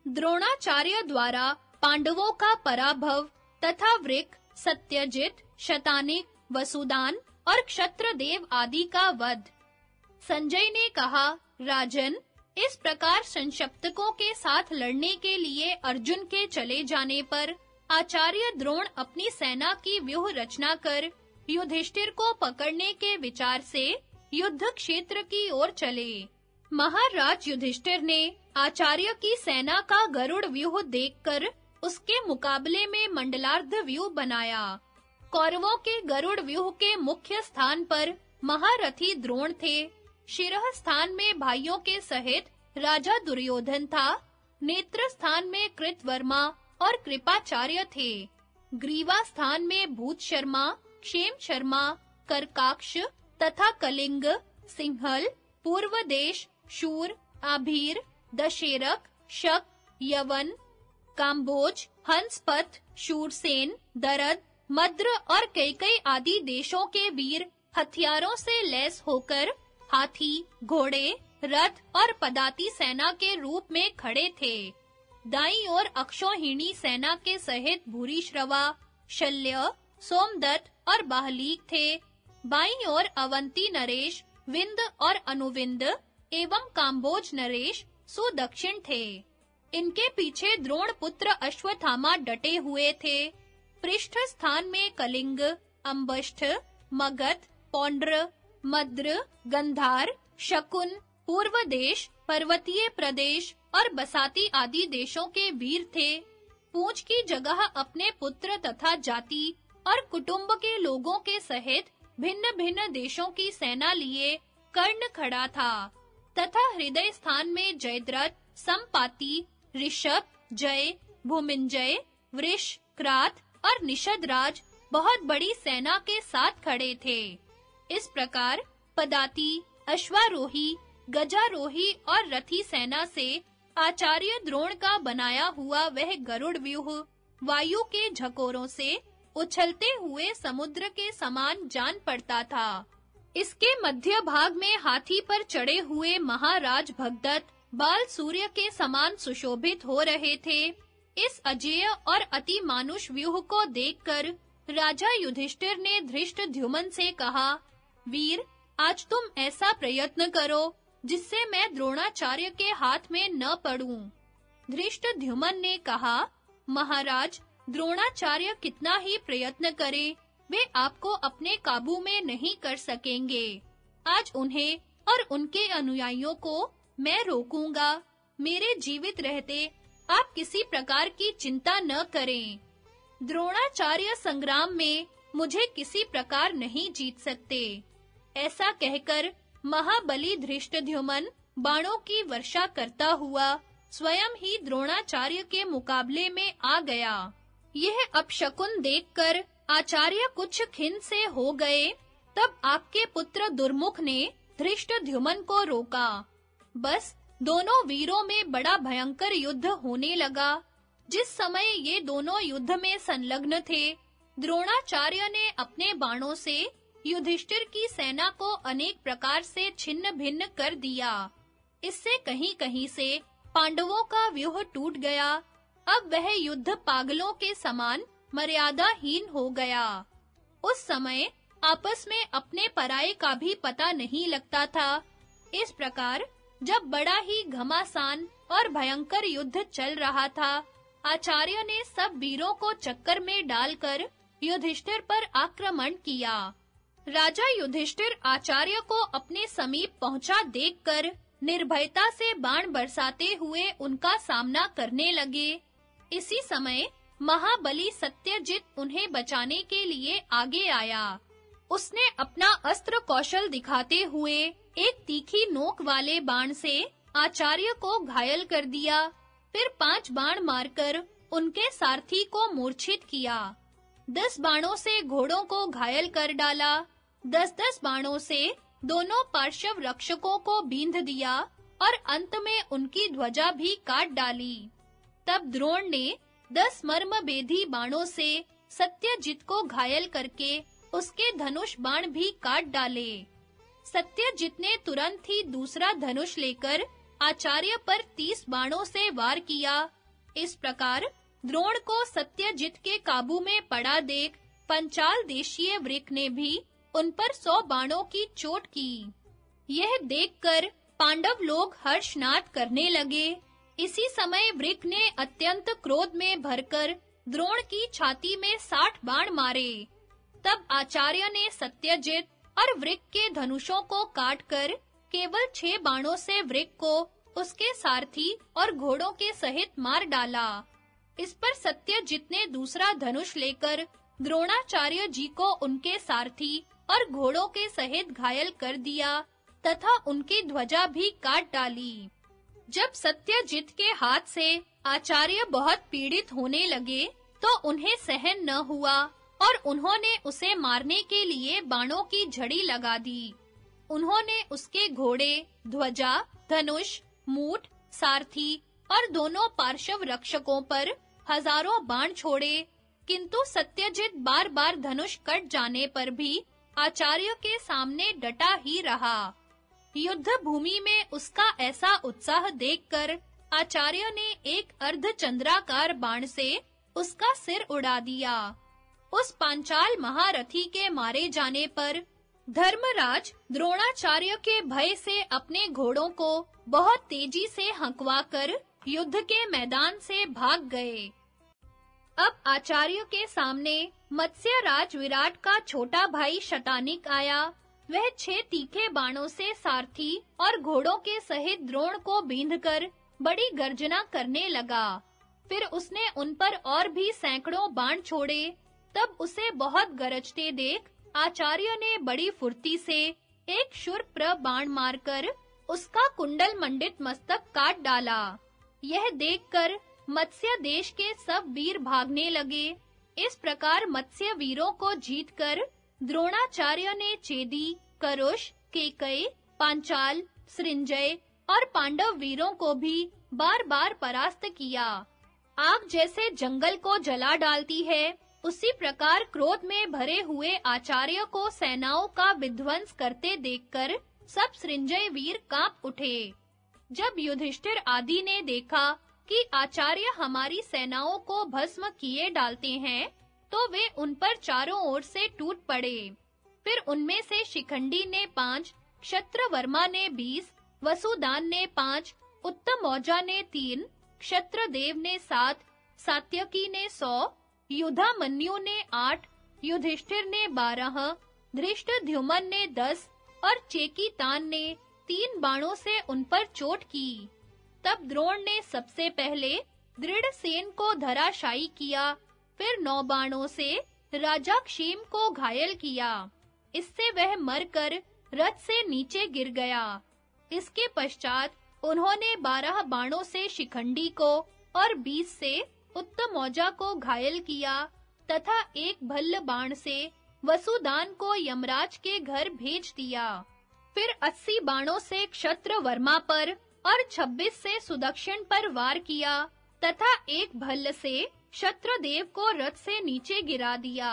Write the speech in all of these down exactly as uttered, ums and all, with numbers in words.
द्रोणाचार्य द्वारा पांडवों का पराभव तथा वृक, सत्यजित, शतानिक, वसुदान और क्षत्रदेव आदि का वध। संजय ने कहा, राजन, इस प्रकार संशप्तकों के साथ लड़ने के लिए अर्जुन के चले जाने पर आचार्य द्रोण अपनी सेना की व्यूह रचना कर युधिष्ठिर को पकड़ने के विचार से युद्ध क्षेत्र की ओर चले। महाराज युधिष्ठिर ने आचार्य की सेना का गरुड़ व्यूह देखकर उसके मुकाबले में मंडलार्ध व्यूह बनाया। कौरवों के गरुड़ व्यूह के मुख्य स्थान पर महारथी द्रोण थे। शिरह स्थान में भाइयों के सहित राजा दुर्योधन था। नेत्र स्थान में कृतवर्मा और कृपाचार्य थे। ग्रीवा स्थान में भूत शर्मा, क्षेम शर्मा, करकाक्ष तथा कलिंग, सिंहल, पूर्वदेश, शूर, आभीर, दशेरक, शक, यवन, काम्बोज, हंसपथ, शूरसेन, दरद, मद्र और कैकई आदि देशों के वीर हथियारों से लैस होकर हाथी, घोड़े, रथ और पदाती सेना के रूप में खड़े थे। दाईं ओर अक्षौहिणी सेना के सहित भूरिश्रवा, शल्य, सोमदत्त और बाहलीक थे। बाईं ओर अवंती नरेश, विंद और अनुविंद एवं काम्बोज नरेश सुदक्षिण थे। इनके पीछे द्रोण पुत्र अश्वत्थामा डटे हुए थे। पृष्ठ स्थान में कलिंग, अंबष्ठ, मगध, पौंड्र, मद्र, गंधार, शकुन, पूर्वदेश, पर्वतीय प्रदेश और बसाती आदि देशों के वीर थे। पूंछ की जगह अपने पुत्र तथा जाति और कुटुंब के लोगों के सहित भिन्न-भिन्न देशों की सेना लिए कर्ण खड़ा था तथा हृदय स्थान में जयद्रथ, संपाति, ऋषभ, जय, भूमिंजय, वृष, क्रात और निषदराज बहुत बड़ी सेना के साथ खड़े थे। इस प्रकार पदाती, अश्वारोही, गजारोही और रथी सेना से आचार्य द्रोण का बनाया हुआ वह गरुड़ व्यूह वायु के झकोरों से उछलते हुए समुद्र के समान जान पड़ता था। इसके मध्य भाग में हाथी पर चढ़े हुए महाराज भगदत्त बाल सूर्य के समान सुशोभित हो रहे थे। इस अजेय और अति मानुष व्यूह को देखकर राजा युधिष्ठिर ने धृष्टद्युम्न से कहा, वीर, आज तुम ऐसा प्रयत्न करो जिससे मैं द्रोणाचार्य के हाथ में न पड़ूं। धृष्टद्युम्न ने कहा, महाराज, द्रोणाचार्य कितना ही प्रयत्न करें, वे आपको अपने काबू में नहीं कर सकेंगे। आज उन्हें और उनके अनुयायियों को मैं रोकूंगा। मेरे जीवित रहते आप किसी प्रकार की चिंता न करें। द्रोणाचार्य संग्राम में मुझे किसी प्रकार नहीं जीत सकते। ऐसा कहकर महाबली धृष्टद्युम्न बाणों की वर्षा करता हुआ स्वयं ही द्रोणाचार्य के मुकाबले में आ गया। यह अपशकुन देखकर आचार्य कुछ खिन्न से हो गए। तब आपके पुत्र दुर्मुख ने धृष्टद्युम्न को रोका। बस दोनों वीरों में बड़ा भयंकर युद्ध होने लगा। जिस समय ये दोनों युद्ध में संलग्न थे, द्रोणाचार्य ने अपने बाणों से युधिष्ठिर की सेना को अनेक प्रकार से छिन्न-भिन्न कर दिया। इससे कहीं-कहीं से पांडवों का व्यूह टूट गया। अब वह युद्ध पागलों के समान मर्यादाहीन हो गया। उस समय आपस में अपने पराये का भी पता नहीं लगता था। इस प्रकार जब बड़ा ही घमासान और भयंकर युद्ध चल रहा था, आचार्य ने सब वीरों को चक्कर में डालकर युधिष्ठिर पर आक्रमण किया। राजा युधिष्ठिर आचार्य को अपने समीप पहुंचा देखकर निर्भयता से बाण बरसाते हुए उनका सामना करने लगे। इसी समय महाबली सत्यजित उन्हें बचाने के लिए आगे आया। उसने अपना अस्त्र कौशल दिखाते हुए एक तीखी नोक वाले बाण से आचार्य को घायल कर दिया। फिर पांच बाण मारकर उनके सारथी को मूर्छित किया। दस बाणों से घोड़ों को घायल कर डाला। दस-दस बाणों से दोनों पार्श्व रक्षकों को बींध दिया और अंत में उनकी ध्वजा भी काट डाली। तब द्रोण ने दस मर्मभेदी बाणों से सत्यजित को घायल करके उसके धनुष बाण भी काट डाले। सत्यजित ने तुरंत ही दूसरा धनुष लेकर आचार्य पर तीस बाणों से वार किया इस प्रकार द्रोण को सत्यजित के काबू में पड़ा देख पंचाल देशीय वृक ने भी उन पर सौ बाणों की चोट की। यह देखकर पांडव लोग हर्षनाद करने लगे। इसी समय वृक ने अत्यंत क्रोध में भरकर द्रोण की छाती में साठ बाण मारे। तब आचार्य ने सत्यजित और वृक के धनुषों को काटकर केवल छह बाणों से वृक को उसके सारथी और घोड़ों के सहित मार डाला। इस पर सत्यजित ने दूसरा धनुष लेकर द्रोणाचार्य जी को उनके सारथी और घोड़ों के सहित घायल कर दिया तथा उनकी ध्वजा भी काट डाली। जब सत्यजित के हाथ से आचार्य बहुत पीड़ित होने लगे तो उन्हें सहन न हुआ और उन्होंने उसे मारने के लिए बाणों की झड़ी लगा दी। उन्होंने उसके घोड़े, ध्वजा, धनुष, मूठ, सारथी और दोनों पार्श्व रक्षकों पर हजारों बाण छोड़े, किंतु सत्यजित बार-बार धनुष कट जाने पर भी आचार्य के सामने डटा ही रहा। युद्ध भूमि में उसका ऐसा उत्साह देखकर आचार्य ने एक अर्धचंद्राकार बाण से उसका सिर उड़ा दिया। उस पांचाल महारथी के मारे जाने पर धर्मराज द्रोणाचार्य के भय से अपने घोड़ों को बहुत तेजी से हंकवाकर युद्ध के मैदान से भाग गए। अब आचार्य के सामने मत्स्यराज विराट का छोटा भाई शतानिक आया। वह छह तीखे बाणों से सारथी और घोड़ों के सहित द्रोण को बींधकर बड़ी गर्जना करने लगा। फिर उसने उन पर और भी सैकड़ों बाण छोड़े। तब उसे बहुत गरजते देख आचार्य ने बड़ी फुर्ती से एक शूरप्र बाण मारकर उसका कुंडल मंडित मस्तक काट डाला। यह देखकर मत्स्य देश के सब वीर भागने लगे। इस प्रकार मत्स्य वीरों को जीतकर द्रोणाचार्य ने चेदी, करुष, केकई, पांचाल, सृंजय और पांडव वीरों को भी बार-बार परास्त किया। आग जैसे जंगल को जला डालती है, उसी प्रकार क्रोध में भरे हुए आचार्य को सेनाओं का विध्वंस करते देखकर सब सृंजय वीर कांप उठे। जब युधिष्ठिर आदि ने देखा कि आचार्य हमारी सेनाओं को भस्म किए डालते हैं, तो वे उन पर चारों ओर से टूट पड़े। फिर उनमें से शिखंडी ने पांच, क्षत्रवर्मा ने बीस, वसुदान ने पांच, उत्तमौजा ने तीन, क्षत्रदेव ने सात, सात्यकी ने सौ, युधामन्यु ने आठ, युधिष्ठिर ने बारह, धृष्टद्युम्न ने दस और चेकीतान ने तीन बाणों से उन पर चोट की। तब द्रोण ने सबसे पहले दृढ़सेन को धराशायी किया, फिर नौ बाणों से राजा क्षेम को घायल किया। इससे वह मरकर रथ से नीचे गिर गया। इसके पश्चात उन्होंने बारह बाणों से शिखंडी को और बीस से उत्तमौजा को घायल किया तथा एक भल्ल बाण से वसुदान को यमराज के घर भेज दिया। फिर अस्सी बाणों से क्षत्रवर्मा पर और छब्बीस से सुदक्षिण पर वार किया तथा एक भल्ल से क्षत्रदेव को रथ से नीचे गिरा दिया।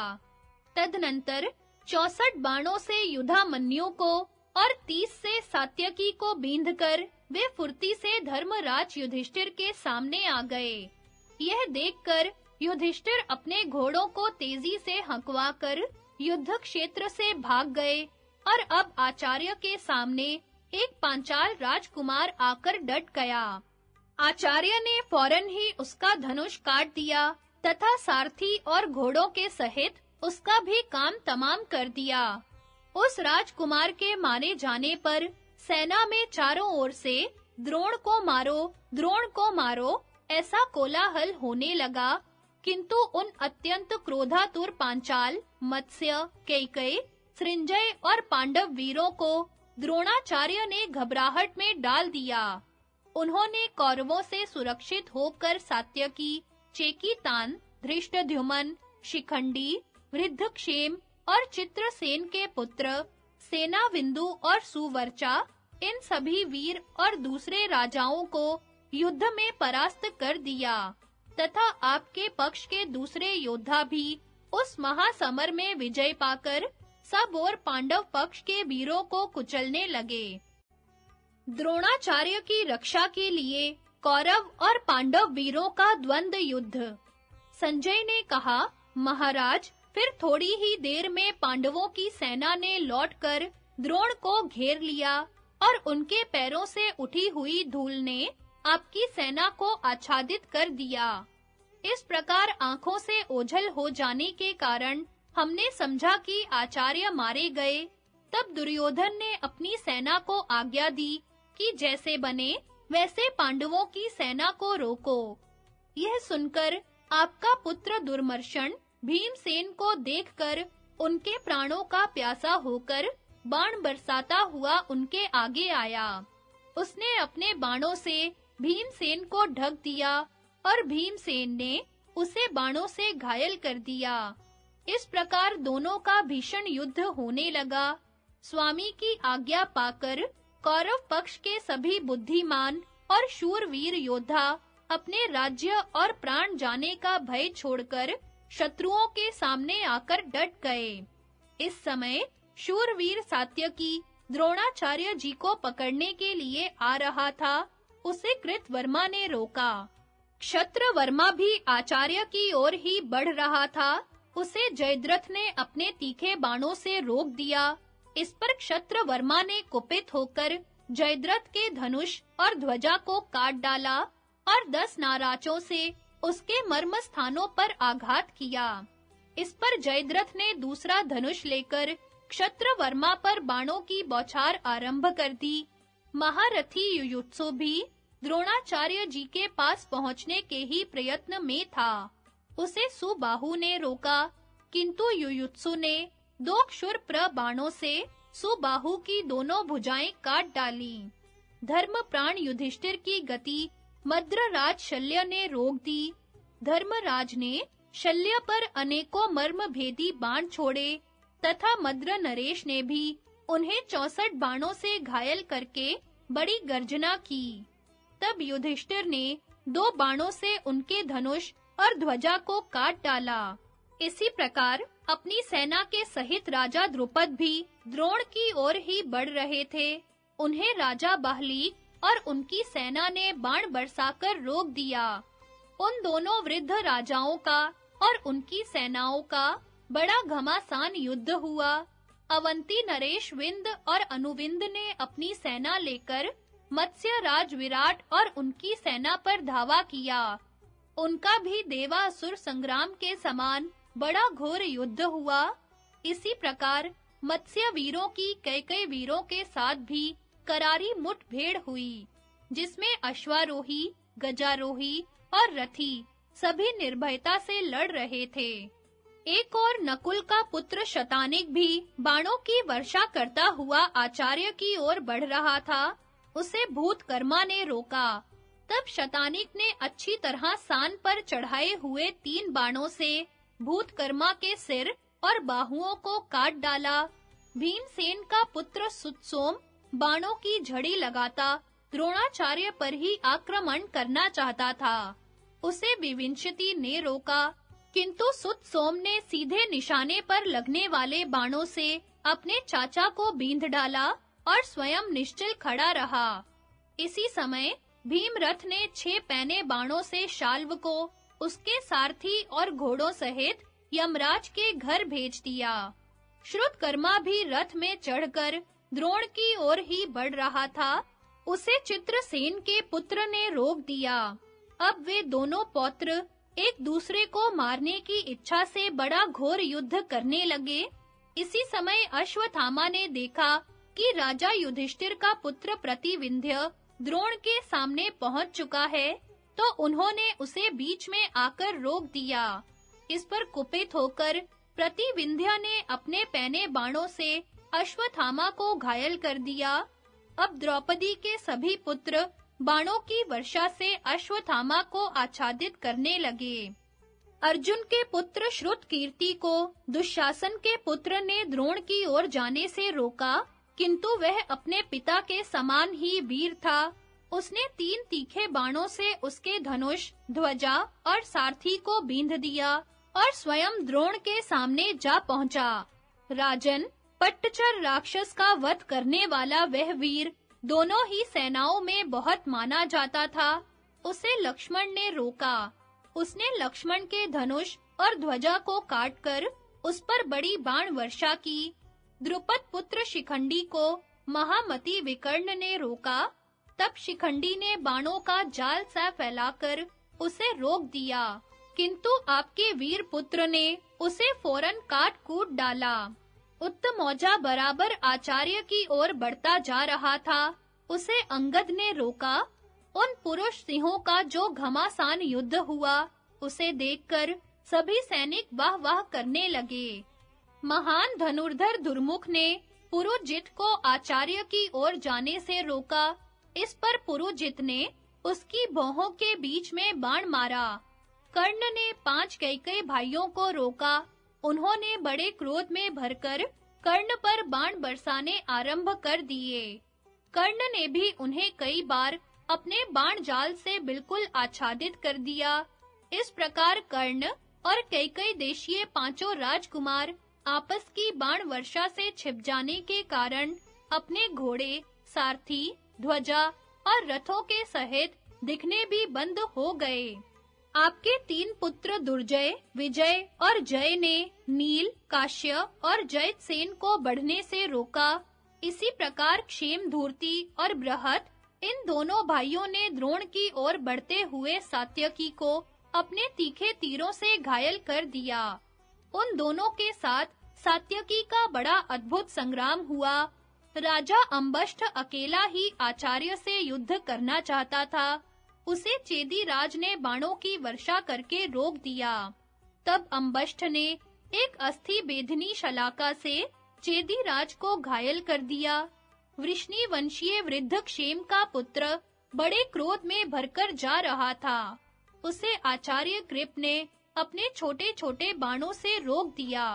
तदनंतर चौसठ बाणों से युधामन्यु को और तीस से सात्यकी को बींधकर वे फुर्ती से धर्मराज युधिष्ठिर के सामने आ गए। यह देखकर युधिष्ठिर अपने घोड़ों को तेजी से हंकवाकर युद्ध क्षेत्र से भाग गए और अब आचार्य के सामने एक पांचाल राजकुमार आकर डट गया। आचार्य ने फौरन ही उसका धनुष काट दिया तथा सारथी और घोड़ों के सहित उसका भी काम तमाम कर दिया। उस राजकुमार के मारे जाने पर सेना में चारों ओर से द्रोण को मारो, द्रोण को मारो ऐसा कोलाहल होने लगा, किंतु उन अत्यंत क्रोधातुर पांचाल, मत्स्य, कैकेयी, सृंजय और पांडव वीरों को द्रोणाचार्य ने घबराहट में डाल दिया। उन्होंने कौरवों से सुरक्षित होकर सात्यकी, चेकीतान, धृष्टद्युम्न, शिखंडी, वृद्धक्षेम और चित्रसेन के पुत्र सेनाविंदु और सुवर्चा इन सभी वीर और दूसरे राजाओं को युद्ध में परास्त कर दिया तथा आपके पक्ष के दूसरे योद्धा भी उस महासमर में विजय पाकर सब और पांडव पक्ष के वीरों को कुचलने लगे। द्रोणाचार्य की रक्षा के लिए कौरव और पांडव वीरों का द्वंद्व युद्ध। संजय ने कहा, महाराज, फिर थोड़ी ही देर में पांडवों की सेना ने लौटकर द्रोण को घेर लिया और उनके पैरों से उठी हुई धूल ने आपकी सेना को आच्छादित कर दिया। इस प्रकार आंखों से ओझल हो जाने के कारण हमने समझा कि आचार्य मारे गए। तब दुर्योधन ने अपनी सेना को आज्ञा दी कि जैसे बने वैसे पांडवों की सेना को रोको। यह सुनकर आपका पुत्र दुर्मर्शन भीमसेन को देखकर उनके प्राणों का प्यासा होकर बाण बरसाता हुआ उनके आगे आया। उसने अपने बाणों से भीमसेन को ढक दिया और भीमसेन ने उसे बाणों से घायल कर दिया। इस प्रकार दोनों का भीषण युद्ध होने लगा। स्वामी की आज्ञा पाकर कौरव पक्ष के सभी बुद्धिमान और शूरवीर योद्धा अपने राज्य और प्राण जाने का भय छोड़कर शत्रुओं के सामने आकर डट गए। इस समय शूरवीर सात्यकी द्रोणाचार्य जी को पकड़ने के लिए आ रहा था। उसे कृतवर्मा ने रोका। क्षत्रवर्मा भी आचार्य की ओर ही बढ़ रहा था। उसे जयद्रथ ने अपने तीखे बाणों से रोक दिया। इस पर क्षत्रवर्मा ने कुपित होकर जयद्रथ के धनुष और ध्वजा को काट डाला और दस नाराजों से उसके मर्म स्थानों पर आघात किया। इस पर जयद्रथ ने दूसरा धनुष लेकर क्षत्रवर्मा पर बाणों की बौछार आरंभ कर दी। महारथी युयुत्सु भी द्रोणाचार्य जी के पास पहुंचने के ही प्रयत्न में था। उसे सुबाहु ने रोका, किंतु युयुत्सु ने दो क्षुरप्र बाणों से सुबाहु की दोनों भुजाएं काट डाली। धर्मप्राण युधिष्ठिर की गति मद्रराज शल्य ने रोक दी। धर्मराज ने शल्य पर अनेकों मर्मभेदी बाण छोड़े तथा मद्र नरेश ने भी उन्हें चौसठ बाणों से घायल करके बड़ी गर्जना की। तब युधिष्ठिर ने दो बाणों से उनके धनुष और ध्वजा को काट डाला। इसी प्रकार अपनी सेना के सहित राजा द्रुपद भी द्रोण की ओर ही बढ़ रहे थे। उन्हें राजा बाहलीक और उनकी सेना ने बाण बरसाकर रोक दिया। उन दोनों वृद्ध राजाओं का और उनकी सेनाओं का बड़ा घमासान युद्ध हुआ। अवंती नरेश विंद और अनुविंद ने अपनी सेना लेकर मत्स्य राज विराट और उनकी सेना पर धावा किया। उनका भी देवासुर संग्राम के समान बड़ा घोर युद्ध हुआ। इसी प्रकार मत्स्य वीरों की कई-कई वीरों के साथ भी करारी मुठभेड़ हुई, जिसमें अश्वारोही, गजारोही और रथी सभी निर्भयता से लड़ रहे थे। एक और नकुल का पुत्र शतानिक भी बाणों की वर्षा करता हुआ आचार्य की ओर बढ़ रहा था। उसे भूतकर्मा ने रोका। तब शतानिक ने अच्छी तरह सान पर चढ़ाए हुए तीन बाणों से भूतकर्मा के सिर और बाहुओं को काट डाला। भीमसेन का पुत्र सुतसोम बाणों की झड़ी लगाता द्रोणाचार्य पर ही आक्रमण करना चाहता था। उसे विविंशति ने रोका, किंतु सुतसोम ने सीधे निशाने पर लगने वाले बाणों से अपने चाचा को बींध डाला और स्वयं निश्चल खड़ा रहा। इसी समय भीमरथ ने छह पैने बाणों से शाल्व को उसके सारथी और घोड़ों सहित यमराज के घर भेज दिया। श्रुतकर्मा भी रथ में चढ़कर द्रोण की ओर ही बढ़ रहा था। उसे चित्रसेन के पुत्र ने रोक दिया। अब वे दोनों पौत्र एक दूसरे को मारने की इच्छा से बड़ा घोर युद्ध करने लगे। इसी समय अश्वत्थामा ने देखा कि राजा युधिष्ठिर का पुत्र प्रतिविंध्य द्रोण के सामने पहुंच चुका है, तो उन्होंने उसे बीच में आकर रोक दिया। इस पर कुपित होकर प्रतिविंध्य ने अपने पैने बाणों से अश्वत्थामा को घायल कर दिया। अब द्रौपदी के सभी पुत्र बाणों की वर्षा से अश्वत्थामा को आच्छादित करने लगे। अर्जुन के पुत्र श्रुतकीर्ति को दुशासन के पुत्र ने द्रोण की ओर जाने से रोका, किंतु वह अपने पिता के समान ही वीर था। उसने तीन तीखे बाणों से उसके धनुष, ध्वजा और सारथी को बींध दिया और स्वयं द्रोण के सामने जा पहुंचा। राजन, पट्टचर राक्षस का वध करने वाला वह वीर दोनों ही सेनाओं में बहुत माना जाता था। उसे लक्ष्मण ने रोका। उसने लक्ष्मण के धनुष और ध्वजा को काटकर उस पर बड़ी बाण वर्षा की। द्रुपद पुत्र शिखंडी को महामति विकर्ण ने रोका। तब शिखंडी ने बाणों का जाल सा फैलाकर उसे रोक दिया, किंतु आपके वीर पुत्र ने उसे फौरन काट कूट डाला। उत्तमौजा बराबर आचार्य की ओर बढ़ता जा रहा था। उसे अंगद ने रोका। उन पुरुष सिंहों का जो घमासान युद्ध हुआ, उसे देखकर सभी सैनिक वाह वाह करने लगे। महान धनुर्धर दुर्मुख ने पुरुजित को आचार्य की ओर जाने से रोका। इस पर पुरुजित ने उसकी भौहों के बीच में बाण मारा। कर्ण ने पांच कैकेयी भाइयों को रोका। उन्होंने बड़े क्रोध में भरकर कर्ण पर बाण बरसाने आरंभ कर दिए। कर्ण ने भी उन्हें कई बार अपने बाण जाल से बिल्कुल आच्छादित कर दिया। इस प्रकार कर्ण और कैकेयी देशीय पांचों राजकुमार आपस की बाण वर्षा से छिप जाने के कारण अपने घोड़े, सारथी, ध्वजा और रथों के सहित दिखने भी बंद हो गए। आपके तीन पुत्र दुर्जय, विजय और जय ने नील, काश्य और जयसेन को बढ़ने से रोका। इसी प्रकार क्षेम, धूर्ति और बृहत इन दोनों भाइयों ने द्रोण की ओर बढ़ते हुए सात्यकी को अपने तीखे तीरों से घायल कर दिया। उन दोनों के साथ सात्यकी का बड़ा अद्भुत संग्राम हुआ। राजा अंबष्ठ अकेला ही आचार्य से युद्ध करना चाहता था। उसे चेदीराज ने बाणों की वर्षा करके रोक दिया। तब अंबष्ठ ने एक अस्थि बेधनी शलाका से चेदीराज को घायल कर दिया। वृष्णि वंशीय वृद्ध क्षेम का पुत्र बड़े क्रोध में भरकर जा रहा था। उसे आचार्य कृप ने अपने छोटे-छोटे बाणों से रोक दिया।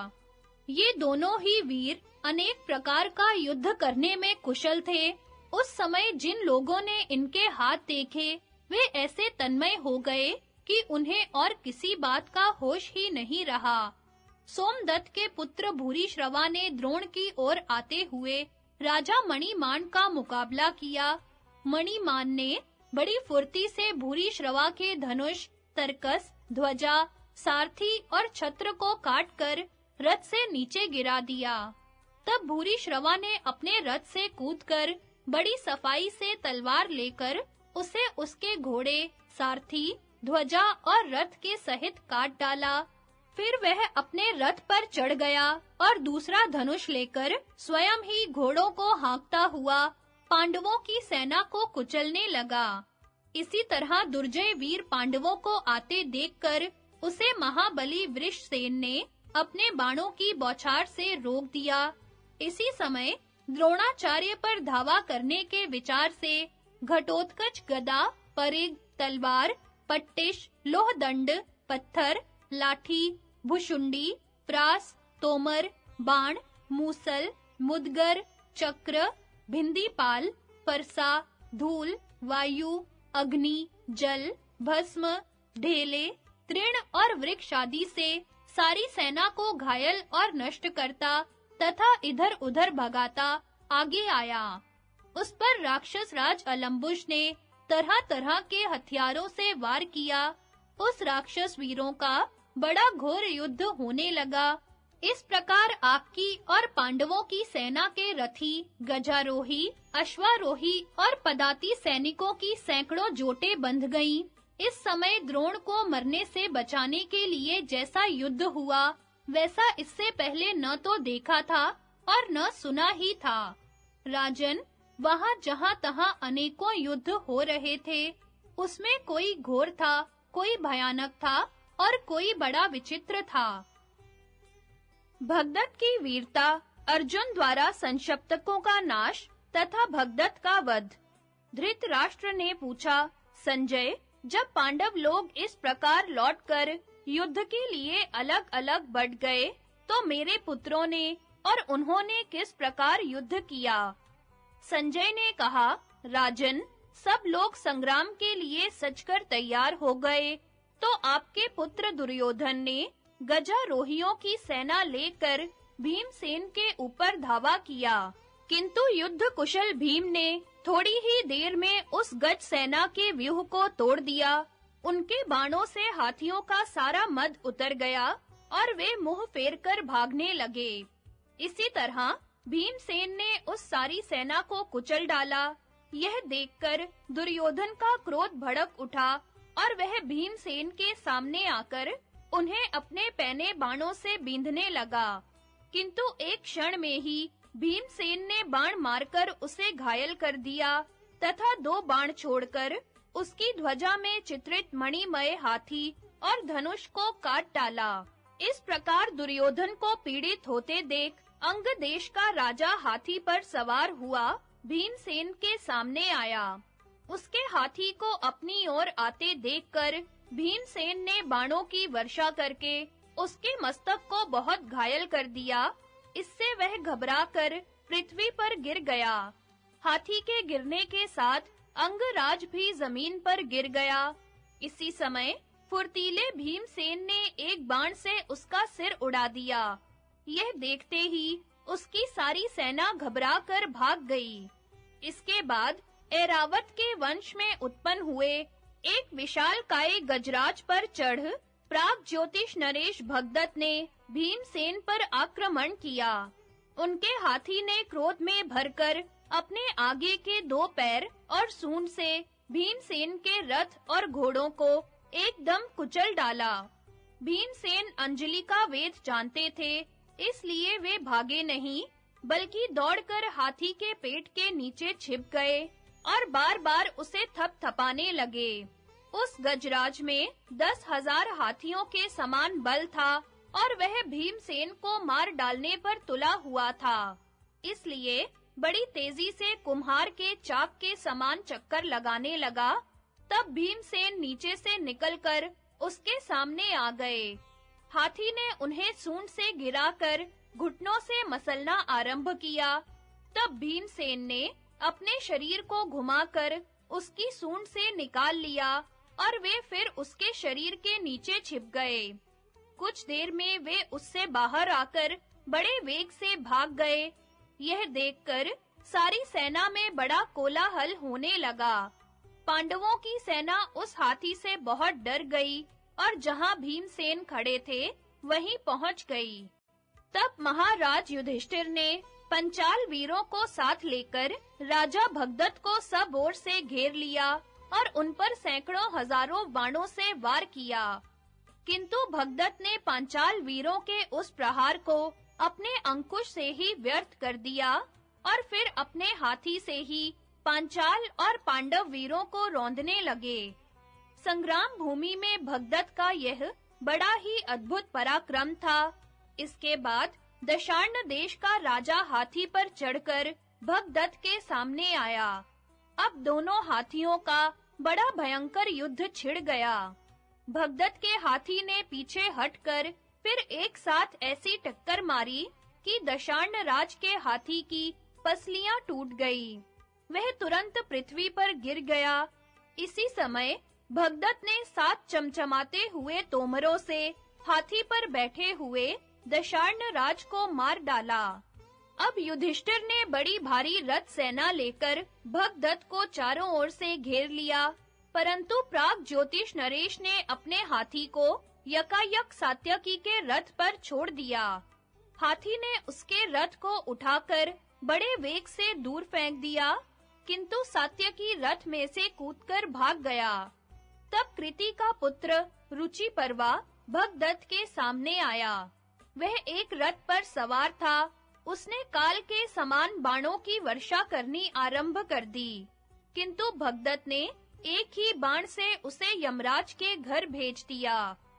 ये दोनों ही वीर अनेक प्रकार का युद्ध करने में कुशल थे। उस समय जिन लोगों ने इनके हाथ देखे, वे ऐसे तन्मय हो गए कि उन्हें और किसी बात का होश ही नहीं रहा। सोमदत्त के पुत्र भूरिश्रवा ने द्रोण की ओर आते हुए राजा मणिमान का मुकाबला किया। मणिमान ने बड़ी फुर्ती से भूरिश्रवा के धनुष, तरकस, ध्वजा, सारथी और छत्र को काटकर रथ से नीचे गिरा दिया। तब भूरिश्रवा ने अपने रथ से कूदकर बड़ी सफाई से तलवार लेकर उसे उसके घोड़े, सारथी, ध्वजा और रथ के सहित काट डाला। फिर वह अपने रथ पर चढ़ गया और दूसरा धनुष लेकर स्वयं ही घोड़ों को हाँकता हुआ पांडवों की सेना को कुचलने लगा। इसी तरह दुर्जय वीर पांडवों को आते देखकर उसे महाबली वृषसेन ने अपने बाणों की बौछार से रोक दिया। इसी समय द्रोणाचार्य पर धावा करने के विचार से घटोत्कच गदा, परिग, तलवार, पट्टिश, लोहदंड, पत्थर, लाठी, भुशुंडी, प्रास, तोमर, बाण, मूसल, मुदगर, चक्र, भिंदीपाल, परसा, धूल, वायु, अग्नि, जल, भस्म, ढेले, तृण और वृक्ष आदि से सारी सेना को घायल और नष्ट करता तथा इधर-उधर भगाता आगे आया। उस पर राक्षस राज अलम्बुज ने तरह-तरह के हथियारों से वार किया। उस राक्षस वीरों का बड़ा घोर युद्ध होने लगा। इस प्रकार आपकी और पांडवों की सेना के रथी, गजारोही, अश्वारोही और पदाती सैनिकों की सैकड़ों जोटें बंध गईं। इस समय द्रोण को मरने से बचाने के लिए जैसा युद्ध हुआ, वैसा इससे पहले न तो देखा था और न सुना ही था। राजन, वहां जहां-तहां अनेकों युद्ध हो रहे थे। उसमें कोई घोर था, कोई भयानक था और कोई बड़ा विचित्र था। भगदत्त की वीरता, अर्जुन द्वारा संशप्तकों का नाश तथा भगदत्त का वध। धृतराष्ट्र ने पूछा, संजय, जब पांडव लोग इस प्रकार लौटकर युद्ध के लिए अलग-अलग बढ़ गए, तो मेरे पुत्रों ने और उन्होंने किस प्रकार युद्ध किया? संजय ने कहा, राजन, सब लोग संग्राम के लिए सजकर तैयार हो गए, तो आपके पुत्र दुर्योधन ने गजारोहियों की सेना लेकर भीमसेन के ऊपर धावा किया, किंतु युद्ध कुशल भीम ने थोड़ी ही देर में उस गज सेना के व्यूह को तोड़ दिया। उनके बाणों से हाथियों का सारा मद उतर गया और वे मुंह फेरकर भागने लगे। इसी तरह भीमसेन ने उस सारी सेना को कुचल डाला। यह देखकर दुर्योधन का क्रोध भड़क उठा और वह भीमसेन के सामने आकर उन्हें अपने पैने बाणों से बींधने लगा। किंतु एक क्षण में ही भीमसेन ने बाण मारकर उसे घायल कर दिया तथा दो बाण छोड़कर उसकी ध्वजा में चित्रित मणिमय हाथी और धनुष को काट डाला। इस प्रकार दुर्योधन को पीड़ित होते देख अंग देश का राजा हाथी पर सवार हुआ भीमसेन के सामने आया। उसके हाथी को अपनी ओर आते देखकर भीमसेन ने बाणों की वर्षा करके उसके मस्तक को बहुत घायल कर दिया। इससे वह घबराकर पृथ्वी पर गिर गया। हाथी के गिरने के साथ अंगराज भी जमीन पर गिर गया। इसी समय फुर्तीले भीमसेन ने एक बाण से उसका सिर उड़ा दिया। यह देखते ही उसकी सारी सेना घबराकर भाग गई। इसके बाद ऐरावत के वंश में उत्पन्न हुए एक विशालकाय गजराज पर चढ़ प्राग ज्योतिष नरेश भगदत्त ने भीमसेन पर आक्रमण किया। उनके हाथी ने क्रोध में भरकर अपने आगे के दो पैर और सूंड से भीमसेन के रथ और घोड़ों को एकदम कुचल डाला। भीमसेन अंजलि का वेद जानते थे, इसलिए वे भागे नहीं, बल्कि दौड़कर हाथी के पेट के नीचे छिप गए और बार-बार उसे थपथपाने लगे। उस गजराज में दस हजार हाथियों के समान बल था और वह भीमसेन को मार डालने पर तुला हुआ था। इसलिए बड़ी तेजी से कुम्हार के चाक के समान चक्कर लगाने लगा। तब भीमसेन नीचे से निकलकर उसके सामने आ गए। हाथी ने उन्हें सूंड से गिराकर घुटनों से मसलना आरंभ किया। तब भीमसेन ने अपने शरीर को घुमाकर उसकी सूंड से निकाल लिया और वे फिर उसके शरीर के नीचे छिप गए। कुछ देर में वे उससे बाहर आकर बड़े वेग से भाग गए। यह देखकर सारी सेना में बड़ा कोलाहल होने लगा। पांडवों की सेना उस हाथी से बहुत डर गई और जहां भीमसेन खड़े थे वहीं पहुंच गई। तब महाराज युधिष्ठिर ने पंचाल वीरों को साथ लेकर राजा भगदत्त को सब ओर से घेर लिया और उन पर सैकड़ों हजारों बाणों से वार किया। किंतु भगदत्त ने पांचाल वीरों के उस प्रहार को अपने अंकुश से ही व्यर्थ कर दिया और फिर अपने हाथी से ही पांचाल और पांडव वीरों को रौंदने लगे। संग्राम भूमि में भगदत्त का यह बड़ा ही अद्भुत पराक्रम था। इसके बाद दशार्ण देश का राजा हाथी पर चढ़कर भगदत्त के सामने आया। अब दोनों हाथियों का बड़ा भयंकर युद्ध छिड़ गया। भगदत्त के हाथी ने पीछे हटकर फिर एक साथ ऐसी टक्कर मारी कि दशार्ण राज के हाथी की पसलियां टूट गई। वह तुरंत पृथ्वी पर गिर गया। इसी समय भगदत्त ने सात चमचमाते हुए तोमरों से हाथी पर बैठे हुए दशार्ण राज को मार डाला। अब युधिष्ठिर ने बड़ी भारी रथ सेना लेकर भगदत्त को चारों ओर से घेर लिया, परंतु प्राग ज्योतिष नरेश ने अपने हाथी को यकायक सात्यकी के रथ पर छोड़ दिया। हाथी ने उसके रथ को उठाकर बड़े वेग से दूर फेंक दिया, किंतु सात्यकी रथ में से कूदकर भाग गया। तब कृति का पुत्र रुचिपर्वा भगदत्त के सामने आया। वह एक रथ पर सवार था। उसने काल के समान बाणों की वर्षा करनी आरंभ कर दी, किंतु भगदत्त ने एक ही बाण से उसे यमराज के घर भेज दिया।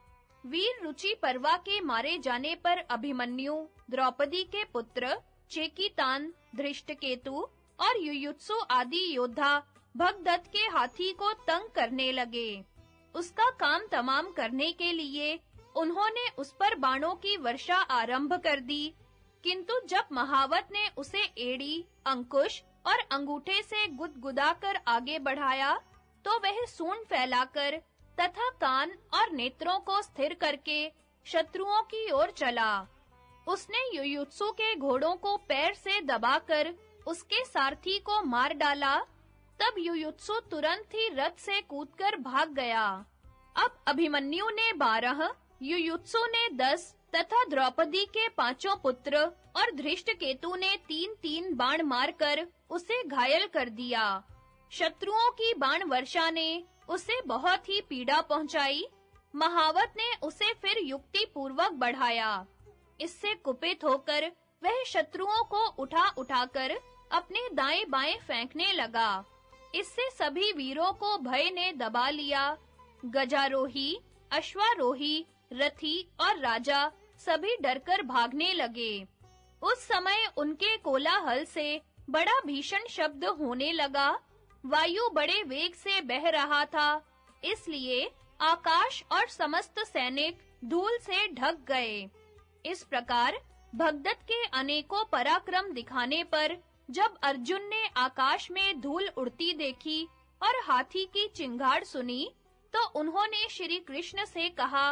वीर रुचिपर्वा के मारे जाने पर अभिमन्यु, द्रौपदी के पुत्र चेकितान, धृष्टकेतु और युयुत्सु आदि योद्धा भगदत्त के हाथी को तंग करने लगे। उसका काम तमाम करने के लिए उन्होंने उस पर बाणों की वर्षा आरंभ कर दी, किंतु जब महावत ने उसे एड़ी, अंकुश और अंगूठे से गुदगुदाकर आगे बढ़ाया, तो वह सूंड फैलाकर तथा कान और नेत्रों को स्थिर करके शत्रुओं की ओर चला। उसने युयुत्सु के घोड़ों को पैर से दबाकर उसके सारथी को मार डाला तब युयुत्सु तुरंत ही रथ से कूदकर भाग गया। अब अभिमन्यु ने बारह, युयुत्सु ने दस तथा द्रौपदी के पांचों पुत्र और धृष्टकेतु ने तीन-तीन बाण मारकर उसे घायल कर दिया। शत्रुओं की बाण वर्षा ने उसे बहुत ही पीड़ा पहुंचाई। महावत ने उसे फिर युक्ति पूर्वक बढ़ाया। इससे कुपित होकर वह शत्रुओं को उठा उठाकर अपने दाएं बाएं फेंकने लगा। इससे सभी वीरों को भय ने दबा लिया। गजारोही, अश्वारोही, रथी और राजा सभी डरकर भागने लगे। उस समय उनके कोलाहल से बड़ा भीषण शब्द होने लगा। वायु बड़े वेग से बह रहा था, इसलिए आकाश और समस्त सैनिक धूल से ढक गए। इस प्रकार भगदत्त के अनेकों पराक्रम दिखाने पर जब अर्जुन ने आकाश में धूल उड़ती देखी और हाथी की चिंगाड़ सुनी, तो उन्होंने श्री कृष्ण से कहा,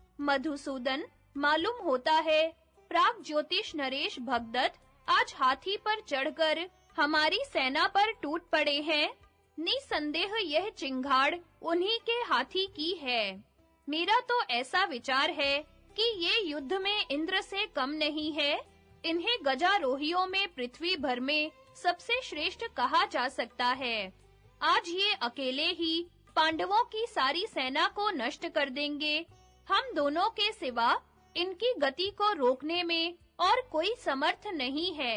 मधुसूदन, मालूम होता है प्राग ज्योतिष नरेश भगदत्त आज हाथी पर चढ़कर हमारी सेना पर टूट पड़े हैं। निसंदेह यह चिंगाड़ उन्हीं के हाथी की है। मेरा तो ऐसा विचार है कि ये युद्ध में इंद्र से कम नहीं है। इन्हें गजारोहियों में पृथ्वी भर में सबसे श्रेष्ठ कहा जा सकता है। आज ये अकेले ही पांडवों की सारी सेना को नष्ट कर देंगे। हम दोनों के सिवा इनकी गति को रोकने में और कोई समर्थ नहीं है।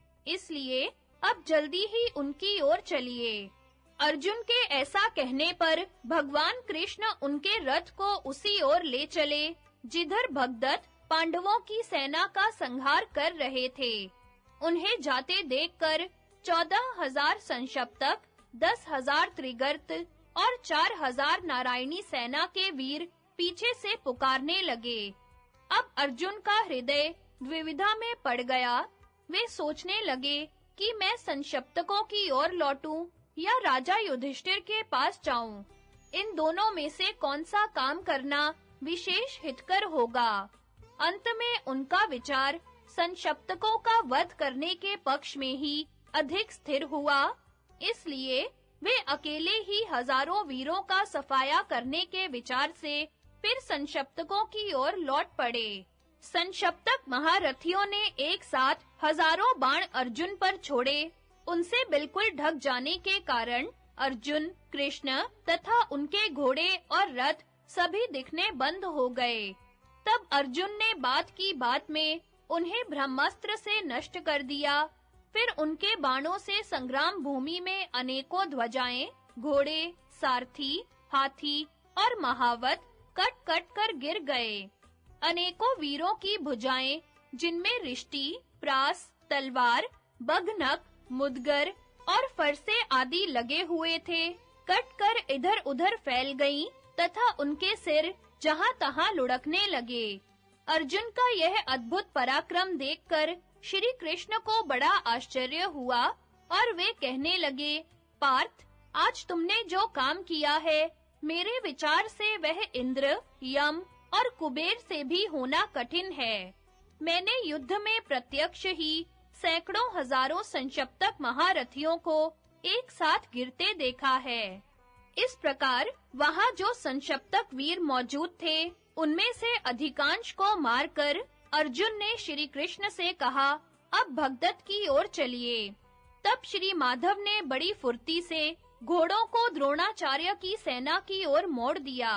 इसलिए अब जल्दी ही उनकी ओर चलिए। अर्जुन के ऐसा कहने पर भगवान कृष्ण उनके रथ को उसी ओर ले चले जिधर भगदत्त पांडवों की सेना का संहार कर रहे थे। उन्हें जाते देखकर चौदह हजार संशप्तक, दस हजार त्रिगर्त और चार हजार नारायणी सेना के वीर पीछे से पुकारने लगे। अब अर्जुन का हृदय द्विविधा में पड़ गया। वे सोचने लगे कि मैं संशप्तकों की ओर लौटूं या राजा युधिष्ठिर के पास जाऊं। इन दोनों में से कौन सा काम करना विशेष हितकर होगा। अंत में उनका विचार संशप्तकों का वध करने के पक्ष में ही अधिक स्थिर हुआ। इसलिए वे अकेले ही हजारों वीरों का सफाया करने के विचार से फिर संशप्तकों की ओर लौट पड़े। संशप्तक महारथियों ने एक साथ हजारों बाण अर्जुन पर छोड़े। उनसे बिल्कुल ढक जाने के कारण अर्जुन, कृष्ण तथा उनके घोड़े और रथ सभी दिखने बंद हो गए। तब अर्जुन ने बात की बात में उन्हें ब्रह्मास्त्र से नष्ट कर दिया। फिर उनके बाणों से संग्राम भूमि में अनेकों ध्वजाएं, घोड़े, सारथी, हाथी और महावत कट-कट कर गिर गए। अनेकों वीरों की भुजाएं, जिनमें रिष्टि, प्रास, तलवार, बघनक, मुदगर और फरसे आदि लगे हुए थे, कटकर इधर-उधर फैल गईं तथा उनके सिर जहां-तहां लुढ़कने लगे। अर्जुन का यह अद्भुत पराक्रम देखकर श्री कृष्ण को बड़ा आश्चर्य हुआ और वे कहने लगे, पार्थ, आज तुमने जो काम किया है, मेरे विचार से वह इंद्र, यम और कुबेर से भी होना कठिन है। मैंने युद्ध में प्रत्यक्ष ही सैकड़ों हजारों संशप्तक महारथियों को एक साथ गिरते देखा है। इस प्रकार वहां जो संशप्तक वीर मौजूद थे, उनमें से अधिकांश को मारकर अर्जुन ने श्री कृष्ण से कहा, अब भगदत्त की ओर चलिए। तब श्री माधव ने बड़ी फुर्ती से घोड़ों को द्रोणाचार्य की सेना की ओर मोड़ दिया।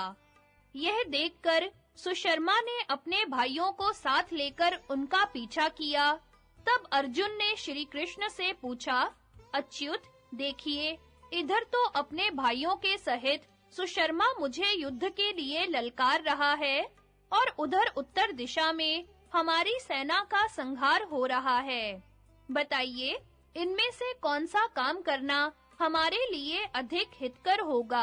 यह देखकर सुशर्मा ने अपने भाइयों को साथ लेकर उनका पीछा किया। तब अर्जुन ने श्री कृष्ण से पूछा, अच्युत, देखिए, इधर तो अपने भाइयों के सहित सुशर्मा मुझे युद्ध के लिए ललकार रहा है और उधर उत्तर दिशा में हमारी सेना का संहार हो रहा है। बताइए, इनमें से कौन सा काम करना हमारे लिए अधिक हितकर होगा।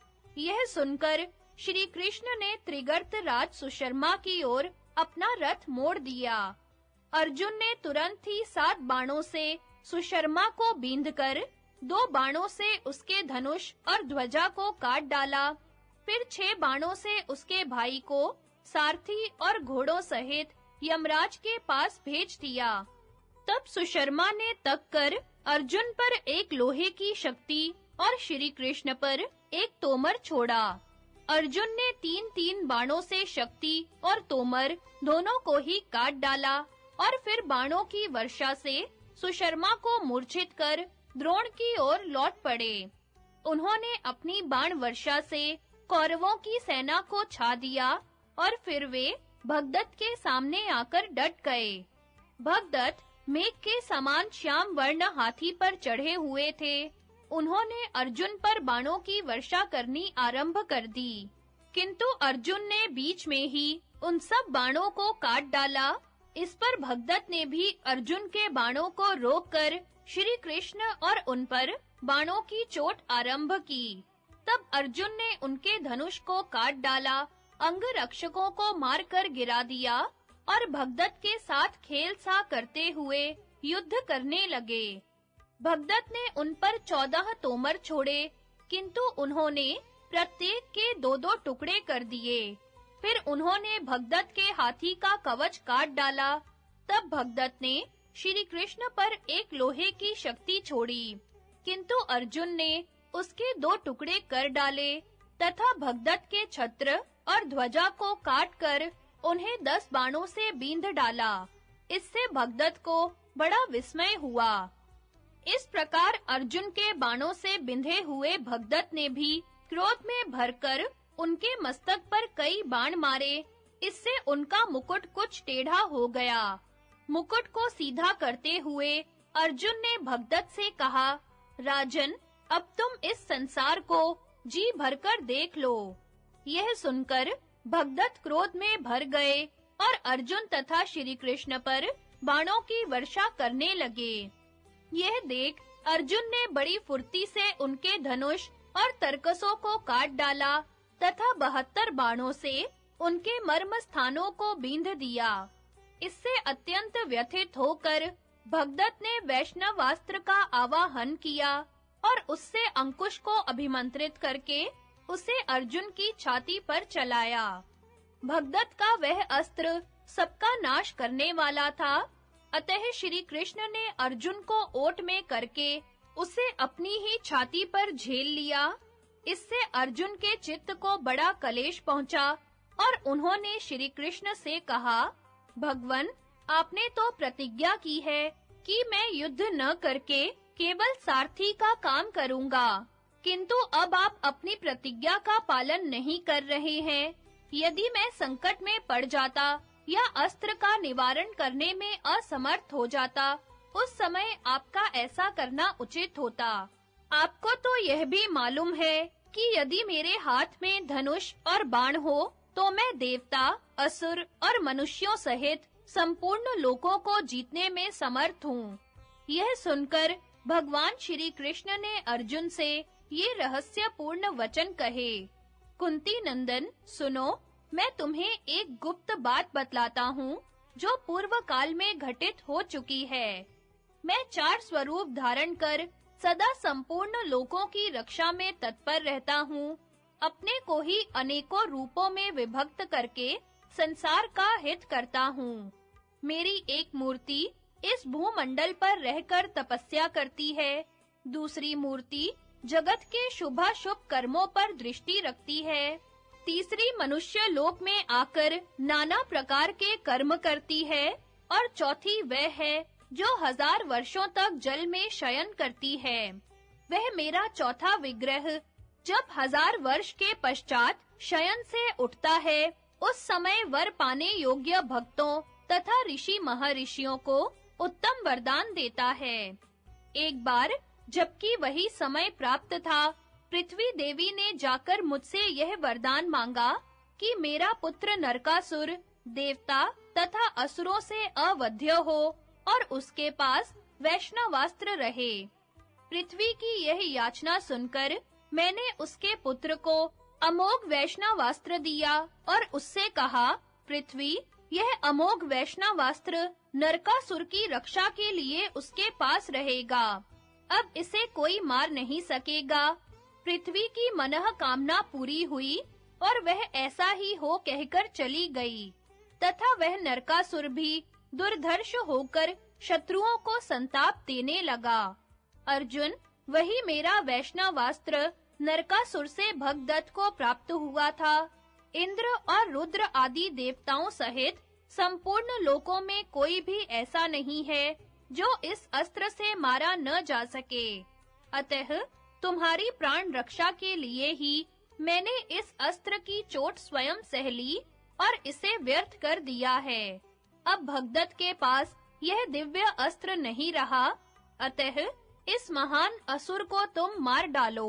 यह सुनकर श्री कृष्ण ने त्रिगर्त राज सुशर्मा की ओर अपना रथ मोड़ दिया। अर्जुन ने तुरंत ही सात बाणों से सुशर्मा को बींधकर दो बाणों से उसके धनुष और ध्वजा को काट डाला। फिर छह बाणों से उसके भाई को सारथी और घोड़ों सहित यमराज के पास भेज दिया। तब सुशर्मा ने तक कर अर्जुन पर एक लोहे की शक्ति और श्री कृष्ण पर एक तोमर छोड़ा। अर्जुन ने तीन-तीन बाणों से शक्ति और तोमर दोनों को ही काट डाला और फिर बाणों की वर्षा से सुशर्मा को मूर्छित कर द्रोण की ओर लौट पड़े। उन्होंने अपनी बाण वर्षा से कौरवों की सेना को छा दिया और फिर वे भगदत्त के सामने आकर डट गए। भगदत्त मेघ के समान श्याम वर्ण हाथी पर चढ़े हुए थे। उन्होंने अर्जुन पर बाणों की वर्षा करनी आरंभ कर दी, किंतु अर्जुन ने बीच में ही उन सब बाणों को काट डाला। इस पर भगदत्त ने भी अर्जुन के बाणों को रोककर श्री कृष्ण और उन पर बाणों की चोट आरंभ की। तब अर्जुन ने उनके धनुष को काट डाला, अंगरक्षकों को मारकर गिरा दिया और भगदत्त के साथ खेल सा करते हुए युद्ध करने लगे। भगदत्त ने उन पर चौदह तोमर छोड़े, किंतु उन्होंने प्रत्येक के दो-दो टुकड़े कर दिए। फिर उन्होंने भगदत्त के हाथी का कवच काट डाला। तब भगदत्त ने श्री कृष्ण पर एक लोहे की शक्ति छोड़ी, किंतु अर्जुन ने उसके दो टुकड़े कर डाले तथा भगदत्त के छत्र और ध्वजा को काटकर उन्हें दस बाणों से बींध डाला। इससे भगदत्त को बड़ा विस्मय हुआ। इस प्रकार अर्जुन के बाणों से बिंधे हुए भगदत्त ने भी क्रोध में भरकर उनके मस्तक पर कई बाण मारे। इससे उनका मुकुट कुछ टेढ़ा हो गया। मुकुट को सीधा करते हुए अर्जुन ने भगदत्त से कहा, राजन, अब तुम इस संसार को जी भरकर देख लो। यह सुनकर भगदत्त क्रोध में भर गए और अर्जुन तथा श्री कृष्ण पर बाणों की वर्षा करने लगे। यह देख अर्जुन ने बड़ी फुर्ती से उनके धनुष और तरकसों को काट डाला तथा बहत्तर बाणों से उनके मर्म स्थानों को बींध दिया। इससे अत्यंत व्यथित होकर भगदत्त ने वैष्णवास्त्र का आवाहन किया और उससे अंकुश को अभिमंत्रित करके उसे अर्जुन की छाती पर चलाया। भगदत्त का वह अस्त्र सबका नाश करने वाला था, अतः श्री कृष्ण ने अर्जुन को ओट में करके उसे अपनी ही छाती पर झेल लिया। इससे अर्जुन के चित्त को बड़ा कलेश पहुंचा और उन्होंने श्री कृष्ण से कहा, भगवन, आपने तो प्रतिज्ञा की है कि मैं युद्ध न करके केवल सारथी का काम करूंगा, किंतु अब आप अपनी प्रतिज्ञा का पालन नहीं कर रहे हैं। यदि मैं संकट में पड़ जाता या अस्त्र का निवारण करने में असमर्थ हो जाता, उस समय आपका ऐसा करना उचित होता। आपको तो यह भी मालूम है कि यदि मेरे हाथ में धनुष और बाण हो, तो मैं देवता, असुर और मनुष्यों सहित संपूर्ण लोकों को जीतने में समर्थ हूँ। यह सुनकर भगवान श्री कृष्ण ने अर्जुन से ये रहस्यपूर्ण वचन कहे। कुंती नंदन, सुनो, मैं तुम्हें एक गुप्त बात बतलाता हूँ जो पूर्व काल में घटित हो चुकी है। मैं चार स्वरूप धारण कर सदा संपूर्ण लोकों की रक्षा में तत्पर रहता हूँ। अपने को ही अनेकों रूपों में विभक्त करके संसार का हित करता हूँ। मेरी एक मूर्ति इस भूमंडल पर रहकर तपस्या करती है, दूसरी मूर्ति जगत के शुभाशुभ कर्मों पर दृष्टि रखती है, तीसरी मनुष्य लोक में आकर नाना प्रकार के कर्म करती है और चौथी वह है जो हजार वर्षों तक जल में शयन करती है। वह मेरा चौथा विग्रह जब हजार वर्ष के पश्चात शयन से उठता है, उस समय वर पाने योग्य भक्तों तथा ऋषि महर्षियों को उत्तम वरदान देता है। एक बार जबकि वही समय प्राप्त था, पृथ्वी देवी ने जाकर मुझसे यह वरदान मांगा कि मेरा पुत्र नरकासुर देवता तथा असुरों से अवध्य हो और उसके पास वैष्णवास्त्र रहे। पृथ्वी की यह याचना सुनकर मैंने उसके पुत्र को अमोघ वैष्णवास्त्र दिया और उससे कहा, पृथ्वी, यह अमोघ वैष्णवास्त्र नरकासुर की रक्षा के लिए उसके पास रहेगा। अब इसे कोई मार नहीं सकेगा। पृथ्वी की मनः कामना पूरी हुई और वह ऐसा ही हो कहकर चली गई तथा वह नरकासुर भी दुर्धर्ष होकर शत्रुओं को संताप देने लगा। अर्जुन, वही मेरा वैष्णवास्त्र नरकासुर से भगदत्त को प्राप्त हुआ था। इंद्र और रुद्र आदि देवताओं सहित संपूर्ण लोकों में कोई भी ऐसा नहीं है जो इस अस्त्र से मारा न जा सके। अतः तुम्हारी प्राण रक्षा के लिए ही मैंने इस अस्त्र की चोट स्वयं सह ली और इसे व्यर्थ कर दिया है। अब भगदत्त के पास यह दिव्य अस्त्र नहीं रहा, अतः इस महान असुर को तुम मार डालो।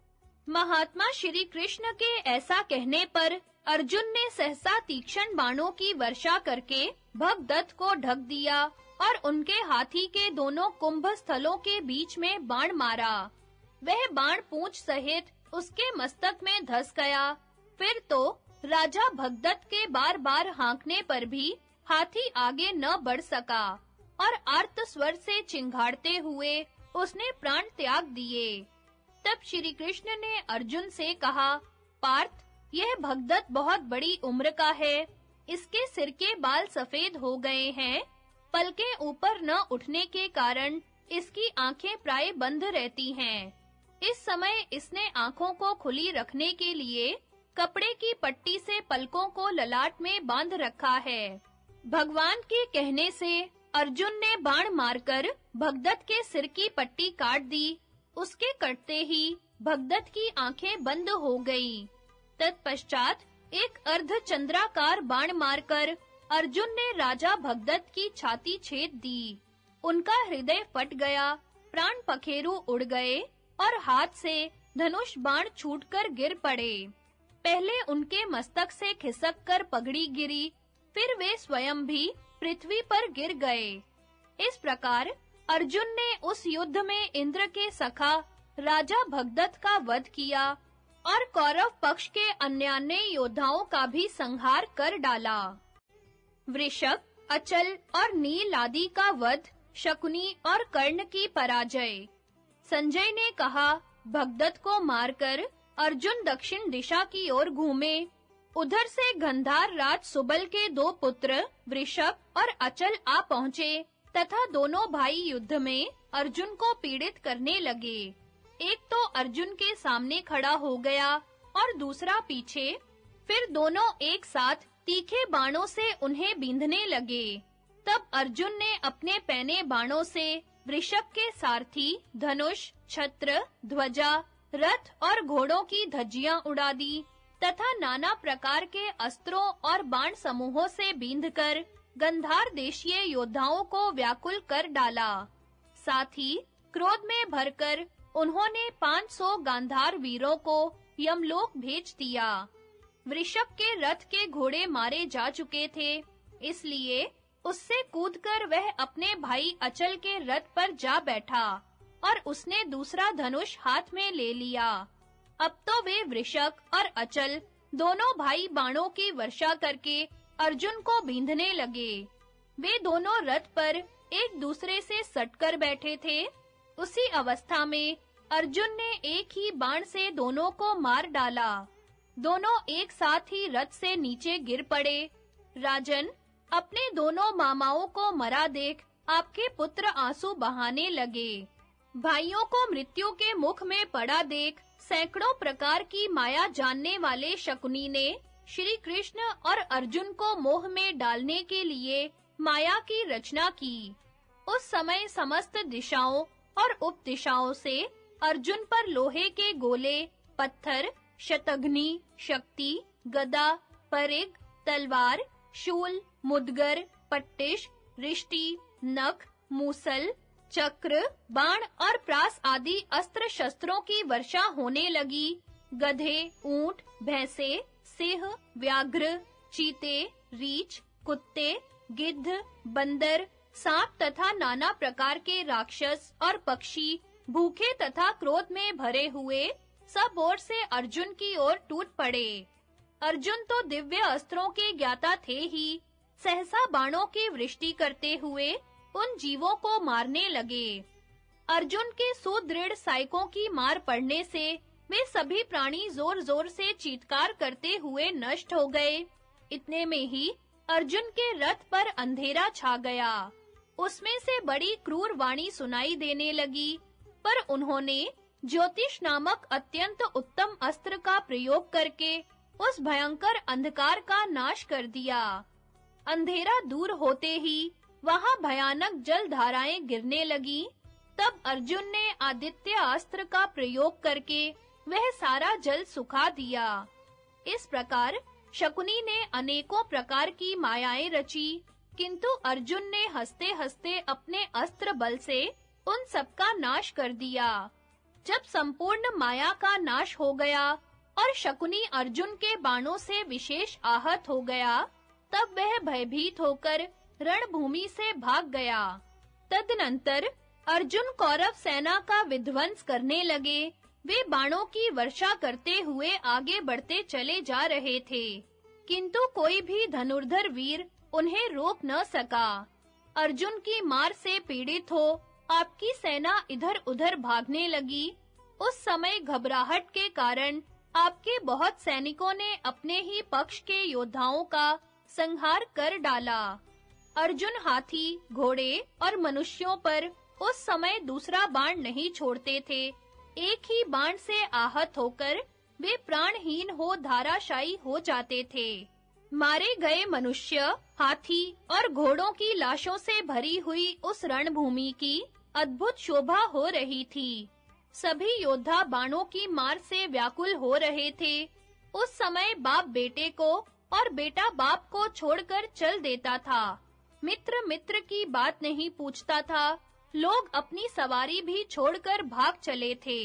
महात्मा श्री कृष्ण के ऐसा कहने पर अर्जुन ने सहसा तीक्ष्ण बाणों की वर्षा करके भगदत्त को ढक दिया और उनके हाथी के दोनों कुंभ स्थलों के बीच में बाण मारा। वह बाण पूंछ सहित उसके मस्तक में धस गया। फिर तो राजा भगदत्त के बार-बार हाँकने पर भी हाथी आगे न बढ़ सका और आर्त स्वर से चिंघाड़ते हुए उसने प्राण त्याग दिए। तब श्री कृष्ण ने अर्जुन से कहा, पार्थ, यह भगदत्त बहुत बड़ी उम्र का है। इसके सिर के बाल सफेद हो गए हैं। पलकें ऊपर न उठने के कारण इसकी आंखें प्राय बंद रहती हैं। इस समय इसने आंखों को खुली रखने के लिए कपड़े की पट्टी से पलकों को ललाट में बांध रखा है। भगवान के कहने से अर्जुन ने बाण मारकर भगदत्त के सिर की पट्टी काट दी। उसके कटते ही भगदत्त की आंखें बंद हो गईं। तत्पश्चात एक अर्धचंद्राकार बाण मारकर अर्जुन ने राजा भगदत्त की छाती छेद दी। उनका हृदय फट गया, प्राण पखेरु उड़ गए और हाथ से धनुष बाण छूटकर गिर पड़े। पहले उनके मस्तक से खिसककर पगड़ी गिरी, फिर वे स्वयं भी पृथ्वी पर गिर गए। इस प्रकार अर्जुन ने उस युद्ध में इंद्र के सखा राजा भगदत्त का वध किया और कौरव पक्ष के अन्यान्य योद्धाओं का भी संहार कर डाला। वृषभ, अचल और नील आदि का वध, शकुनी और कर्ण की पराजय। संजय ने कहा, भगदत्त को मारकर अर्जुन दक्षिण दिशा की ओर घूमे। उधर से गंधार राज सुबल के दो पुत्र वृषभ और अचल आ पहुंचे तथा दोनों भाई युद्ध में अर्जुन को पीड़ित करने लगे। एक तो अर्जुन के सामने खड़ा हो गया और दूसरा पीछे। फिर दोनों एक साथ तीखे बाणों से उन्हें बींधने लगे। तब अर्जुन ने अपने पैने बाणों से वृषभ के सारथी, धनुष, छत्र, ध्वजा, रथ और घोड़ों की धज्जियां उड़ा दी तथा नाना प्रकार के अस्त्रों और बाण समूहों से बींधकर गंधार देशीय योद्धाओं को व्याकुल कर डाला। साथ ही क्रोध में भरकर उन्होंने पाँच सौ गांधार वीरों को यमलोक भेज दिया। वृषभ के रथ के घोड़े मारे जा चुके थे, इसलिए उससे कूदकर वह अपने भाई अचल के रथ पर जा बैठा और उसने दूसरा धनुष हाथ में ले लिया। अब तो वे वृषभ और अचल दोनों भाई बाणों की वर्षा करके अर्जुन को बींधने लगे। वे दोनों रथ पर एक दूसरे से सटकर बैठे थे। उसी अवस्था में अर्जुन ने एक ही बाण से दोनों को मार डाला। दोनों एक साथ ही रथ से नीचे गिर पड़े। राजन, अपने दोनों मामाओं को मरा देख आपके पुत्र आंसू बहाने लगे। भाइयों को मृत्यु के मुख में पड़ा देख सैकड़ों प्रकार की माया जानने वाले शकुनी ने श्री कृष्ण और अर्जुन को मोह में डालने के लिए माया की रचना की। उस समय समस्त दिशाओं और उपदिशाओं से अर्जुन पर लोहे के गोले, पत्थर, शतघ्नी, शक्ति, गदा, परिग, तलवार, शूल, मुद्गर, पट्टिश, रिष्टि, नख, मूसल, चक्र, बाण और प्रास आदि अस्त्र शस्त्रों की वर्षा होने लगी। गधे, ऊंट, भैंसे, सिंह, व्याघ्र, चीते, रीछ, कुत्ते, गिद्ध, बंदर, सांप तथा नाना प्रकार के राक्षस और पक्षी भूखे तथा क्रोध में भरे हुए सब ओर से अर्जुन की ओर टूट पड़े। अर्जुन तो दिव्य अस्त्रों के ज्ञाता थे ही, सहसा बाणों की वृष्टि करते हुए उन जीवों को मारने लगे। अर्जुन के सुदृढ़ सायकों की मार पड़ने से वे सभी प्राणी जोर-जोर से चीत्कार करते हुए नष्ट हो गए। इतने में ही अर्जुन के रथ पर अंधेरा छा गया। उसमें से बड़ी क्रूर वाणी सुनाई देने लगी। पर उन्होंने ज्योतिष नामक अत्यंत उत्तम अस्त्र का प्रयोग करके उस भयंकर अंधकार का नाश कर दिया। अंधेरा दूर होते ही वहां भयानक जल धाराएं गिरने लगी। तब अर्जुन ने आदित्य अस्त्र का प्रयोग करके वह सारा जल सुखा दिया। इस प्रकार शकुनी ने अनेकों प्रकार की मायाएं रची, किंतु अर्जुन ने हंसते-हंसते अपने अस्त्र बल से उन सब का नाश कर दिया। जब संपूर्ण माया का नाश हो गया और शकुनी अर्जुन के बाणों से विशेष आहत हो गया, तब वह भयभीत होकर रणभूमि से भाग गया। तदनंतर अर्जुन कौरव सेना का विध्वंस करने लगे। वे बाणों की वर्षा करते हुए आगे बढ़ते चले जा रहे थे, किंतु कोई भी धनुर्धर वीर उन्हें रोक न सका। अर्जुन की मार से पीड़ित हो आपकी सेना इधर-उधर भागने लगी। उस समय घबराहट के कारण आपके बहुत सैनिकों ने अपने ही पक्ष के योद्धाओं का संहार कर डाला। अर्जुन हाथी, घोड़े और मनुष्यों पर उस समय दूसरा बाण नहीं छोड़ते थे। एक ही बाण से आहत होकर वे प्राणहीन हो धाराशायी हो जाते थे। मारे गए मनुष्य, हाथी और घोड़ों की लाशों से भरी हुई उस रणभूमि की अद्भुत शोभा हो रही थी। सभी योद्धा बाणों की मार से व्याकुल हो रहे थे। उस समय बाप बेटे को और बेटा बाप को छोड़कर चल देता था। मित्र मित्र की बात नहीं पूछता था। लोग अपनी सवारी भी छोड़कर भाग चले थे।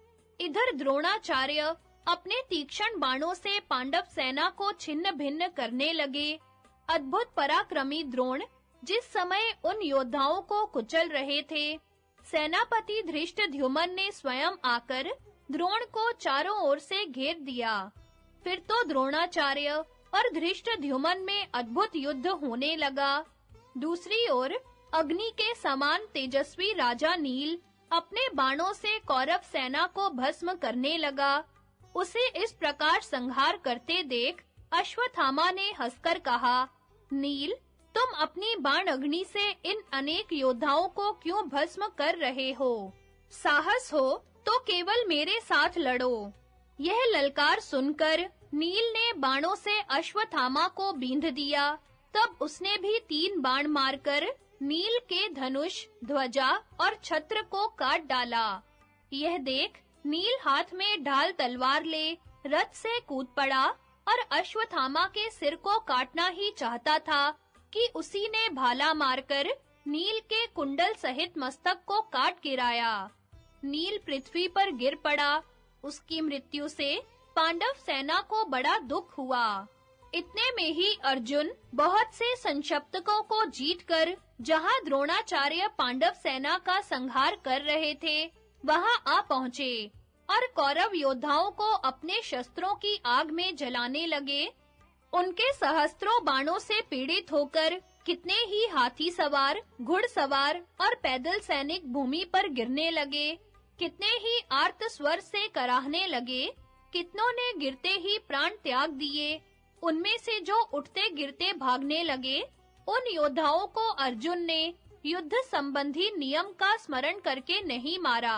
इधर द्रोणाचार्य अपने तीक्ष्ण बाणों से पांडव सेना को छिन्न-भिन्न करने लगे। अद्भुत पराक्रमी द्रोण जिस समय उन योद्धाओं को कुचल रहे थे, सेनापति धृष्टद्युम्न ने स्वयं आकर द्रोण को चारों ओर से घेर दिया। फिर तो द्रोणाचार्य और धृष्टद्युम्न में अद्भुत युद्ध होने लगा। दूसरी ओर अग्नि के समान तेजस्वी राजा नील अपने बाणों से कौरव सेना को भस्म करने लगा। उसे इस प्रकार संहार करते देख अश्वत्थामा ने हंसकर कहा, नील, तुम अपनी बाण अग्नि से इन अनेक योद्धाओं को क्यों भस्म कर रहे हो? साहस हो तो केवल मेरे साथ लड़ो। यह ललकार सुनकर नील ने बाणों से अश्वत्थामा को बींध दिया। तब उसने भी तीन बाण मारकर नील के धनुष, ध्वजा और छत्र को काट डाला। यह देख नील हाथ में ढाल तलवार ले रथ से कूद पड़ा और अश्वत्थामा के सिर को काटना ही चाहता था कि उसी ने भाला मारकर नील के कुंडल सहित मस्तक को काट गिराया। नील पृथ्वी पर गिर पड़ा। उसकी मृत्यु से पांडव सेना को बड़ा दुख हुआ। इतने में ही अर्जुन बहुत से संशप्तकों को जीतकर जहां द्रोणाचार्य पांडव सेना का संहार कर रहे थे, वहां आ पहुंचे और कौरव योद्धाओं को अपने शस्त्रों की आग में जलाने लगे। उनके सहस्त्रों बाणों से पीड़ित होकर कितने ही हाथी सवार, घुड़सवार और पैदल सैनिक भूमि पर गिरने लगे। कितने ही आर्त स्वर से कराहने लगे। कितनों ने गिरते ही प्राण त्याग दिए। उनमें से जो उठते गिरते भागने लगे, उन योद्धाओं को अर्जुन ने युद्ध संबंधी नियम का स्मरण करके नहीं मारा।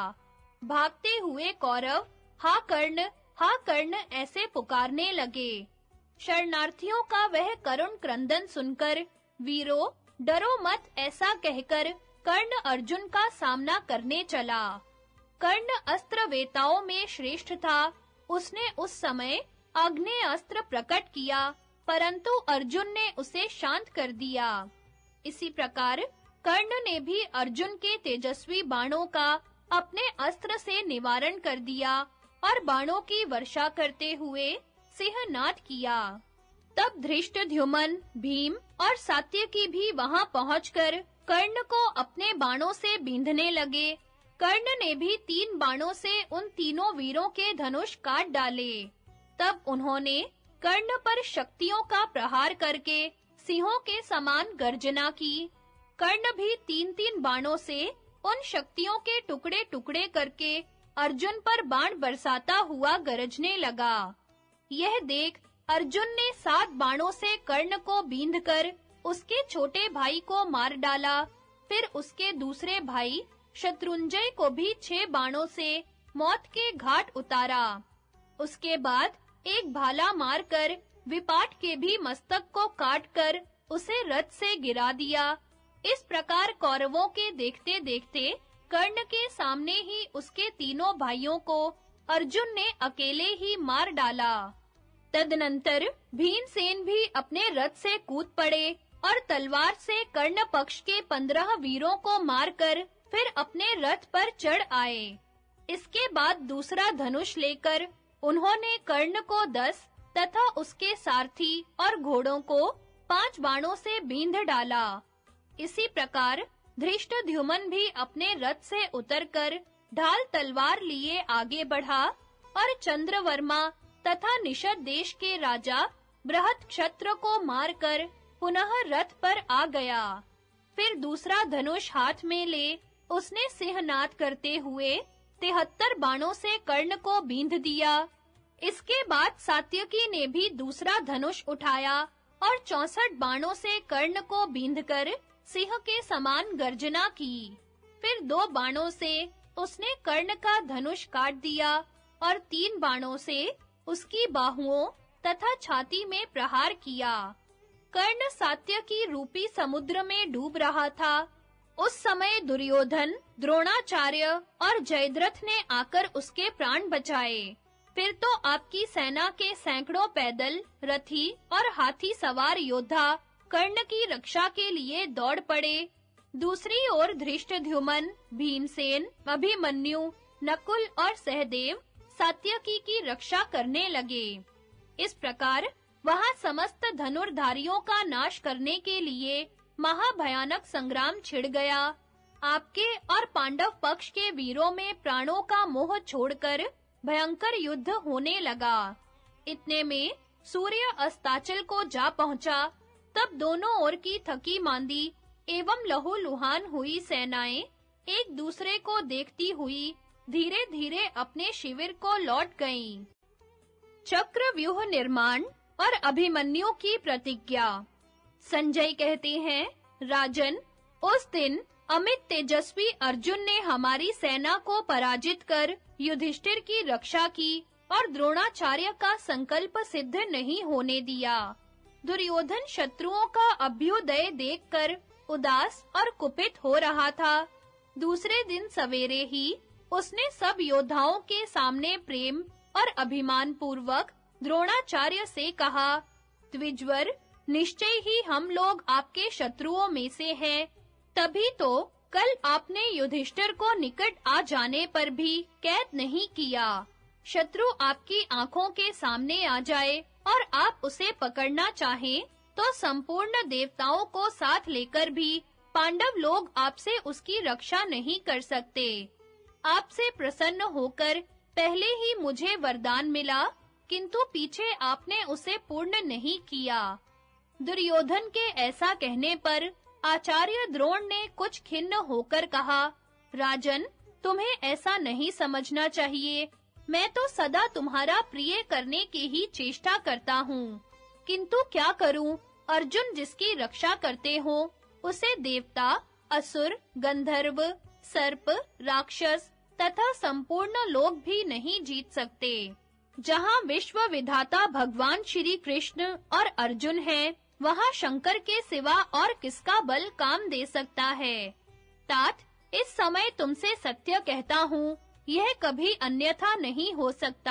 भागते हुए कौरव हा कर्ण, हा कर्ण ऐसे पुकारने लगे। शरणार्थियों का वह करुण क्रंदन सुनकर वीरों, डरो मत ऐसा कहकर कर्ण अर्जुन का सामना करने चला। कर्ण अस्त्र वेताओं में श्रेष्ठ था। उसने उस समय आग्नेय अस्त्र प्रकट किया, परंतु अर्जुन ने उसे शांत कर दिया। इसी प्रकार कर्ण ने भी अर्जुन के तेजस्वी बाणों का अपने अस्त्र से निवारण कर दिया और बाणों की वर्षा करते हुए सिंहनाद किया। तब धृष्टद्युम्न, भीम और सात्यकी भी वहां पहुंचकर कर्ण को अपने बाणों से बींधने लगे। कर्ण ने भी तीन बाणों से उन तीनों वीरों के धनुष काट डाले। तब उन्होंने कर्ण पर शक्तियों का प्रहार करके सिंहों के समान गर्जना की। कर्ण भी तीन-तीन बाणों से उन शक्तियों के टुकड़े-टुकड़े करके अर्जुन पर बाण बरसाता हुआ गरजने लगा। यह देख अर्जुन ने सात बाणों से कर्ण को बींधकर उसके छोटे भाई को मार डाला। फिर उसके दूसरे भाई शत्रुंजय को भी छह बाणों से मौत के घाट उतारा। उसके बाद एक भाला मारकर विपाट के भी मस्तक को काटकर उसे रथ से गिरा दिया। इस प्रकार कौरवों के देखते-देखते कर्ण के सामने ही उसके तीनों भाइयों को अर्जुन ने अकेले ही मार डाला। तदनंतर भीमसेन भी अपने रथ से कूद पड़े और तलवार से कर्ण पक्ष के पंद्रह वीरों को मारकर फिर अपने रथ पर चढ़ आए। इसके बाद दूसरा धनुष लेकर उन्होंने कर्ण को दस तथा उसके सारथी और घोड़ों को पांच बाणों से बींध डाला। इसी प्रकार धृष्टद्युम्न भी अपने रथ से उतरकर ढाल तलवार लिए आगे बढ़ा और चंद्रवर्मा तथा निषद देश के राजा बृहत्क्षत्र को मारकर पुनः रथ पर आ गया। फिर दूसरा धनुष हाथ में ले उसने सिंहनाद करते हुए तिहत्तर बाणों से कर्ण को बींध दिया। इसके बाद सात्यकी ने भी दूसरा धनुष उठाया और चौसठ बाणों से कर्ण को बींधकर सिंह के समान गर्जना की। फिर दो बाणों से उसने कर्ण का धनुष काट दिया और तीन बाणों से उसकी बाहुओं तथा छाती में प्रहार किया। कर्ण सात्यकी रूपी समुद्र में डूब रहा था। उस समय दुर्योधन, द्रोणाचार्य और जयद्रथ ने आकर उसके प्राण बचाए। फिर तो आपकी सेना के सैकड़ों पैदल, रथी और हाथी सवार योद्धा कर्ण की रक्षा के लिए दौड़ पड़े। दूसरी ओर धृष्टद्युम्न, भीमसेन, अभिमन्यु, नकुल और सहदेव सात्यकी की रक्षा करने लगे। इस प्रकार वहां समस्त धनुर्धारियों का नाश करने के लिए महाभयानक संग्राम छिड़ गया। आपके और पांडव पक्ष के वीरों में प्राणों का मोह छोड़कर भयंकर युद्ध होने लगा। इतने में सूर्य अस्ताचल को जा पहुंचा। तब दोनों ओर की थकी मांदी एवं लहूलुहान हुई सेनाएं एक दूसरे को देखती हुई धीरे-धीरे अपने शिविर को लौट गईं। चक्रव्यूह निर्माण और अभिमन्यु की प्रतिज्ञा। संजय कहते हैं, राजन, उस दिन अमित तेजस्वी अर्जुन ने हमारी सेना को पराजित कर युधिष्ठिर की रक्षा की और द्रोणाचार्य का संकल्प सिद्ध नहीं होने दिया। दुर्योधन शत्रुओं का अभ्युदय देखकर उदास और कुपित हो रहा था। दूसरे दिन सवेरे ही उसने सब योद्धाओं के सामने प्रेम और अभिमान पूर्वक द्रोणाचार्य से कहा, द्विजवर, निश्चय ही हम लोग आपके शत्रुओं में से हैं। तभी तो कल आपने युधिष्ठिर को निकट आ जाने पर भी कैद नहीं किया। शत्रु आपकी आंखों के सामने आ जाए और आप उसे पकड़ना चाहें, तो संपूर्ण देवताओं को साथ लेकर भी पांडव लोग आपसे उसकी रक्षा नहीं कर सकते। आपसे प्रसन्न होकर पहले ही मुझे वरदान मिला, किंतु पीछे आपने उसे पूर्ण नहीं किया। दुर्योधन के ऐसा कहने पर आचार्य द्रोण ने कुछ खिन्न होकर कहा, राजन, तुम्हें ऐसा नहीं समझना चाहिए। मैं तो सदा तुम्हारा प्रिय करने की ही चेष्टा करता हूँ, किंतु क्या करूँ, अर्जुन जिसकी रक्षा करते हो, उसे देवता, असुर, गंधर्व, सर्प, राक्षस तथा संपूर्ण लोग भी नहीं जीत सकते। जहाँ विश्व विधाता भगवान श्री कृष्ण और अर्जुन हैं, वहाँ शंकर के सिवा और किसका बल काम दे सकता है। तात, इस समय तुमसे सत्य कहता हूँ, यह कभी अन्यथा नहीं हो सकता।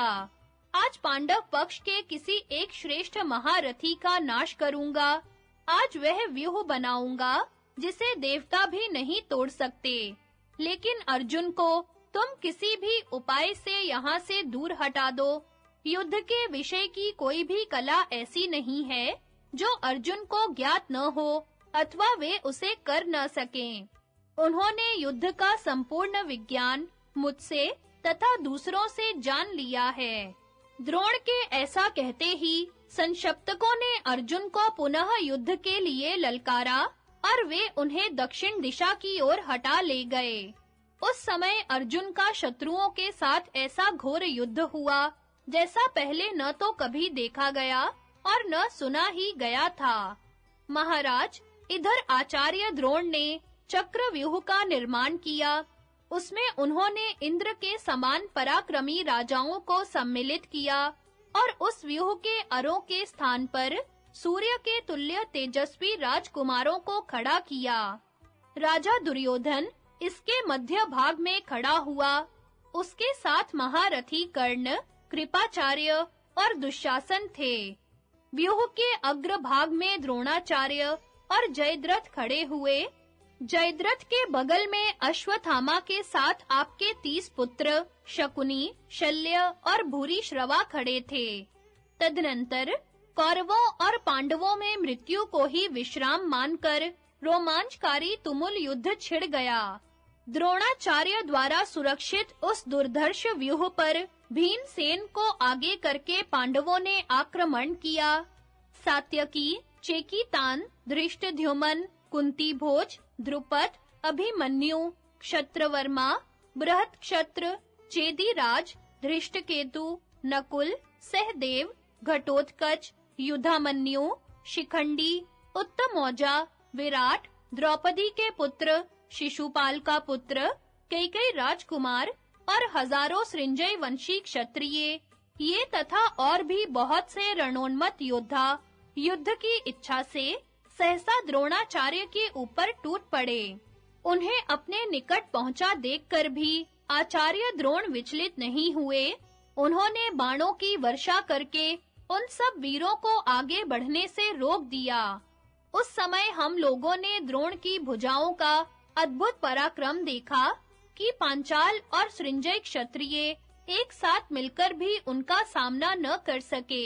आज पांडव पक्ष के किसी एक श्रेष्ठ महारथी का नाश करूंगा। आज वह व्यूह बनाऊंगा जिसे देवता भी नहीं तोड़ सकते। लेकिन अर्जुन को तुम किसी भी उपाय से यहाँ से दूर हटा दो। युद्ध के विषय की कोई भी कला ऐसी नहीं है जो अर्जुन को ज्ञात न हो अथवा वे उसे कर न सकें। उन्होंने युद्ध का संपूर्ण विज्ञान मुझसे तथा दूसरों से जान लिया है। द्रोण के ऐसा कहते ही संशप्तकों ने अर्जुन को पुनः युद्ध के लिए ललकारा और वे उन्हें दक्षिण दिशा की ओर हटा ले गए। उस समय अर्जुन का शत्रुओं के साथ ऐसा घोर युद्ध हुआ जैसा पहले न तो कभी देखा गया और न सुना ही गया था। महाराज, इधर आचार्य द्रोण ने चक्रव्यूह का निर्माण किया उसमें उन्होंने इंद्र के समान पराक्रमी राजाओं को सम्मिलित किया और उस व्यूह के अरों के स्थान पर सूर्य के तुल्य तेजस्वी राजकुमारों को खड़ा किया। राजा दुर्योधन इसके मध्य भाग में खड़ा हुआ। उसके साथ महारथी कर्ण, कृपाचार्य और दुशासन थे। व्यूह के अग्र भाग में द्रोणाचार्य और जयद्रथ खड़े हुए। जयद्रथ के बगल में अश्वत्थामा के साथ आपके तीस पुत्र शकुनी, शल्य और भूरिश्रवा खड़े थे। तदनंतर कौरवों और पांडवों में मृत्यु को ही विश्राम मानकर रोमांचकारी तुमुल युद्ध छिड़ गया। द्रोणाचार्य द्वारा सुरक्षित उस दुर्धर्ष व्यूह पर भीमसेन को आगे करके पांडवों ने आक्रमण किया। सात्यकी, चेकीतान, धृष्टद्युम्न, कुंतीभोज, द्रुपद, अभिमन्यु, क्षत्रवर्मा, बृहत्क्षत्र, चेदीराज, धृष्टकेतु, नकुल, सहदेव, घटोत्कच, युधामन्यु, शिखंडी, उत्तमौजा, विराट, द्रौपदी के पुत्र, शिशुपाल का पुत्र, कैकेयी राजकुमार और हजारों सृंजय वंशी क्षत्रिय, ये तथा और भी बहुत से रणोन्मत्त योद्धा युद्ध की इच्छा से सहसा द्रोणाचार्य के ऊपर टूट पड़े। उन्हें अपने निकट पहुंचा देखकर भी आचार्य द्रोण विचलित नहीं हुए। उन्होंने बाणों की वर्षा करके उन सब वीरों को आगे बढ़ने से रोक दिया। उस समय हम लोगों ने द्रोण की भुजाओं का अद्भुत पराक्रम देखा कि पांचाल और सृंजय क्षत्रिय एक साथ मिलकर भी उनका सामना न कर सके।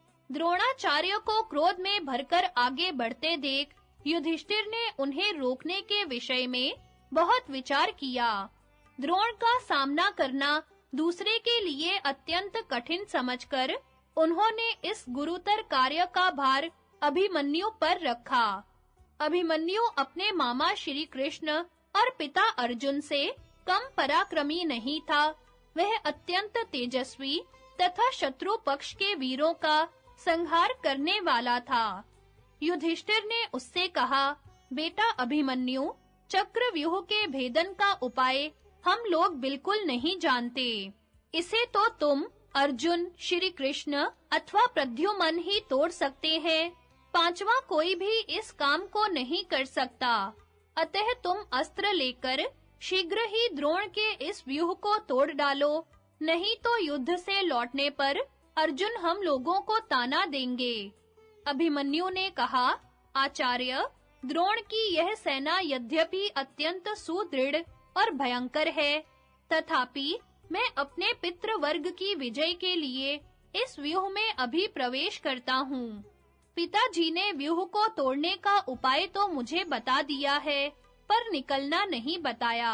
द्रोणाचार्य को क्रोध में भरकर आगे बढ़ते देख युधिष्ठिर ने उन्हें रोकने के विषय में बहुत विचार किया। द्रोण का सामना करना दूसरे के लिए अत्यंत कठिन समझकर उन्होंने इस गुरुतर कार्य का भार अभिमन्यु पर रखा। अभिमन्यु अपने मामा श्री कृष्ण और पिता अर्जुन से कम पराक्रमी नहीं था। वह अत्यंत तेजस्वी तथा शत्रु पक्ष के वीरों का संहार करने वाला था। युधिष्ठिर ने उससे कहा, बेटा अभिमन्यु, चक्रव्यूह के भेदन का उपाय हम लोग बिल्कुल नहीं जानते। इसे तो तुम, अर्जुन, श्री कृष्ण अथवा प्रद्युम्न ही तोड़ सकते हैं। पांचवा कोई भी इस काम को नहीं कर सकता। अतः तुम अस्त्र लेकर शीघ्र ही द्रोण के इस व्यूह को तोड़ डालो, नहीं तो युद्ध से लौटने पर अर्जुन हम लोगों को ताना देंगे। अभिमन्यु ने कहा, आचार्य, द्रोण की यह सेना यद्यपि अत्यंत सुदृढ़ और भयंकर है, तथापि मैं अपने पितृ वर्ग की विजय के लिए इस व्यूह में अभी प्रवेश करता हूँ। पिताजी ने व्यूह को तोड़ने का उपाय तो मुझे बता दिया है, पर निकलना नहीं बताया।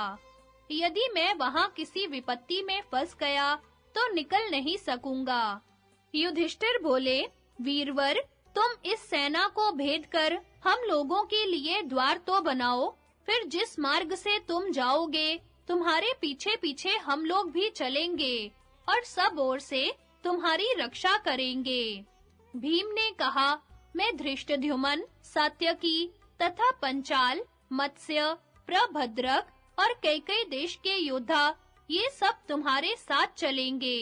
यदि मैं वहां किसी विपत्ति में फंस गया तो निकल नहीं सकूंगा। युधिष्ठिर बोले, वीरवर, तुम इस सेना को भेद कर हम लोगों के लिए द्वार तो बनाओ, फिर जिस मार्ग से तुम जाओगे तुम्हारे पीछे-पीछे हम लोग भी चलेंगे और सब ओर से तुम्हारी रक्षा करेंगे। भीम ने कहा, मैं धृष्टद्युम्न, सात्यकी तथा पंचाल, मत्स्य, प्रभद्रक और कैकेयी देश के योद्धा ये सब तुम्हारे साथ चलेंगे।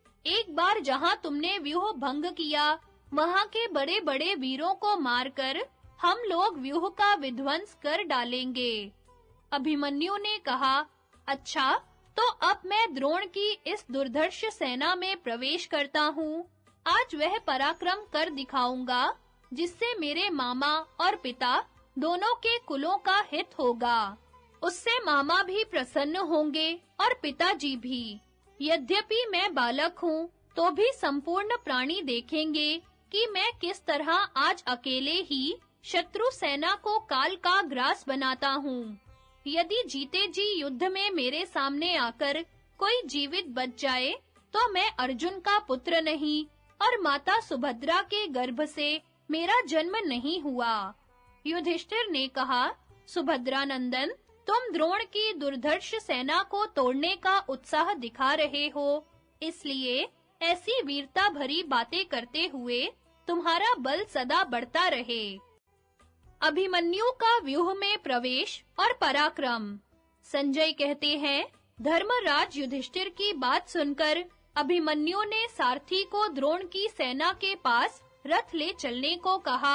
एक बार जहां तुमने व्यूह भंग किया, वहां के बड़े-बड़े वीरों को मारकर हम लोग व्यूह का विध्वंस कर डालेंगे। अभिमन्यु ने कहा, अच्छा, तो अब मैं द्रोण की इस दुर्धर्ष सेना में प्रवेश करता हूँ। आज वह पराक्रम कर दिखाऊंगा जिससे मेरे मामा और पिता दोनों के कुलों का हित होगा। उससे मामा भी प्रसन्न होंगे और पिताजी भी। यद्यपि मैं बालक हूँ, तो भी संपूर्ण प्राणी देखेंगे कि मैं किस तरह आज अकेले ही शत्रु सेना को काल का ग्रास बनाता हूँ। यदि जीते जी युद्ध में मेरे सामने आकर कोई जीवित बच जाए, तो मैं अर्जुन का पुत्र नहीं और माता सुभद्रा के गर्भ से मेरा जन्म नहीं हुआ। युधिष्ठिर ने कहा, सुभद्रा नंदन, तुम द्रोण की दुर्धर्ष सेना को तोड़ने का उत्साह दिखा रहे हो, इसलिए ऐसी वीरता भरी बातें करते हुए तुम्हारा बल सदा बढ़ता रहे। अभिमन्यु का व्यूह में प्रवेश और पराक्रम। संजय कहते हैं, धर्मराज युधिष्ठिर की बात सुनकर अभिमन्यु ने सारथी को द्रोण की सेना के पास रथ ले चलने को कहा।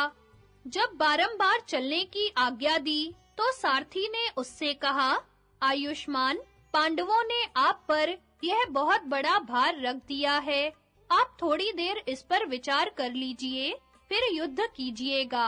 जब बारंबार चलने की आज्ञा दी, तो सारथी ने उससे कहा, आयुष्मान, पांडवों ने आप पर यह बहुत बड़ा भार रख दिया है। आप थोड़ी देर इस पर विचार कर लीजिए, फिर युद्ध कीजिएगा।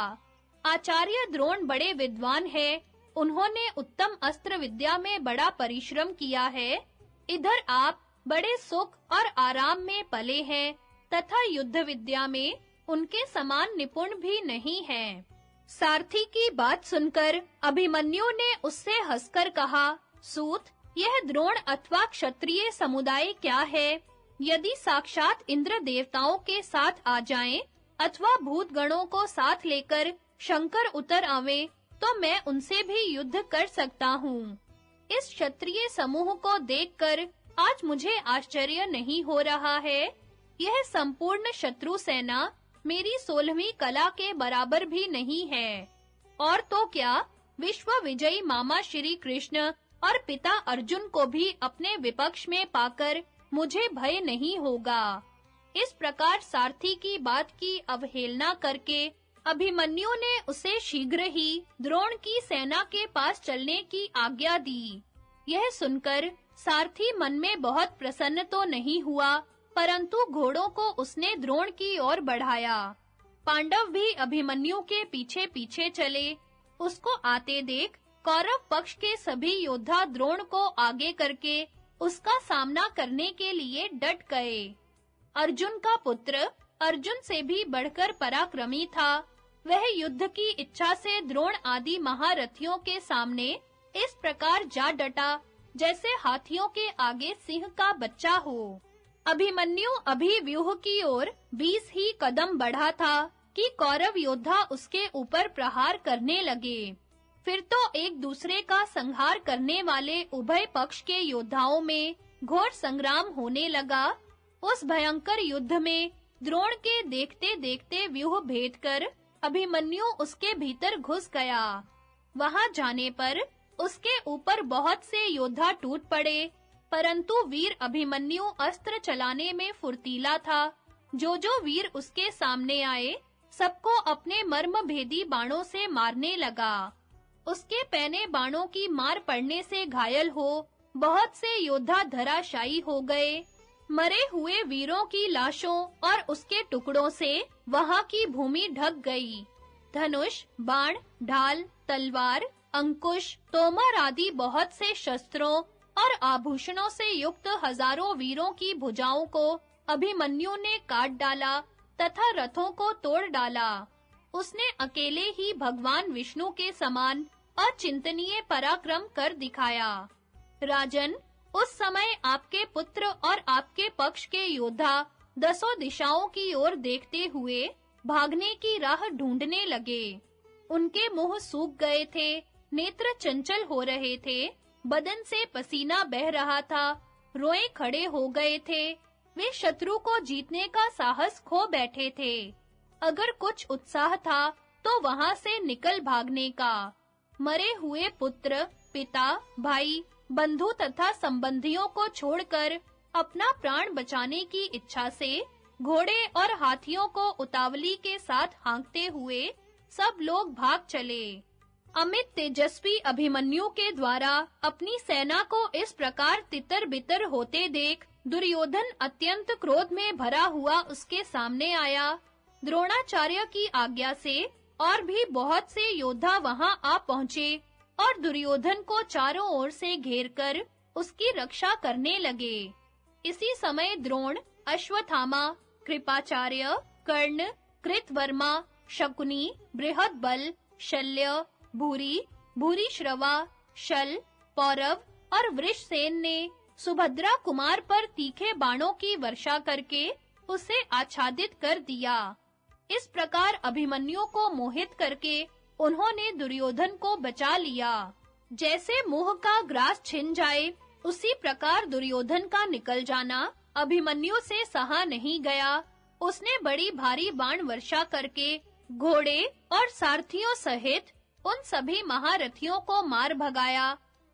आचार्य द्रोण बड़े विद्वान हैं, उन्होंने उत्तम अस्त्र विद्या में बड़ा परिश्रम किया है। इधर आप बड़े सुख और आराम में पले हैं, तथा युद्ध विद्या में उनके समान निपुण भी नहीं हैं। सारथी की बात सुनकर अभिमन्यु ने उससे हंसकर कहा, सूत, यह द्रोण अथवा क्षत्रिय समुदाय क्या है? यदि साक्षात इंद्र देवताओं के साथ आ जाएं, अथवा भूत गणों को साथ लेकर शंकर उतर आवे, तो मैं उनसे भी युद्ध कर सकता हूँ। इस क्षत्रिय समूह को देखकर आज मुझे आश्चर्य नहीं हो रहा है। यह संपूर्ण शत्रु सेना मेरी सोलहवीं कला के बराबर भी नहीं है। और तो क्या, विश्व विजयी मामा श्री कृष्ण और पिता अर्जुन को भी अपने विपक्ष में पाकर मुझे भय नहीं होगा। इस प्रकार सारथी की बात की अवहेलना करके अभिमन्यु ने उसे शीघ्र ही द्रोण की सेना के पास चलने की आज्ञा दी। यह सुनकर सारथी मन में बहुत प्रसन्न तो नहीं हुआ, परंतु घोड़ों को उसने द्रोण की ओर बढ़ाया। पांडव भी अभिमन्यु के पीछे-पीछे चले। उसको आते देख कौरव पक्ष के सभी योद्धा द्रोण को आगे करके उसका सामना करने के लिए डट गए। अर्जुन का पुत्र अर्जुन से भी बढ़कर पराक्रमी था। वह युद्ध की इच्छा से द्रोण आदि महारथियों के सामने इस प्रकार जा डटा जैसे हाथियों के आगे सिंह का बच्चा हो। अभिमन्यु अभी व्यूह की ओर बीस ही कदम बढ़ा था कि कौरव योद्धा उसके ऊपर प्रहार करने लगे। फिर तो एक दूसरे का संहार करने वाले उभय पक्ष के योद्धाओं में घोर संग्राम होने लगा। उस भयंकर युद्ध में द्रोण के देखते-देखते व्यूह भेद कर अभिमन्यु उसके भीतर घुस गया। वहां जाने पर उसके ऊपर बहुत से योद्धा टूट पड़े, परंतु वीर अभिमन्यु अस्त्र चलाने में फुर्तीला था। जो-जो वीर उसके सामने आए, सबको अपने मर्मभेदी बाणों से मारने लगा। उसके पैने बाणों की मार पड़ने से घायल हो बहुत से योद्धा धराशायी हो गए। मरे हुए वीरों की लाशों और उसके टुकड़ों से वहां की भूमि ढक गई। धनुष, बाण, ढाल, तलवार, अंकुश, तोमर आदि बहुत से शस्त्रों और आभूषणों से युक्त हजारों वीरों की भुजाओं को अभिमन्यु ने काट डाला तथा रथों को तोड़ डाला। उसने अकेले ही भगवान विष्णु के समान अचिंतनीय पराक्रम कर दिखाया। राजन, उस समय आपके पुत्र और आपके पक्ष के योद्धा दसों दिशाओं की ओर देखते हुए भागने की राह ढूंढने लगे। उनके मुंह सूख गए थे, नेत्र चंचल हो रहे थे, बदन से पसीना बह रहा था, रोए खड़े हो गए थे। वे शत्रु को जीतने का साहस खो बैठे थे। अगर कुछ उत्साह था तो वहां से निकल भागने का। मरे हुए पुत्र, पिता, भाई, बंधु तथा संबंधियों को छोड़कर अपना प्राण बचाने की इच्छा से घोड़े और हाथियों को उतावली के साथ हाँकते हुए सब लोग भाग चले। अमित तेजस्वी अभिमन्यु के द्वारा अपनी सेना को इस प्रकार तितर-बितर होते देख दुर्योधन अत्यंत क्रोध में भरा हुआ उसके सामने आया। द्रोणाचार्य की आज्ञा से और भी बहुत से योद्धा वहां आ पहुंचे और दुर्योधन को चारों ओर से घेरकर उसकी रक्षा करने लगे। इसी समय द्रोण, अश्वत्थामा, कृपाचार्य, कर्ण, कृतवर्मा, शकुनी, बृहद्बल, शल्य, भूरि, भूरिश्रवा, शल, पौरव और वृषसेन ने सुभद्रा कुमार पर तीखे बाणों की वर्षा करके उसे आच्छादित कर दिया। इस प्रकार अभिमन्यु को मोहित करके उन्होंने दुर्योधन को बचा लिया। जैसे मोह का ग्रास छिन जाए, उसी प्रकार दुर्योधन का निकल जाना अभिमन्यु से सहा नहीं गया। उसने बड़ी भारी बाण वर्षा करके घोड़े और सारथियों सहित उन सभी महारथियों को मार भगाया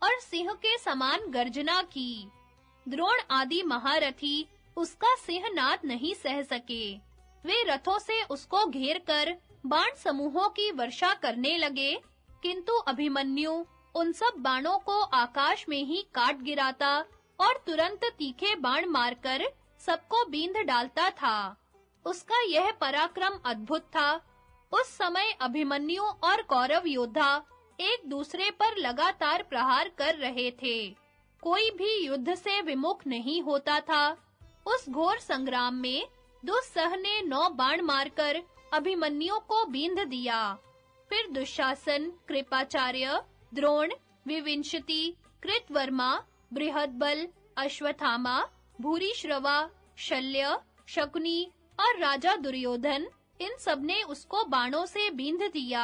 और सिंह के समान गर्जना की। द्रोण आदि महारथी उसका सिंहनाद नहीं सह सके। वे रथों से उसको घेर कर बाण समूहों की वर्षा करने लगे, किंतु अभिमन्यु उन सब बाणों को आकाश में ही काट गिराता और तुरंत तीखे बाण मारकर सबको बींध डालता था। उसका यह पराक्रम अद्भुत था। उस समय अभिमन्यु और कौरव योद्धा एक दूसरे पर लगातार प्रहार कर रहे थे। कोई भी युद्ध से विमुख नहीं होता था। उस घोर संग्राम में दुस्सह ने नौ बाण मारकर अभिमन्यु को बींध दिया। फिर दुशासन, कृपाचार्य, द्रोण, विविंशति, कृतवर्मा, बृहद्बल, अश्वत्थामा, भूरिश्रवा, शल्य, शकुनी और राजा दुर्योधन, इन सबने उसको बाणों से बींध दिया।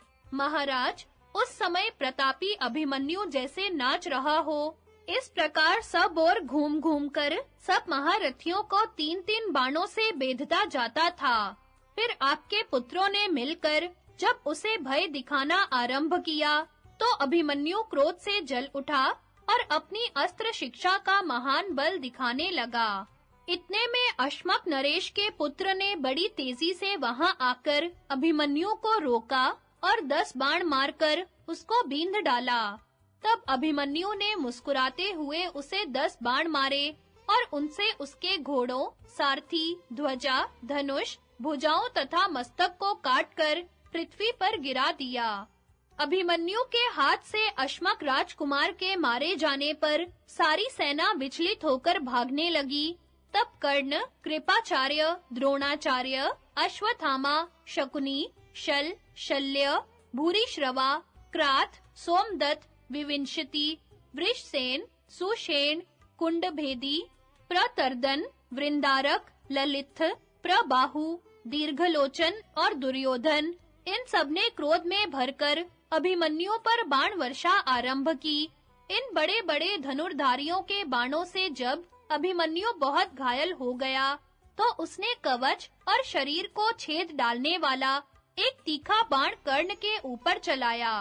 महाराज, उस समय प्रतापी अभिमन्यु जैसे नाच रहा हो, इस प्रकार सब ओर घूम-घूम कर सब महारथियों को तीन-तीन बाणों से बेधता जाता था। फिर आपके पुत्रों ने मिलकर जब उसे भय दिखाना आरंभ किया, तो अभिमन्यु क्रोध से जल उठा और अपनी अस्त्र शिक्षा का महान बल दिखाने लगा। इतने में अश्मक नरेश के पुत्र ने बड़ी तेजी से वहां आकर अभिमन्यु को रोका और दस बाण मारकर उसको बींध डाला। तब अभिमन्यु ने मुस्कुराते हुए उसे दस बाण मारे और उनसे उसके घोड़ों, सारथी, ध्वजा, धनुष, भुजाओं तथा मस्तक को काटकर पृथ्वी पर गिरा दिया। अभिमन्यु के हाथ से अश्मक राजकुमार के मारे जाने पर सारी सेना विचलित होकर भागने लगी। तब कर्ण, कृपाचार्य, द्रोणाचार्य, अश्वत्थामा, शकुनी, शल, शल्य, भूरिश्रवा, क्राथ, सोमदत्त, विविंशति, वृषसेन, सुषेण, कुंडभेदी, प्रतर्दन, वृंदारक, ललित, प्रबाहु, दीर्घलोचन और दुर्योधन, इन सबने क्रोध में भरकर अभिमन्यु पर बाण वर्षा आरंभ की। इन बड़े-बड़े धनुर्धारियों के बाणों से जब अभिमन्यु बहुत घायल हो गया, तो उसने कवच और शरीर को छेद डालने वाला एक तीखा बाण कर्ण के ऊपर चलाया।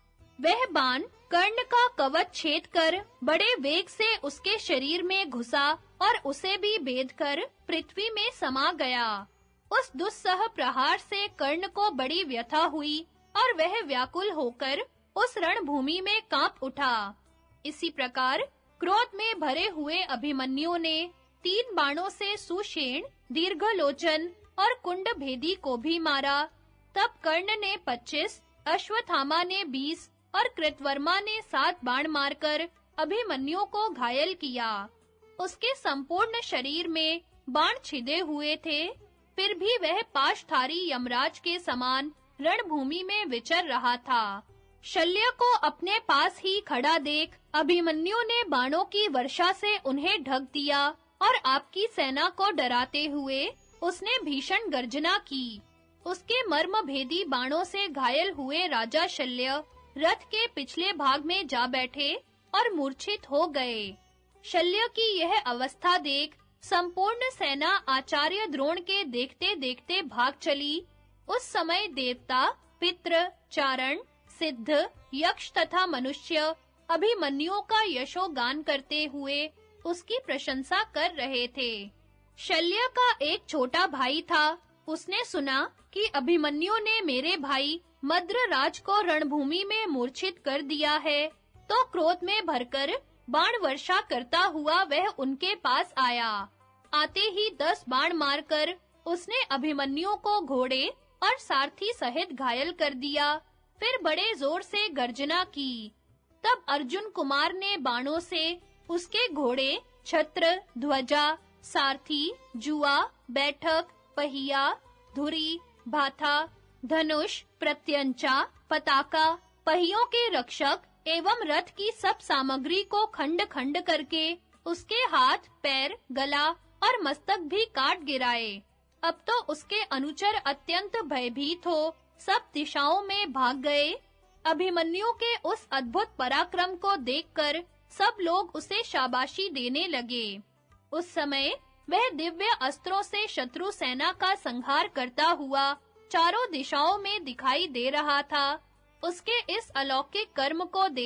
वह बाण कर्ण का कवच छेद कर बड़े वेग से उसके शरीर में घुसा और उसे भी बेधकर पृथ्वी में समा गया। उस दुस्सह प्रहार से कर्ण को बड़ी व्यथा हुई और वह व्याकुल होकर उस रणभूमि में कांप उठा। इसी प्रकार क्रोध में भरे हुए अभिमन्यु ने तीन बाणों से सुषेण, दीर्घलोचन और कुंडभेदी को भी मारा। तब कर्ण ने पच्चीस, अश्वत्थामा ने बीस और कृतवर्मा ने सात बाण मारकर अभिमन्यु को घायल किया। उसके संपूर्ण शरीर में बाण छिदे हुए थे, फिर भी वह पाशधारी यमराज के समान रणभूमि में विचर रहा था। शल्य को अपने पास ही खड़ा देख अभिमन्यु ने बाणों की वर्षा से उन्हें ढक दिया और आपकी सेना को डराते हुए उसने भीषण गर्जना की। उसके मर्मभेदी बाणों से घायल हुए राजा शल्य रथ के पिछले भाग में जा बैठे और मूर्छित हो गए। शल्य की यह अवस्था देख संपूर्ण सेना आचार्य द्रोण के देखते-देखते भाग चली। उस समय देवता, पितृ, चारण, सिद्ध, यक्ष तथा मनुष्य अभिमन्यु का यशोगान करते हुए उसकी प्रशंसा कर रहे थे। शल्य का एक छोटा भाई था। उसने सुना कि अभिमन्यु ने मेरे भाई मद्रराज को रणभूमि में मूर्छित कर दिया है, तो क्रोध में भरकर बाण वर्षा करता हुआ वह उनके पास आया। आते ही दस बाण मारकर उसने अभिमन्यु को घोड़े और सारथी सहित घायल कर दिया। फिर बड़े जोर से गर्जना की। तब अर्जुन कुमार ने बाणों से उसके घोड़े, छत्र, ध्वजा, सारथी, जुआ, बैठक, पहिया, धुरी, भाथा, धनुष, प्रत्यंचा, पताका, पहियों के रक्षक एवं रथ की सब सामग्री को खंड-खंड करके उसके हाथ, पैर, गला और मस्तक भी काट गिराए। अब तो उसके अनुचर अत्यंत भयभीत हो सब दिशाओं में भाग गए। अभिमन्यु के उस अद्भुत पराक्रम को देखकर सब लोग उसे शाबाशी देने लगे। उस समय वह दिव्य अस्त्रों से शत्रु सेना का संहार करता हुआ चारों दिशाओं में दिखाई दे रहा था। उसके इस अलौकिक कर्म को देख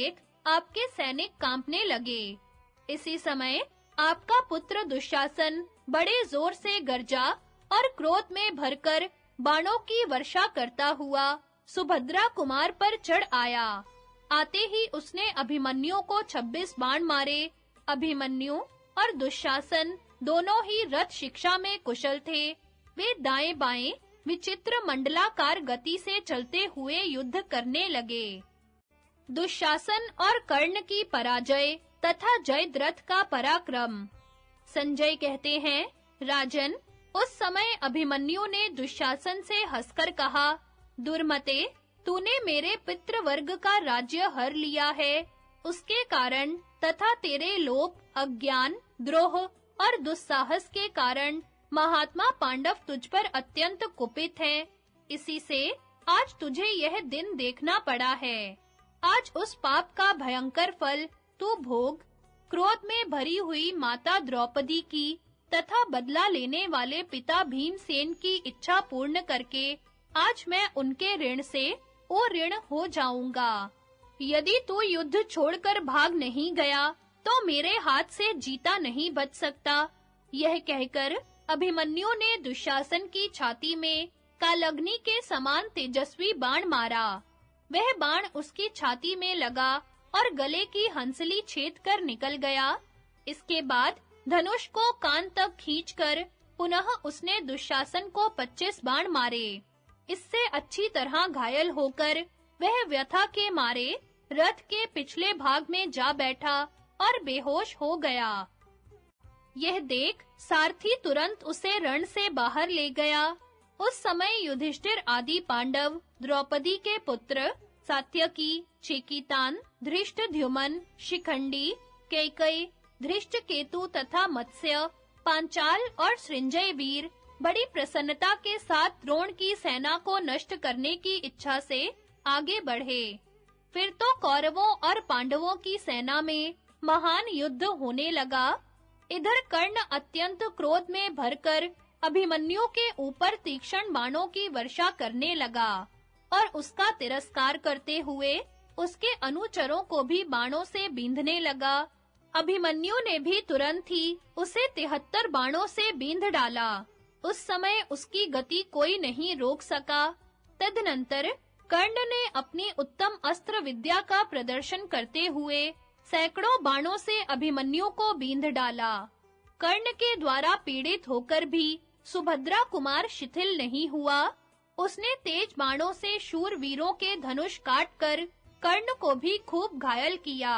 आपके सैनिक कांपने लगे। इसी समय आपका पुत्र दुशासन बड़े जोर से गरजा और क्रोध में भरकर बाणों की वर्षा करता हुआ सुभद्रा कुमार पर चढ़ आया। आते ही उसने अभिमन्यु को छब्बीस बाण मारे। अभिमन्यु और दुशासन दोनों ही रथ शिक्षा में कुशल थे। वे दाएं-बाएं विचित्र मंडलाकार गति से चलते हुए युद्ध करने लगे। दुशासन और कर्ण की पराजय तथा जयद्रथ का पराक्रम। संजय कहते हैं, राजन, उस समय अभिमन्यु ने दुशासन से हंसकर कहा, दुर्मते, तूने मेरे पितृवर्ग का राज्य हर लिया है। उसके कारण तथा तेरे लोभ, अज्ञान, द्रोह और दुस्साहस के कारण महात्मा पांडव तुझ पर अत्यंत कुपित हैं। इसी से आज तुझे यह दिन देखना पड़ा है। आज उस पाप का भयंकर फल तू भोग। क्रोध में भरी हुई माता द्रौपदी की तथा बदला लेने वाले पिता भीमसेन की इच्छा पूर्ण करके आज मैं उनके ऋण से ओ ऋण हो जाऊंगा। यदि तू युद्ध छोड़कर भाग नहीं गया तो मेरे हाथ से जीता नहीं बच सकता। यह कहकर अभिमन्यु ने दुशासन की छाती में कालअग्नि के समान तेजस्वी बाण मारा। वह बाण उसकी छाती में लगा और गले की हंसली छेद कर निकल गया। इसके बाद धनुष को कान तक खींचकर पुनः उसने दुशासन को पच्चीस बाण मारे। इससे अच्छी तरह घायल होकर वह व्यथा के मारे रथ के पिछले भाग में जा बैठा और बेहोश हो गया। यह देख सारथी तुरंत उसे रण से बाहर ले गया। उस समय युधिष्ठिर आदि पांडव, द्रौपदी के पुत्र सात्यकी, चेकितान, धृष्टद्युम्न, शिखंडी, कैकेयी, धृष्टकेतु तथा मत्स्य, पांचाल और सृंजय वीर बड़ी प्रसन्नता के साथ द्रोण की सेना को नष्ट करने की इच्छा से आगे बढ़े। फिर तो कौरवों और पांडवों की सेना में महान युद्ध होने लगा। इधर कर्ण अत्यंत क्रोध में भरकर अभिमन्यु के ऊपर तीक्ष्ण बाणों की वर्षा करने लगा और उसका तिरस्कार करते हुए उसके अनुचरों को भी बाणों से बींधने लगा। अभिमन्यु ने भी तुरंत ही उसे तिहत्तर बाणों से बींध डाला। उस समय उसकी गति कोई नहीं रोक सका। तदनंतर कर्ण ने अपनी उत्तम अस्त्र विद्या का प्रदर्शन करते हुए सैकड़ों बाणों से अभिमन्यु को बींध डाला। कर्ण के द्वारा पीड़ित होकर भी सुभद्रा कुमार शिथिल नहीं हुआ। उसने तेज बाणों से शूर वीरों के धनुष काटकर कर्ण को भी खूब घायल किया।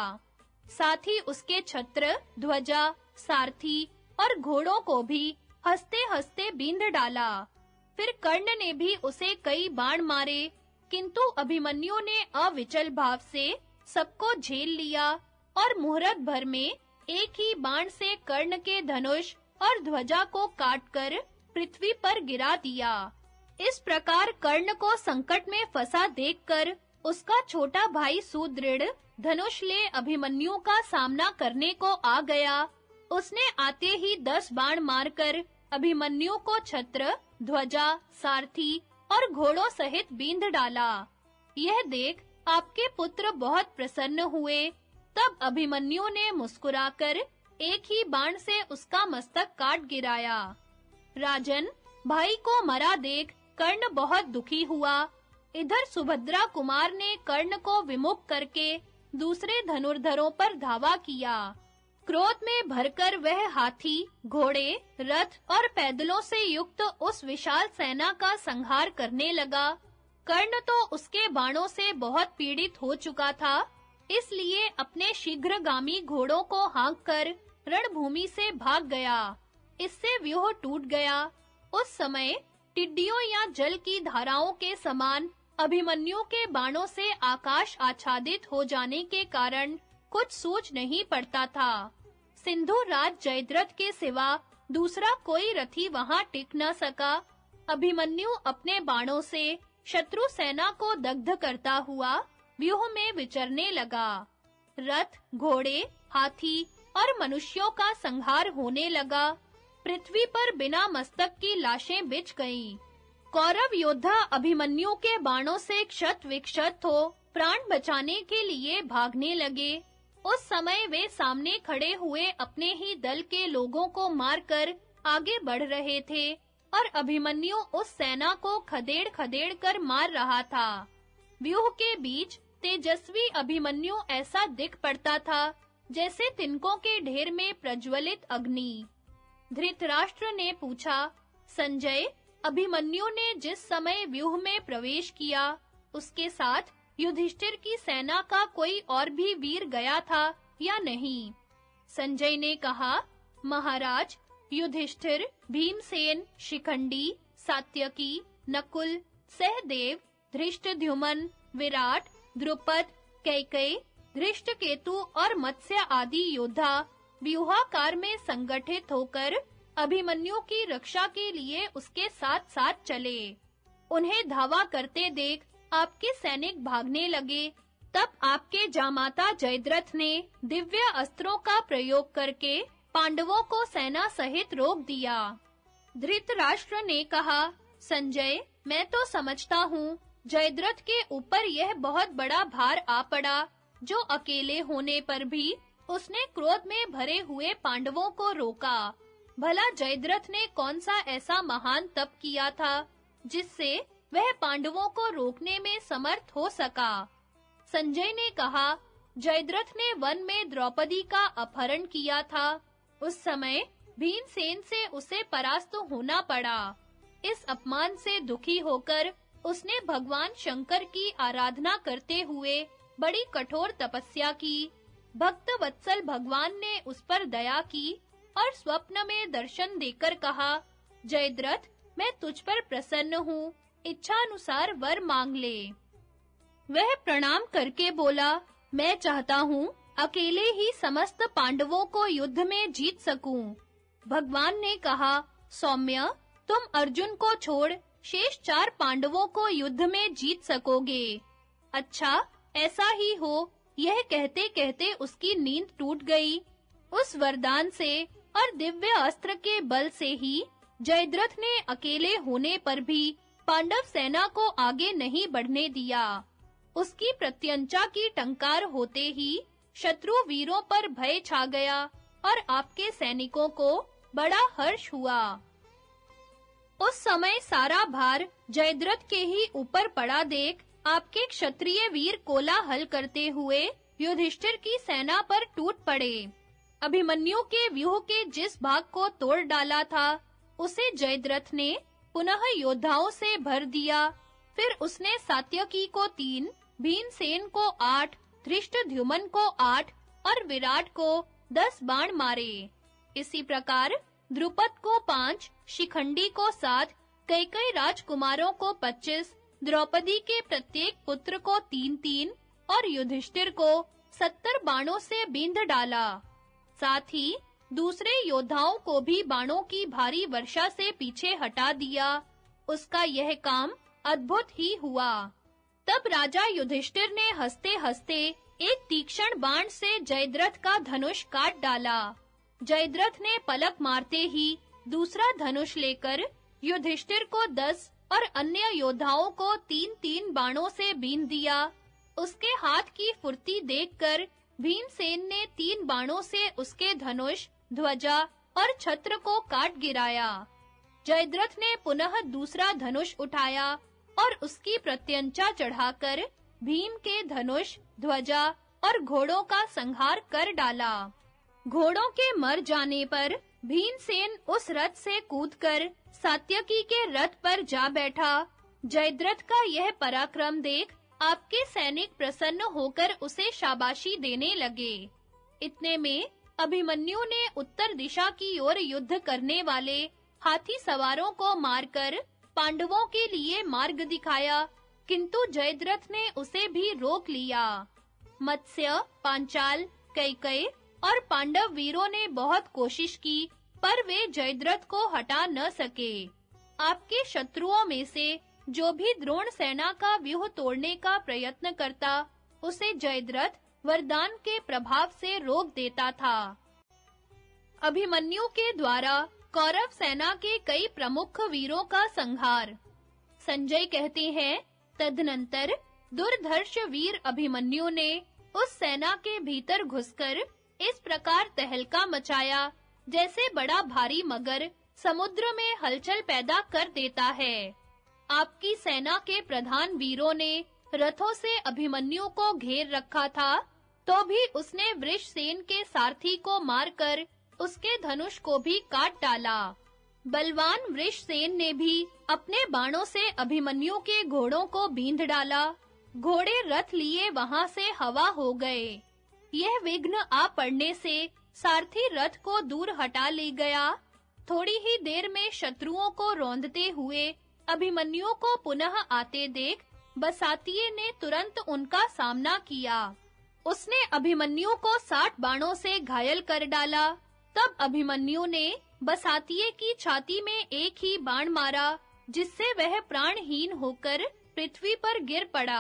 साथ ही उसके छत्र, ध्वजा, सारथी और घोड़ों को भी हंसते-हंसते बींध डाला। फिर कर्ण ने भी उसे कई बाण मारे, किंतु अभिमन्यु ने अविचल भाव से सबको झेल लिया और मुहूर्त भर में एक ही बाण से कर्ण के धनुष और ध्वजा को काटकर पृथ्वी पर गिरा दिया। इस प्रकार कर्ण को संकट में फंसा देखकर उसका छोटा भाई सुदृढ़ धनुष ले अभिमन्यु का सामना करने को आ गया। उसने आते ही दस बाण मारकर अभिमन्यु को छत्र, ध्वजा, सारथी और घोड़ों सहित बींध डाला। यह देख आपके पुत्र बहुत प्रसन्न हुए। तब अभिमन्यु ने मुस्कुराकर एक ही बाण से उसका मस्तक काट गिराया। राजन, भाई को मरा देख कर्ण बहुत दुखी हुआ। इधर सुभद्रा कुमार ने कर्ण को विमुख करके दूसरे धनुर्धरों पर धावा किया। क्रोध में भरकर वह हाथी, घोड़े, रथ और पैदलों से युक्त उस विशाल सेना का संहार करने लगा। कर्ण तो उसके बाणों से बहुत पीड़ित हो चुका था, इसलिए अपने शीघ्रगामी घोड़ों को हाँककर रणभूमि से भाग गया। इससे व्यूह टूट गया। उस समय टिड्डियों या जल की धाराओं के समान अभिमन्यु के बाणों से आकाश आच्छादित हो जाने के कारण कुछ सूझ नहीं पड़ता था। सिंधु राज जयद्रथ के सिवा दूसरा कोई रथी वहां टिक न सका। अभिमन्यु अपने बाणों से शत्रु सेना को दग्ध करता हुआ व्यूह में विचरने लगा। रथ, घोड़े, हाथी और मनुष्यों का संहार होने लगा। पृथ्वी पर बिना मस्तक की लाशें बिछ गईं। कौरव योद्धा अभिमन्यु के बाणों से क्षत विक्षत हो प्राण बचाने के लिए भागने लगे। उस समय वे सामने खड़े हुए अपने ही दल के लोगों को मारकर आगे बढ़ रहे थे और अभिमन्यु उस सेना को खदेड़-खदेड़ कर मार रहा था। व्यूह के बीच तेजस्वी अभिमन्यु ऐसा दिख पड़ता था जैसे तिनकों के ढेर में प्रज्वलित अग्नि। धृतराष्ट्र ने पूछा, संजय, अभिमन्यु ने जिस समय व्यूह में प्रवेश किया, उसके साथ युधिष्ठिर की सेना का कोई और भी वीर गया था या नहीं? संजय ने कहा, महाराज, युधिष्ठिर, भीमसेन, शिखंडी, सात्यकी, नकुल, सहदेव, धृष्टद्युम्न, विराट, द्रुपद, कैकेयी, धृष्टकेतु और मत्स्य आदि योद्धा व्यूहाकार में संगठित होकर अभिमन्यु की रक्षा के लिए उसके साथ-साथ चले। उन्हें धावा करते देख आपके सैनिक भागने लगे। तब आपके जामाता जयद्रथ ने दिव्य अस्त्रों का प्रयोग करके पांडवों को सेना सहित रोक दिया। धृतराष्ट्र ने कहा, संजय, मैं तो समझता हूँ जयद्रथ के ऊपर यह बहुत बड़ा भार आ पड़ा, जो अकेले होने पर भी उसने क्रोध में भरे हुए पांडवों को रोका। भला जयद्रथ ने कौन सा ऐसा महान तप किया था जिससे वह पांडवों को रोकने में समर्थ हो सका? संजय ने कहा, जयद्रथ ने वन में द्रौपदी का अपहरण किया था। उस समय भीमसेन से उसे परास्त होना पड़ा। इस अपमान से दुखी होकर उसने भगवान शंकर की आराधना करते हुए बड़ी कठोर तपस्या की। भक्त वत्सल भगवान ने उस पर दया की और स्वप्न में दर्शन देकर कहा, जयद्रथ, मैं तुझ पर प्रसन्न हूँ, इच्छा अनुसार वर मांग ले। वह प्रणाम करके बोला, मैं चाहता हूँ अकेले ही समस्त पांडवों को युद्ध में जीत सकूं। भगवान ने कहा, सौम्य, तुम अर्जुन को छोड़ शेष चार पांडवों को युद्ध में जीत सकोगे। अच्छा, ऐसा ही हो। यह कहते-कहते उसकी नींद टूट गई। उस वरदान से और दिव्य अस्त्र के बल से ही जयद्रथ ने अकेले होने पर भी पांडव सेना को आगे नहीं बढ़ने दिया। उसकी प्रत्यंचा की टंकार होते ही शत्रु वीरों पर भय छा गया और आपके सैनिकों को बड़ा हर्ष हुआ। उस समय सारा भार जयद्रथ के ही ऊपर पड़ा देख आपके क्षत्रिय वीर कोलाहल करते हुए युधिष्ठिर की सेना पर टूट पड़े। अभिमन्यु के व्यूह के जिस भाग को तोड़ डाला था, उसे जयद्रथ ने पुनः योद्धाओं से भर दिया। फिर उसने सात्यकी को तीन, भीमसेन को आठ, धृष्टद्युम्न को आठ और विराट को दस बाण मारे। इसी प्रकार द्रुपद को पांच, शिखंडी को सात, कैकेयी राजकुमारों को पच्चीस, द्रौपदी के प्रत्येक पुत्र को तीन-तीन और युधिष्ठिर को सत्तर बाणों से बींध डाला। साथ ही दूसरे योद्धाओं को भी बाणों की भारी वर्षा से पीछे हटा दिया। उसका यह काम अद्भुत ही हुआ। तब राजा युधिष्ठिर ने हंसते-हंसते एक तीक्ष्ण बाण से जयद्रथ का धनुष काट डाला। जयद्रथ ने पलक मारते ही दूसरा धनुष लेकर युधिष्ठिर को दस और अन्य योद्धाओं को तीन-तीन बाणों से बींध दिया। उसके हाथ की फुर्ती देखकर भीमसेन ने तीन बाणों से उसके धनुष, ध्वजा और छत्र को काट गिराया। जयद्रथ ने पुनः दूसरा धनुष उठाया और उसकी प्रत्यंचा चढ़ाकर भीम के धनुष, ध्वजा और घोड़ों का संहार कर डाला। घोड़ों के मर जाने पर भीमसेन उस रथ से कूदकर सात्यकी के रथ पर जा बैठा। जयद्रथ का यह पराक्रम देख आपके सैनिक प्रसन्न होकर उसे शाबाशी देने लगे। इतने में अभिमन्यु ने उत्तर दिशा की ओर युद्ध करने वाले हाथी सवारों को मारकर पांडवों के लिए मार्ग दिखाया, किंतु जयद्रथ ने उसे भी रोक लिया। मत्स्य, पांचाल, कैकेयी और पांडव वीरों ने बहुत कोशिश की, पर वे जयद्रथ को हटा न सके। आपके शत्रुओं में से जो भी द्रोण सेना का व्यूह तोड़ने का प्रयत्न करता, उसे जयद्रथ वरदान के प्रभाव से रोक देता था। अभिमन्यु के द्वारा कौरव सेना के कई प्रमुख वीरों का संहार। संजय कहते हैं, तदनंतर दुर्धर्ष वीर अभिमन्यु ने उस सेना के भीतर घुसकर इस प्रकार तहलका मचाया जैसे बड़ा भारी मगर समुद्र में हलचल पैदा कर देता है। आपकी सेना के प्रधान वीरों ने रथों से अभिमन्यु को घेर रखा था, तो भी उसने वृषसेन के सारथी को मारकर उसके धनुष को भी काट डाला। बलवान वृषसेन ने भी अपने बाणों से अभिमन्यु के घोड़ों को बींध डाला। घोड़े रथ लिए वहां से हवा हो गए। यह विघ्न आ पड़ने से सारथी रथ को दूर हटा ले गया। थोड़ी ही देर में शत्रुओं को रौंदते हुए अभिमन्यु को पुनः आते देख बसातिये ने तुरंत उनका सामना किया। उसने अभिमन्यु को साठ बाणों से घायल कर डाला। तब अभिमन्यु ने बसातिये की छाती में एक ही बाण मारा, जिससे वह प्राणहीन होकर पृथ्वी पर गिर पड़ा।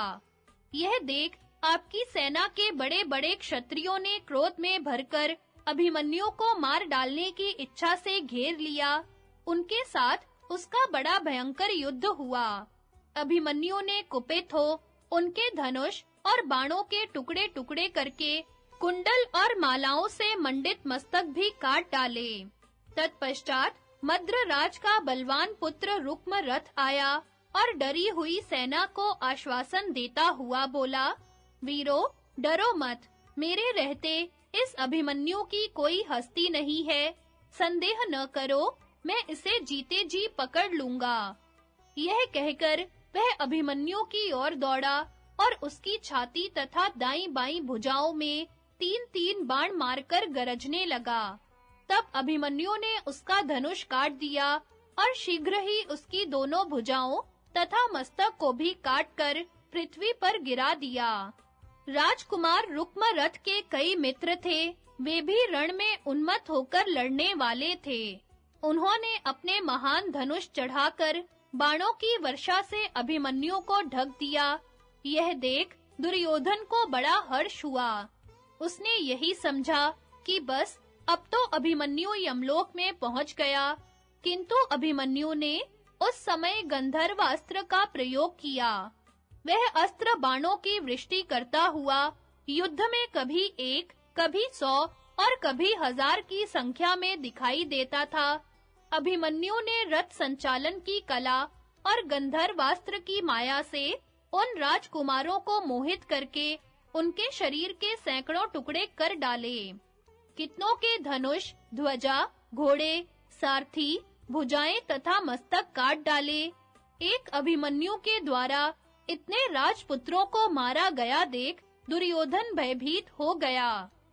यह देख आपकी सेना के बड़े-बड़े क्षत्रियों ने क्रोध में भरकर अभिमन्यु को मार डालने की इच्छा से घेर लिया। उनके साथ उसका बड़ा भयंकर युद्ध हुआ। अभिमन्यु ने कुपित हो उनके धनुष और बाणों के टुकड़े-टुकड़े करके कुंडल और मालाओं से मंडित मस्तक भी काट डाले। तत्पश्चात मद्रराज का बलवान पुत्र रुक्म रथ आया और डरी हुई सेना को आश्वासन देता हुआ बोला, वीरों, डरो मत। मेरे रहते इस अभिमन्यु की कोई हस्ती नहीं है। संदेह न करो, मैं इसे जीते जी पकड़ लूंगा। यह कहकर वह अभिमन्यु की ओर दौड़ा और उसकी छाती तथा दाईं-बाईं भुजाओं में तीन-तीन बाण मारकर गरजने लगा। तब अभिमन्यु ने उसका धनुष काट दिया और शीघ्र ही उसकी दोनों भुजाओं तथा मस्तक को भी काटकर पृथ्वी पर गिरा दिया। राजकुमार रुक्मरथ के कई मित्र थे, वे भी रण में उन्मत्त होकर लड़ने वाले थे। उन्होंने अपने महान धनुष चढ़ाकर बाणों की वर्षा से अभिमन्यु को ढक दिया। यह देख दुर्योधन को बड़ा हर्ष हुआ। उसने यही समझा कि बस अब तो अभिमन्यु यमलोक में पहुंच गया, किंतु अभिमन्यु ने उस समय गंधर्व अस्त्र का प्रयोग किया। वह अस्त्र बाणों की वृष्टि करता हुआ युद्ध में कभी एक, कभी सौ और कभी हजार की संख्या में दिखाई देता था। अभिमन्यु ने रथ संचालन की कला और गंधर्वास्त्र की माया से उन राजकुमारों को मोहित करके उनके शरीर के सैकड़ों टुकड़े कर डाले। कितनों के धनुष, ध्वजा, घोड़े, सारथी, भुजाएं तथा मस्तक काट डाले। एक अभिमन्यु के द्वारा इतने राजपुत्रों को मारा गया देख दुर्योधन भयभीत हो गया।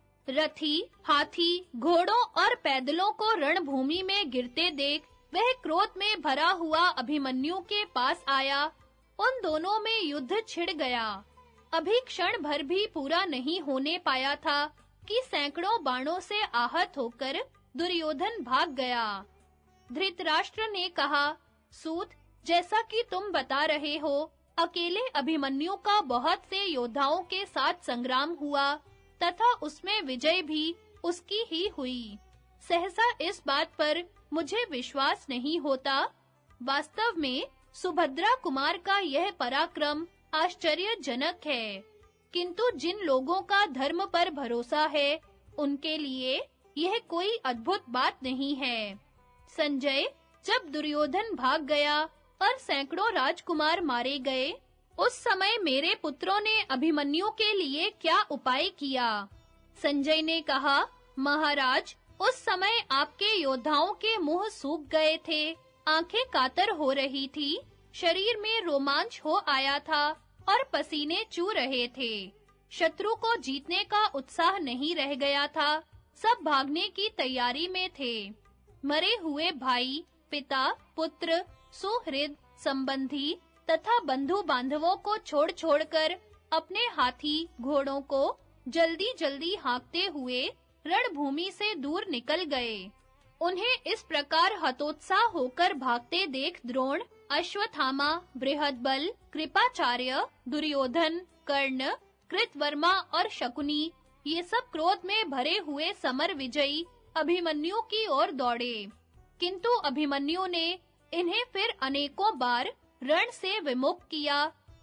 रथी, हाथी, घोड़ों और पैदलों को रणभूमि में गिरते देख वह क्रोध में भरा हुआ अभिमन्यु के पास आया। उन दोनों में युद्ध छिड़ गया। अभी क्षण भर भी पूरा नहीं होने पाया था कि सैकड़ों बाणों से आहत होकर दुर्योधन भाग गया। धृतराष्ट्र ने कहा, सूत, जैसा कि तुम बता रहे हो, अकेले अभिमन्यु का बहुत से योद्धाओं के साथ संग्राम हुआ तथा उसमें विजय भी उसकी ही हुई। सहसा इस बात पर मुझे विश्वास नहीं होता। वास्तव में सुभद्रा कुमार का यह पराक्रम आश्चर्यजनक है, किंतु जिन लोगों का धर्म पर भरोसा है, उनके लिए यह कोई अद्भुत बात नहीं है। संजय, जब दुर्योधन भाग गया और सैकड़ों राजकुमार मारे गए, उस समय मेरे पुत्रों ने अभिमन्यु के लिए क्या उपाय किया? संजय ने कहा, महाराज, उस समय आपके योद्धाओं के मुंह सूख गए थे, आंखें कातर हो रही थी, शरीर में रोमांच हो आया था और पसीने चू रहे थे। शत्रु को जीतने का उत्साह नहीं रह गया था, सब भागने की तैयारी में थे। मरे हुए भाई, पिता, पुत्र, सुहृद, संबंधी तथा बंधु बांधवों को छोड़-छोड़कर अपने हाथी, घोड़ों को जल्दी-जल्दी हाँकते हुए रणभूमि से दूर निकल गए। उन्हें इस प्रकार हतोत्साह होकर भागते देख द्रोण, अश्वत्थामा, बृहद्बल, कृपाचार्य, दुर्योधन, कर्ण, कृतवर्मा और शकुनी, ये सब क्रोध में भरे हुए समर विजयी अभिमन्यु की ओर दौड़े। किंतु अभिमन्यु ने इन्हें फिर अनेकों बार रण से विमुख किया।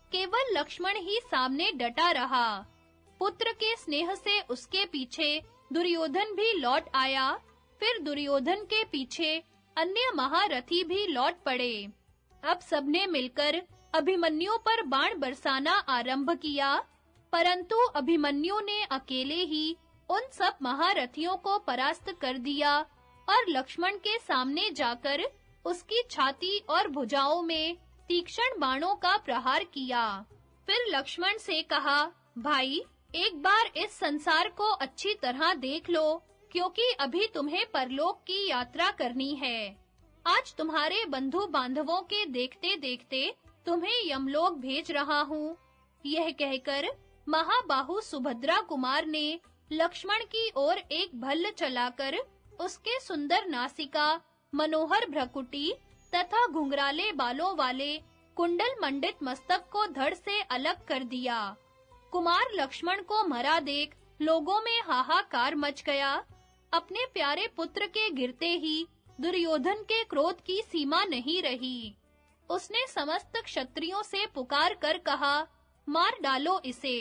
केवल लक्ष्मण ही सामने डटा रहा। पुत्र के स्नेह से उसके पीछे दुर्योधन भी लौट आया। फिर दुर्योधन के पीछे अन्य महारथी भी लौट पड़े। अब सबने मिलकर अभिमन्यु पर बाण बरसाना आरंभ किया, परंतु अभिमन्यु ने अकेले ही उन सब महारथियों को परास्त कर दिया और लक्ष्मण के सामने जाकर उसकी छाती और भुजाओं में तीक्ष्ण बाणों का प्रहार किया। फिर लक्ष्मण से कहा, भाई, एक बार इस संसार को अच्छी तरह देख लो, क्योंकि अभी तुम्हें परलोक की यात्रा करनी है। आज तुम्हारे बंधु बांधवों के देखते-देखते तुम्हें यमलोक भेज रहा हूँ। यह कहकर महाबाहु सुभद्रा कुमार ने लक्ष्मण की ओर एक भल्ल चलाकर उसके सुंदर नासिका, मनोहर भ्रकुटी तथा घुंघराले बालों वाले कुंडल मंडित मस्तक को धड़ से अलग कर दिया। कुमार लक्ष्मण को मरा देख लोगों में हाहाकार मच गया। अपने प्यारे पुत्र के गिरते ही दुर्योधन के क्रोध की सीमा नहीं रही। उसने समस्त क्षत्रियों से पुकार कर कहा, मार डालो इसे।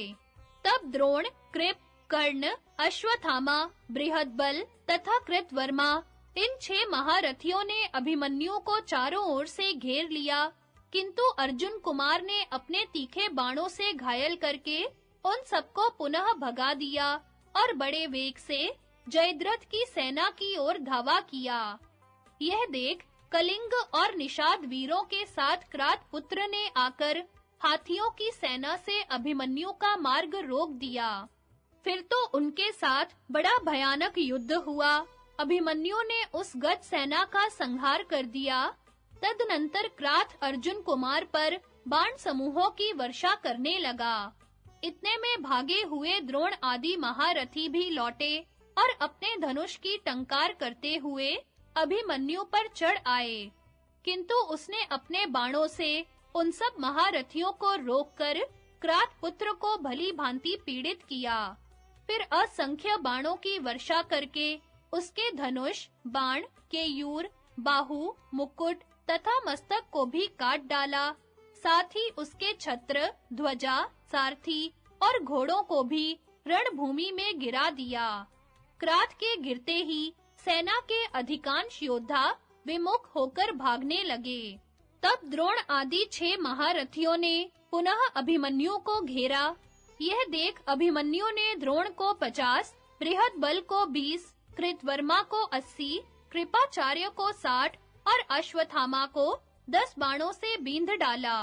तब द्रोण, कृप, कर्ण, अश्वत्थामा, बृहद्बल तथा कृतवर्मा इन छह महारथियों ने अभिमन्यु को चारों ओर से घेर लिया, किंतु अर्जुन कुमार ने अपने तीखे बाणों से घायल करके उन सबको पुनः भगा दिया और बड़े वेग से जयद्रथ की सेना की ओर धावा किया। यह देख कलिंग और निषाद वीरों के साथ क्रात पुत्र ने आकर हाथियों की सेना से अभिमन्यु का मार्ग रोक दिया। फिर तो उनके साथ बड़ा भयानक युद्ध हुआ। अभिमन्यु ने उस गज सेना का संहार कर दिया। तदनंतर क्राथ अर्जुन कुमार पर बाण समूहों की वर्षा करने लगा। इतने में भागे हुए द्रोण आदि महारथी भी लौटे और अपने धनुष की टंकार करते हुए अभिमन्यु पर चढ़ आए, किंतु उसने अपने बाणों से उन सब महारथियों को रोककर क्रात पुत्र को भली भांति पीड़ित किया। फिर असंख्य बाणों की वर्षा करके उसके धनुष, बाण, केयूर, बाहु, मुकुट तथा मस्तक को भी काट डाला। साथ ही उसके छत्र, ध्वजा, सारथी और घोड़ों को भी रणभूमि में गिरा दिया। क्रात के गिरते ही सेना के अधिकांश योद्धा विमुख होकर भागने लगे। तब द्रोण आदि छह महारथियों ने पुनः अभिमन्यु को घेरा। यह देख अभिमन्यु ने द्रोण को पचास, बृहद्बल को बीस, कृतवर्मा को अस्सी, कृपाचार्य को साठ और अश्वत्थामा को दस बाणों से बींध डाला।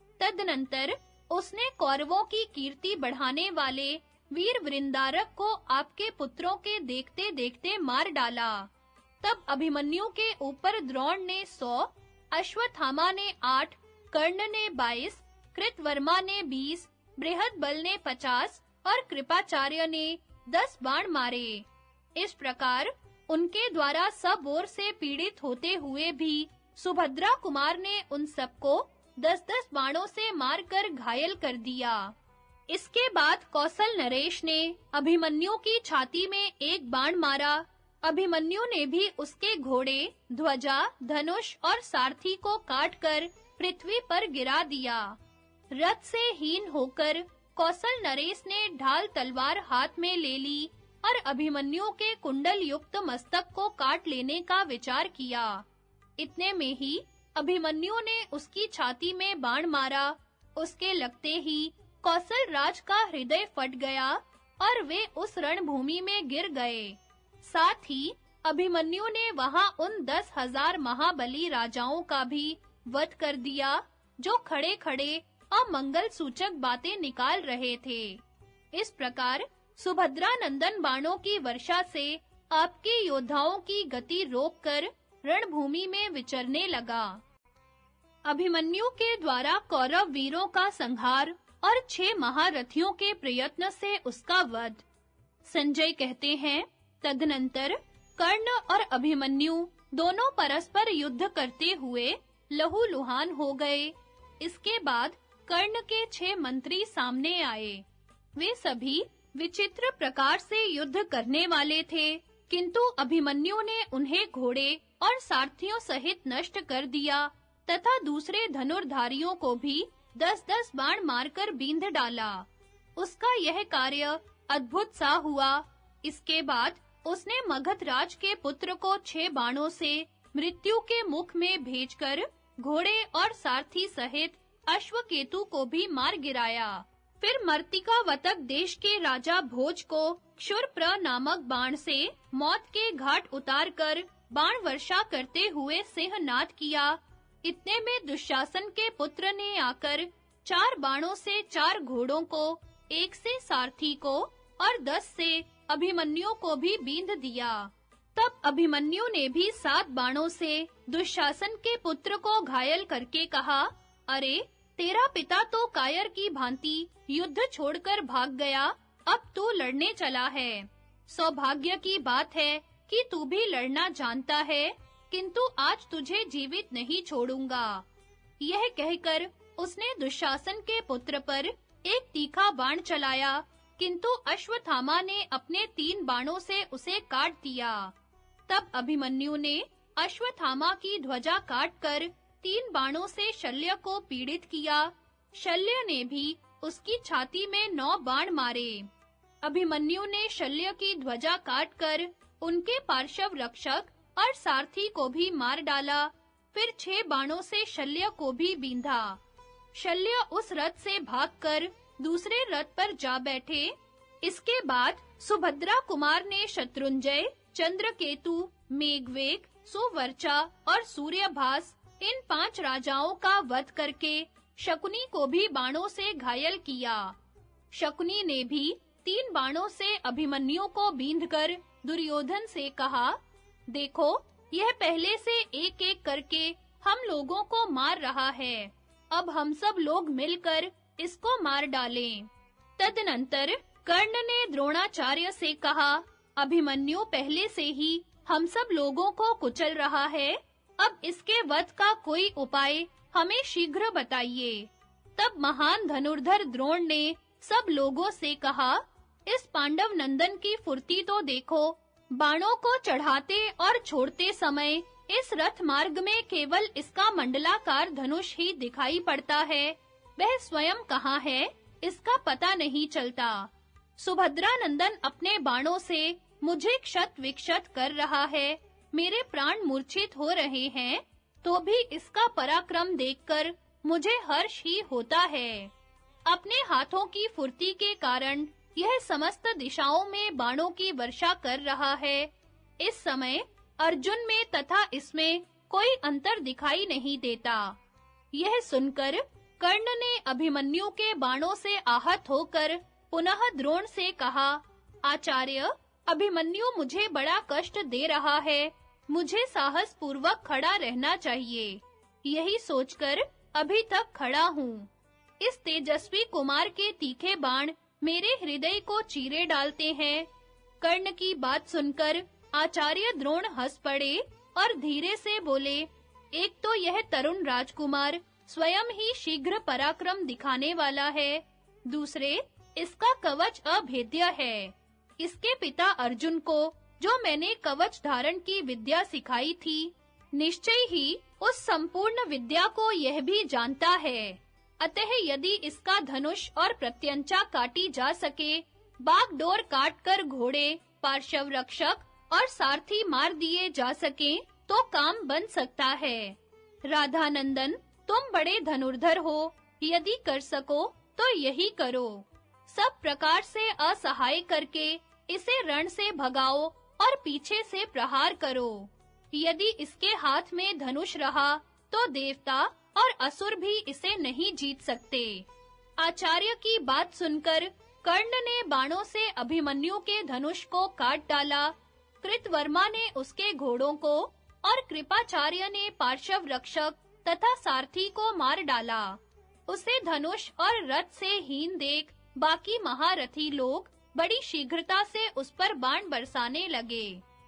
तदनंतर उसने कौरवों की कीर्ति बढ़ाने वाले वीर वृंदारक को आपके पुत्रों के देखते-देखते मार डाला। तब अभिमन्यु के ऊपर द्रोण ने सौ, अश्वत्थामा ने आठ, कर्ण ने बाईस, कृतवर्मा ने बीस, बृहद्बल ने पचास और कृपाचार्य ने दस बाण मारे। इस प्रकार उनके द्वारा सब ओर से पीड़ित होते हुए भी सुभद्रा कुमार ने उन सबको दस-दस बाणों से मारकर घायल कर दिया। इसके बाद कौशल नरेश ने अभिमन्यु की छाती में एक बाण मारा। अभिमन्यु ने भी उसके घोड़े, ध्वजा, धनुष और सारथी को काटकर पृथ्वी पर गिरा दिया। रथ से हीन होकर कौशल नरेश ने ढाल तलवार हाथ में ले ली और अभिमन्यु के कुंडल युक्त मस्तक को काट लेने का विचार किया। इतने में ही अभिमन्यु ने उसकी छाती में बाण मारा। उसके लगते ही कौशल राज का हृदय फट गया और वे उस रणभूमि में गिर गए। साथ ही अभिमन्यु ने वहां उन दस हजार महाबली राजाओं का भी वध कर दिया, जो खड़े-खड़े अमंगल सूचक बातें निकाल रहे थे। इस प्रकार सुभद्रा नंदन बाणों की वर्षा से आपके योद्धाओं की गति रोककर रणभूमि में विचरने लगा। अभिमन्यु के द्वारा कौरव वीरों का संहार और छह महारथियों के प्रयत्न से उसका वध। संजय कहते हैं, तदनंतर कर्ण और अभिमन्यु दोनों परस्पर युद्ध करते हुए लहूलुहान हो गए। इसके बाद कर्ण के छह मंत्री सामने आए। वे सभी विचित्र प्रकार से युद्ध करने वाले थे, किंतु अभिमन्यु ने उन्हें घोड़े और सारथियों सहित नष्ट कर दिया तथा दूसरे धनुर्धारियों को भी दस दस बाण मारकर बींध डाला। उसका यह कार्य अद्भुत सा हुआ। इसके बाद उसने मगधराज के पुत्र को छह बाणों से मृत्यु के मुख में भेजकर घोड़े और सारथी सहित अश्वकेतु को भी मार गिराया। फिर मर्तिकावतक देश के राजा भोज को क्षुरप्र नामक बाण से मौत के घाट उतारकर बाण वर्षा करते हुए सिंहनाद किया। इतने में दुशासन के पुत्र ने आकर चार बाणों से चार घोड़ों को, एक से सारथी को और दस से अभिमन्यु को भी बींध दिया। तब अभिमन्यु ने भी सात बाणों से दुशासन के पुत्र को घायल करके कहा, अरे तेरा पिता तो कायर की भांति युद्ध छोड़कर भाग गया, अब तू लड़ने चला है। सौभाग्य की बात है कि तू भी लड़ना जानता है, किंतु आज तुझे जीवित नहीं छोड़ूंगा। यह कहकर उसने दुशासन के पुत्र पर एक तीखा बाण चलाया, किंतु अश्वत्थामा ने अपने तीन बाणों से उसे काट दिया। तब अभिमन्यु ने अश्वत्थामा की ध्वजा काटकर तीन बाणों से शल्य को पीड़ित किया। शल्य ने भी उसकी छाती में नौ बाण मारे। अभिमन्यु ने शल्य की ध्वजा काटकर उनके पार्श्व रक्षक और सारथी को भी मार डाला। फिर छह बाणों से शल्य को भी बींधा। शल्य उस रथ से भागकर दूसरे रथ पर जा बैठे। इसके बाद सुभद्रा कुमार ने शत्रुंजय, चंद्रकेतु, मेघवेग, सुवर्चा और सूर्यभास इन पांच राजाओं का वध करके शकुनी को भी बाणों से घायल किया। शकुनी ने भी तीन बाणों से अभिमन्यु को बींधकर दुर्योधन से कहा, देखो यह पहले से एक-एक करके हम लोगों को मार रहा है। अब हम सब लोग मिलकर इसको मार डालें। तदनंतर कर्ण ने द्रोणाचार्य से कहा, अभिमन्यु पहले से ही हम सब लोगों को कुचल रहा है, अब इसके वध का कोई उपाय हमें शीघ्र बताइए। तब महान धनुर्धर द्रोण ने सब लोगों से कहा, इस पांडव नंदन की फुर्ती तो देखो, बाणों को चढ़ाते और छोड़ते समय इस रथ मार्ग में केवल इसका मंडलाकार धनुष ही दिखाई पड़ता है। वह स्वयं कहाँ है, इसका पता नहीं चलता। सुभद्रा नंदन अपने बाणों से मुझे क्षत विक्षत कर रहा है, मेरे प्राण मूर्छित हो रहे हैं, तो भी इसका पराक्रम देखकर मुझे हर्ष ही होता है। अपने हाथों की फुर्ती के कारण यह समस्त दिशाओं में बाणों की वर्षा कर रहा है। इस समय अर्जुन में तथा इसमें कोई अंतर दिखाई नहीं देता। यह सुनकर कर्ण ने अभिमन्यु के बाणों से आहत होकर पुनः द्रोण से कहा, आचार्य, अभिमन्यु मुझे बड़ा कष्ट दे रहा है, मुझे साहस पूर्वक खड़ा रहना चाहिए। यही सोचकर अभी तक खड़ा हूँ। इस तेजस्वी कुमार के तीखे बाण मेरे हृदय को चीरे डालते हैं। कर्ण की बात सुनकर आचार्य द्रोण हंस पड़े और धीरे से बोले, एक तो यह तरुण राजकुमार स्वयं ही शीघ्र पराक्रम दिखाने वाला है, दूसरे इसका कवच अभेद्य है। इसके पिता अर्जुन को जो मैंने कवच धारण की विद्या सिखाई थी, निश्चय ही उस संपूर्ण विद्या को यह भी जानता है। अतः यदि इसका धनुष और प्रत्यंचा काटी जा सके, बागडोर काटकर घोड़े, पार्श्व रक्षक और सारथी मार दिए जा सके, तो काम बन सकता है। राधानंदन, तुम बड़े धनुर्धर हो, यदि कर सको तो यही करो। सब प्रकार से असहाय करके इसे रण से भगाओ और पीछे से प्रहार करो। यदि इसके हाथ में धनुष रहा, तो देवता और असुर भी इसे नहीं जीत सकते। आचार्य की बात सुनकर कर्ण ने बाणों से अभिमन्यु के धनुष को काट डाला। कृतवर्मा ने उसके घोड़ों को और कृपाचार्य ने पार्श्व रक्षक तथा सारथी को मार डाला। उसे धनुष और रथ से हीन देख बाकी महारथी लोग बड़ी शीघ्रता से उस पर बाण बरसाने लगे।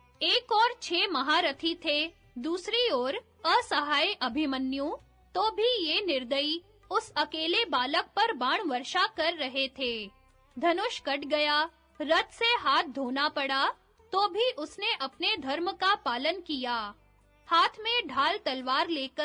एक और छह महारथी थे, दूसरी ओर असहाय अभिमन्यु, तो भी ये निर्दयी उस अकेले बालक पर बाण वर्षा कर रहे थे। धनुष कट गया, रथ से हाथ धोना पड़ा, तो भी उसने अपने धर्म का पालन किया। हाथ में ढाल तलवार लेकर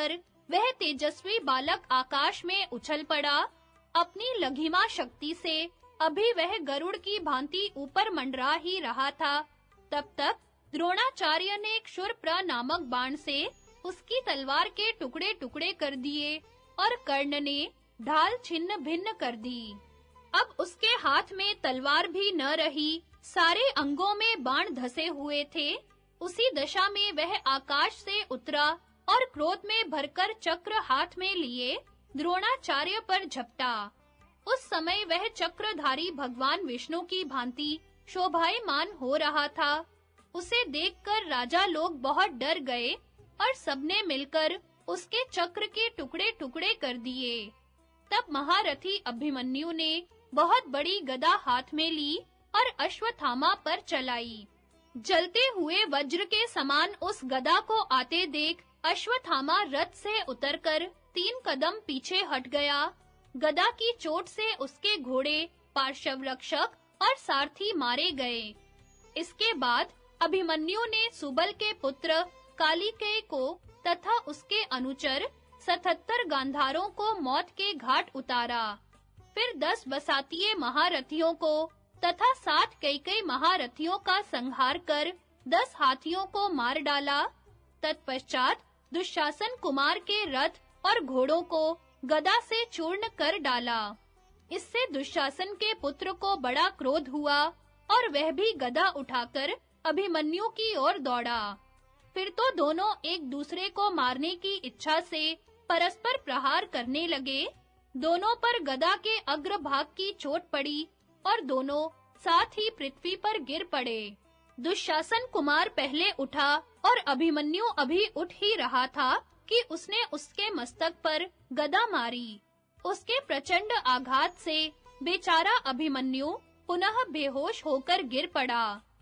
वह तेजस्वी बालक आकाश में उछल पड़ा। अपनी लघिमा शक्ति से अभी वह गरुड़ की भांति ऊपर मंडरा ही रहा था, तब तक द्रोणाचार्य ने क्षुरप्र नामक बाण से उसकी तलवार के टुकड़े-टुकड़े कर दिए और कर्ण ने ढाल छिन्न भिन्न कर दी। अब उसके हाथ में तलवार भी न रही, सारे अंगों में बाण धसे हुए थे। उसी दशा में वह आकाश से उतरा और क्रोध में भरकर चक्र हाथ में लिए द्रोणाचार्य पर झपटा। उस समय वह चक्रधारी भगवान विष्णु की भांति शोभायमान हो रहा था। उसे देखकर राजा लोग बहुत डर गए और सबने मिलकर उसके चक्र के टुकड़े-टुकड़े कर दिए। तब महारथी अभिमन्यु ने बहुत बड़ी गदा हाथ में ली और अश्वत्थामा पर चलाई। जलते हुए वज्र के समान उस गदा को आते देख अश्वत्थामा रथ से उतरकर तीन कदम पीछे हट गया। गदा की चोट से उसके घोड़े, पार्श्व रक्षक और सारथी मारे गए। इसके बाद अभिमन्यु ने सुबल के पुत्र कालिकेय को तथा उसके अनुचर सतहत्तर गांधारों को मौत के घाट उतारा। फिर दस बसातीय महारथियों को तथा सात कैकेयी महारथियों का संहार कर दस हाथियों को मार डाला। तत्पश्चात दुशासन कुमार के रथ और घोड़ों को गदा से चूर्ण कर डाला। इससे दुशासन के पुत्र को बड़ा क्रोध हुआ और वह भी गदा उठाकर अभिमन्यु की ओर दौड़ा। फिर तो दोनों एक दूसरे को मारने की इच्छा से परस्पर प्रहार करने लगे। दोनों पर गदा के अग्रभाग की चोट पड़ी और दोनों साथ ही पृथ्वी पर गिर पड़े। दुशासन कुमार पहले उठा और अभिमन्यु अभी उठ ही रहा था कि उसने उसके मस्तक पर गदा मारी। उसके प्रचंड आघात से बेचारा अभिमन्यु पुनः बेहोश होकर गिर पड़ा।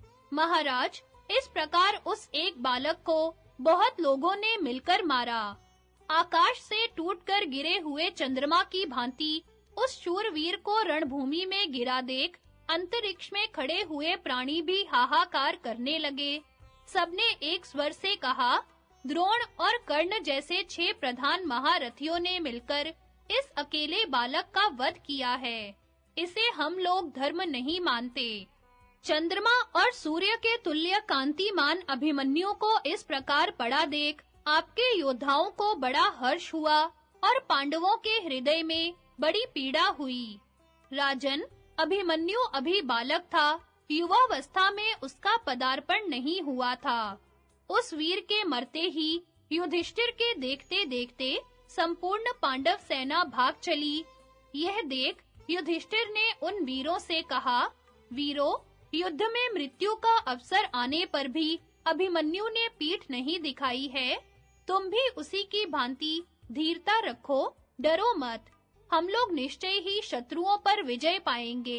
महाराज, इस प्रकार उस एक बालक को बहुत लोगों ने मिलकर मारा। आकाश से टूटकर गिरे हुए चंद्रमा की भांति उस शूरवीर को रणभूमि में गिरा देख अंतरिक्ष में खड़े हुए प्राणी भी हाहाकार करने लगे। सबने एक स्वर से कहा, द्रोण और कर्ण जैसे छह प्रधान महारथियों ने मिलकर इस अकेले बालक का वध किया है। इसे हम लोग धर्म नहीं मानते। चंद्रमा और सूर्य के तुल्य कांतिमान अभिमन्यु को इस प्रकार पड़ा देख आपके योद्धाओं को बड़ा हर्ष हुआ और पांडवों के हृदय में बड़ी पीड़ा हुई। राजन, अभिमन्यु अभी बालक था, युवावस्था में उसका पदार्पण नहीं हुआ था। उस वीर के मरते ही युधिष्ठिर के देखते-देखते संपूर्ण पांडव सेना भाग चली। यह देख युधिष्ठिर ने उन वीरों से कहा, वीरों, युद्ध में मृत्यु का अवसर आने पर भी अभिमन्यु ने पीठ नहीं दिखाई है। तुम भी उसी की भांति धीरता रखो, डरो मत। हम लोग निश्चय ही शत्रुओं पर विजय पाएंगे।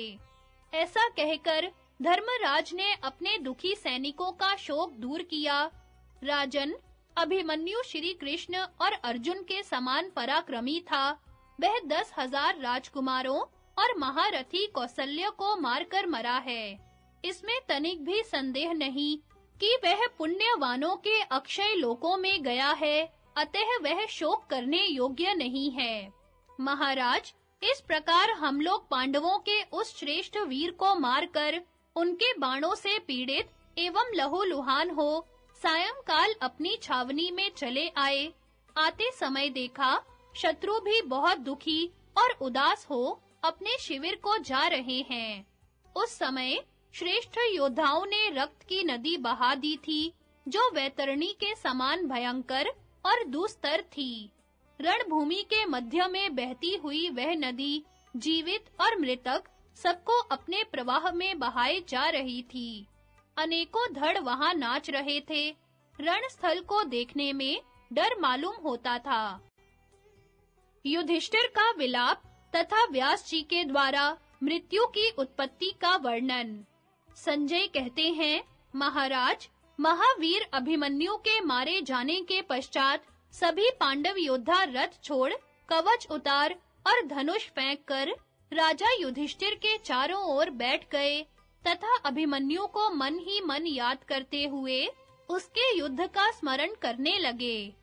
ऐसा कहकर धर्मराज ने अपने दुखी सैनिकों का शोक दूर किया। राजन, अभिमन्यु श्री कृष्ण और अर्जुन के समान पराक्रमी था। वह दस हजार राजकुमारों और महारथी कौशल्य को मारकर मरा है। इसमें तनिक भी संदेह नहीं कि वह पुण्यवानों के अक्षय लोकों में गया है, अतः वह शोक करने योग्य नहीं है। महाराज, इस प्रकार हम लोग पांडवों के उस श्रेष्ठ वीर को मारकर उनके बाणों से पीड़ित एवं लहूलुहान हो सायंकाल अपनी छावनी में चले आए। आते समय देखा शत्रु भी बहुत दुखी और उदास हो अपने शिविर को जा रहे हैं। उस समय श्रेष्ठ योद्धाओं ने रक्त की नदी बहा दी थी, जो वैतरणी के समान भयंकर और दुस्तर थी। रणभूमि के मध्य में बहती हुई वह नदी जीवित और मृतक सबको अपने प्रवाह में बहाए जा रही थी। अनेकों धड़ वहां नाच रहे थे। रणस्थल को देखने में डर मालूम होता था। युधिष्ठिर का विलाप तथा व्यास जी के द्वारा मृत्यु की उत्पत्ति का वर्णन। संजय कहते हैं, महाराज, महावीर अभिमन्यु के मारे जाने के पश्चात सभी पांडव योद्धा रथ छोड़, कवच उतार और धनुष फेंक कर राजा युधिष्ठिर के चारों ओर बैठ गए तथा अभिमन्यु को मन ही मन याद करते हुए उसके युद्ध का स्मरण करने लगे।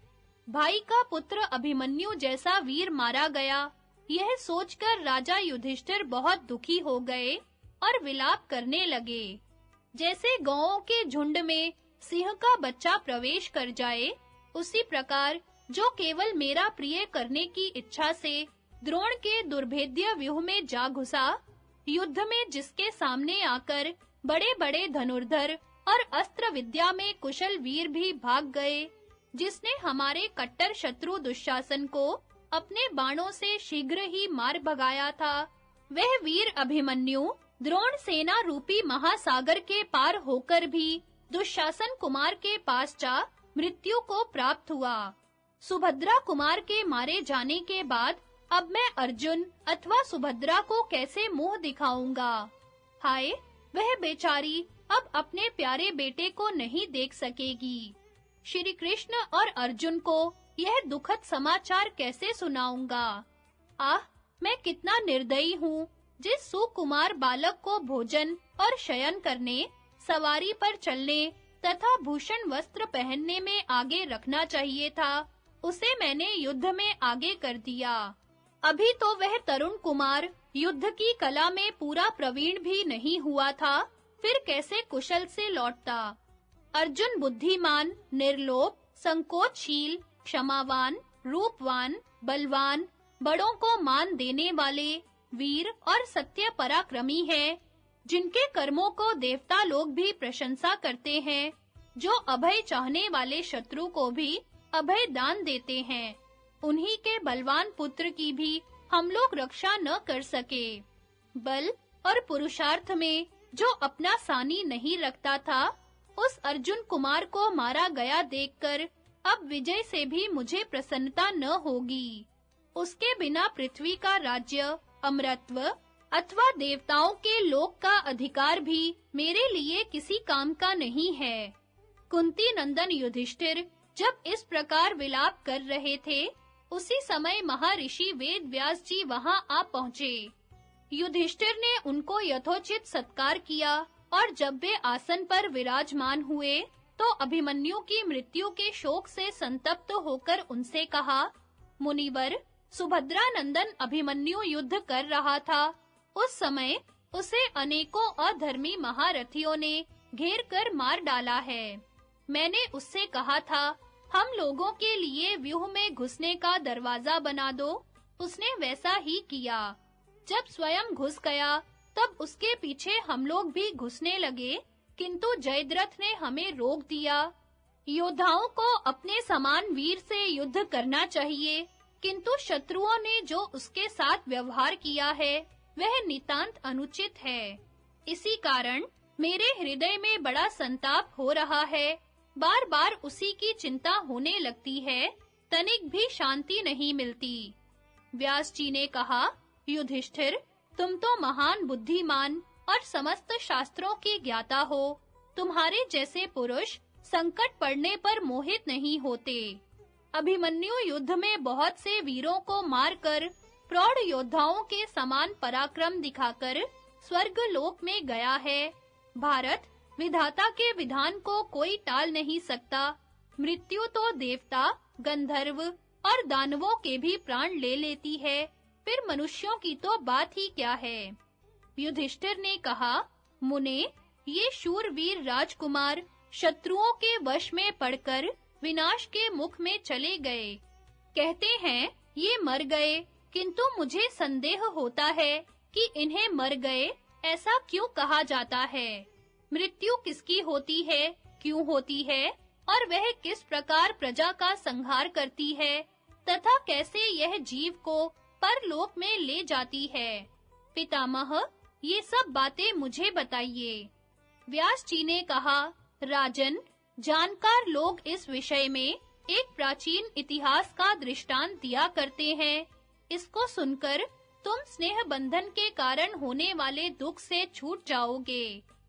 भाई का पुत्र अभिमन्यु जैसा वीर मारा गया, यह सोचकर राजा युधिष्ठिर बहुत दुखी हो गए और विलाप करने लगे। जैसे गौओं के झुंड में सिंह का बच्चा प्रवेश कर जाए, उसी प्रकार जो केवल मेरा प्रिय करने की इच्छा से द्रोण के दुर्भेद्य व्यूह में जा घुसा, युद्ध में जिसके सामने आकर बड़े-बड़े धनुर्धर और अस्त्र विद्या में कुशल वीर भी भाग गए, जिसने हमारे कट्टर शत्रु दुशासन को अपने बाणों से शीघ्र ही मार भगाया था, वह वीर अभिमन्यु द्रोण सेना रूपी महासागर के पार होकर भी दुशासन कुमार के पास जा मृत्यु को प्राप्त हुआ। सुभद्रा कुमार के मारे जाने के बाद अब मैं अर्जुन अथवा सुभद्रा को कैसे मुंह दिखाऊंगा? हाय, वह बेचारी अब अपने प्यारे बेटे को नहीं देख सकेगी। श्री कृष्ण और अर्जुन को यह दुखद समाचार कैसे सुनाऊंगा? आह, मैं कितना निर्दयी हूँ, जिस सुकुमार बालक को भोजन और शयन करने, सवारी पर चलने तथा भूषण वस्त्र पहनने में आगे रखना चाहिए था, उसे मैंने युद्ध में आगे कर दिया। अभी तो वह तरुण कुमार युद्ध की कला में पूरा प्रवीण भी नहीं हुआ था, फिर कैसे कुशल से लौटता? अर्जुन बुद्धिमान, निर्लोभ, संकोचशील, क्षमावान, रूपवान, बलवान, बड़ों को मान देने वाले, वीर और सत्य पराक्रमी है, जिनके कर्मों को देवता लोग भी प्रशंसा करते हैं, जो अभय चाहने वाले शत्रु को भी अभय दान देते हैं। उन्हीं के बलवान पुत्र की भी हम लोग रक्षा न कर सके। बल और पुरुषार्थ में जो अपना सानी नहीं रखता था, उस अर्जुन कुमार को मारा गया देखकर अब विजय से भी मुझे प्रसन्नता न होगी। उसके बिना पृथ्वी का राज्य, अमरत्व अथवा देवताओं के लोक का अधिकार भी मेरे लिए किसी काम का नहीं है। कुंती नंदन युधिष्ठिर जब इस प्रकार विलाप कर रहे थे, उसी समय महर्षि वेद व्यास जी वहां आ पहुंचे। युधिष्ठिर ने उनको यथोचित सत्कार किया और जब वे आसन पर विराजमान हुए, तो अभिमन्यु की मृत्यु के शोक से संतप्त होकर उनसे कहा, मुनिवर, सुभद्रा नंदन अभिमन्यु युद्ध कर रहा था। उस समय उसे अनेकों अधर्मी महारथियों ने घेर कर मार डाला है। मैंने उससे कहा था, हम लोगों के लिए व्यूह में घुसने का दरवाजा बना दो। उसने वैसा ही किया। जब स्वयं घुस गया, तब उसके पीछे हम लोग भी घुसने लगे, किंतु जयद्रथ ने हमें रोक दिया। योद्धाओं को अपने समान वीर से युद्ध करना चाहिए, किंतु शत्रुओं ने जो उसके साथ व्यवहार किया है, वह नितांत अनुचित है। इसी कारण मेरे हृदय में बड़ा संताप हो रहा है। बार-बार उसी की चिंता होने लगती है, तनिक भी शांति नहीं मिलती। व्यास जी ने कहा, युधिष्ठिर, तुम तो महान बुद्धिमान और समस्त शास्त्रों के ज्ञाता हो। तुम्हारे जैसे पुरुष संकट पड़ने पर मोहित नहीं होते। अभिमन्यु युद्ध में बहुत से वीरों को मारकर प्रौढ़ योद्धाओं के समान पराक्रम दिखाकर स्वर्ग लोक में गया है। भारत विधाता के विधान को कोई टाल नहीं सकता। मृत्यु तो देवता, गंधर्व और दानवों के भी प्राण ले लेती है, फिर मनुष्यों की तो बात ही क्या है। युधिष्ठिर ने कहा, मुने, ये शूरवीर राजकुमार शत्रुओं के वश में पड़कर विनाश के मुख में चले गए। कहते हैं ये मर गए, किंतु मुझे संदेह होता है कि इन्हें मर गए ऐसा क्यों कहा जाता है। मृत्यु किसकी होती है, क्यों होती है, और वह किस प्रकार प्रजा का संहार करती है, तथा कैसे यह जीव को परलोक में ले जाती है। पितामह, ये सब बातें मुझे बताइए। व्यास जी ने कहा, राजन, जानकार लोग इस विषय में एक प्राचीन इतिहास का दृष्टांत दिया करते हैं। इसको सुनकर तुम स्नेह बंधन के कारण होने वाले दुख से छूट जाओगे।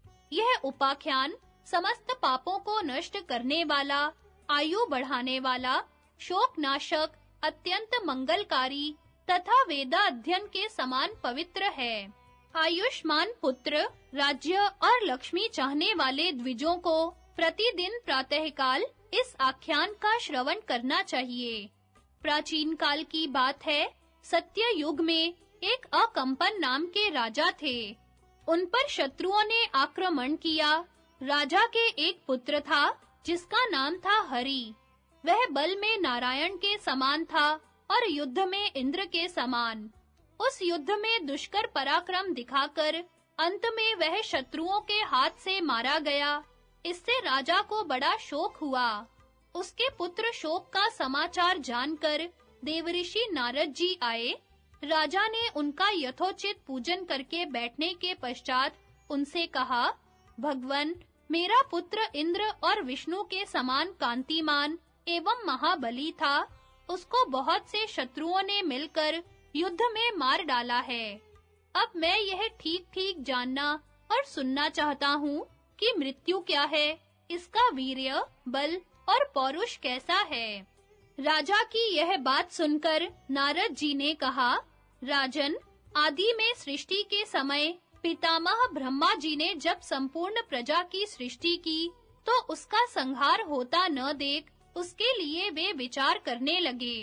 यह उपाख्यान समस्त पापों को नष्ट करने वाला, आयु बढ़ाने वाला, शोक नाशक, अत्यंत मंगलकारी तथा वेदा अध्ययन के समान पवित्र है। आयुष्मान पुत्र, राज्य और लक्ष्मी चाहने वाले द्विजों को प्रतिदिन प्रातःकाल इस आख्यान का श्रवण करना चाहिए। प्राचीन काल की बात है, सत्य युग में एक अकंपन नाम के राजा थे। उन पर शत्रुओं ने आक्रमण किया। राजा के एक पुत्र था जिसका नाम था हरि। वह बल में नारायण के समान था और युद्ध में इंद्र के समान। उस युद्ध में दुष्कर पराक्रम दिखाकर अंत में वह शत्रुओं के हाथ से मारा गया। इससे राजा को बड़ा शोक हुआ। उसके पुत्र शोक का समाचार जानकर देवऋषि नारद जी आए। राजा ने उनका यथोचित पूजन करके बैठने के पश्चात उनसे कहा, भगवन, मेरा पुत्र इंद्र और विष्णु के समान कांतिमान एवं महाबली था। उसको बहुत से शत्रुओं ने मिलकर युद्ध में मार डाला है। अब मैं यह ठीक-ठीक जानना और सुनना चाहता हूँ कि मृत्यु क्या है, इसका वीर्य, बल और पौरुष कैसा है। राजा की यह बात सुनकर नारद जी ने कहा, राजन, आदि में सृष्टि के समय पितामह ब्रह्मा जी ने जब संपूर्ण प्रजा की सृष्टि की, तो उसका संहार होता न देख उसके लिए वे विचार करने लगे।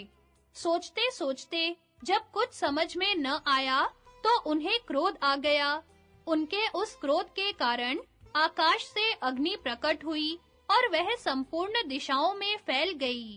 सोचते-सोचते जब कुछ समझ में न आया, तो उन्हें क्रोध आ गया। उनके उस क्रोध के कारण आकाश से अग्नि प्रकट हुई और वह संपूर्ण दिशाओं में फैल गई।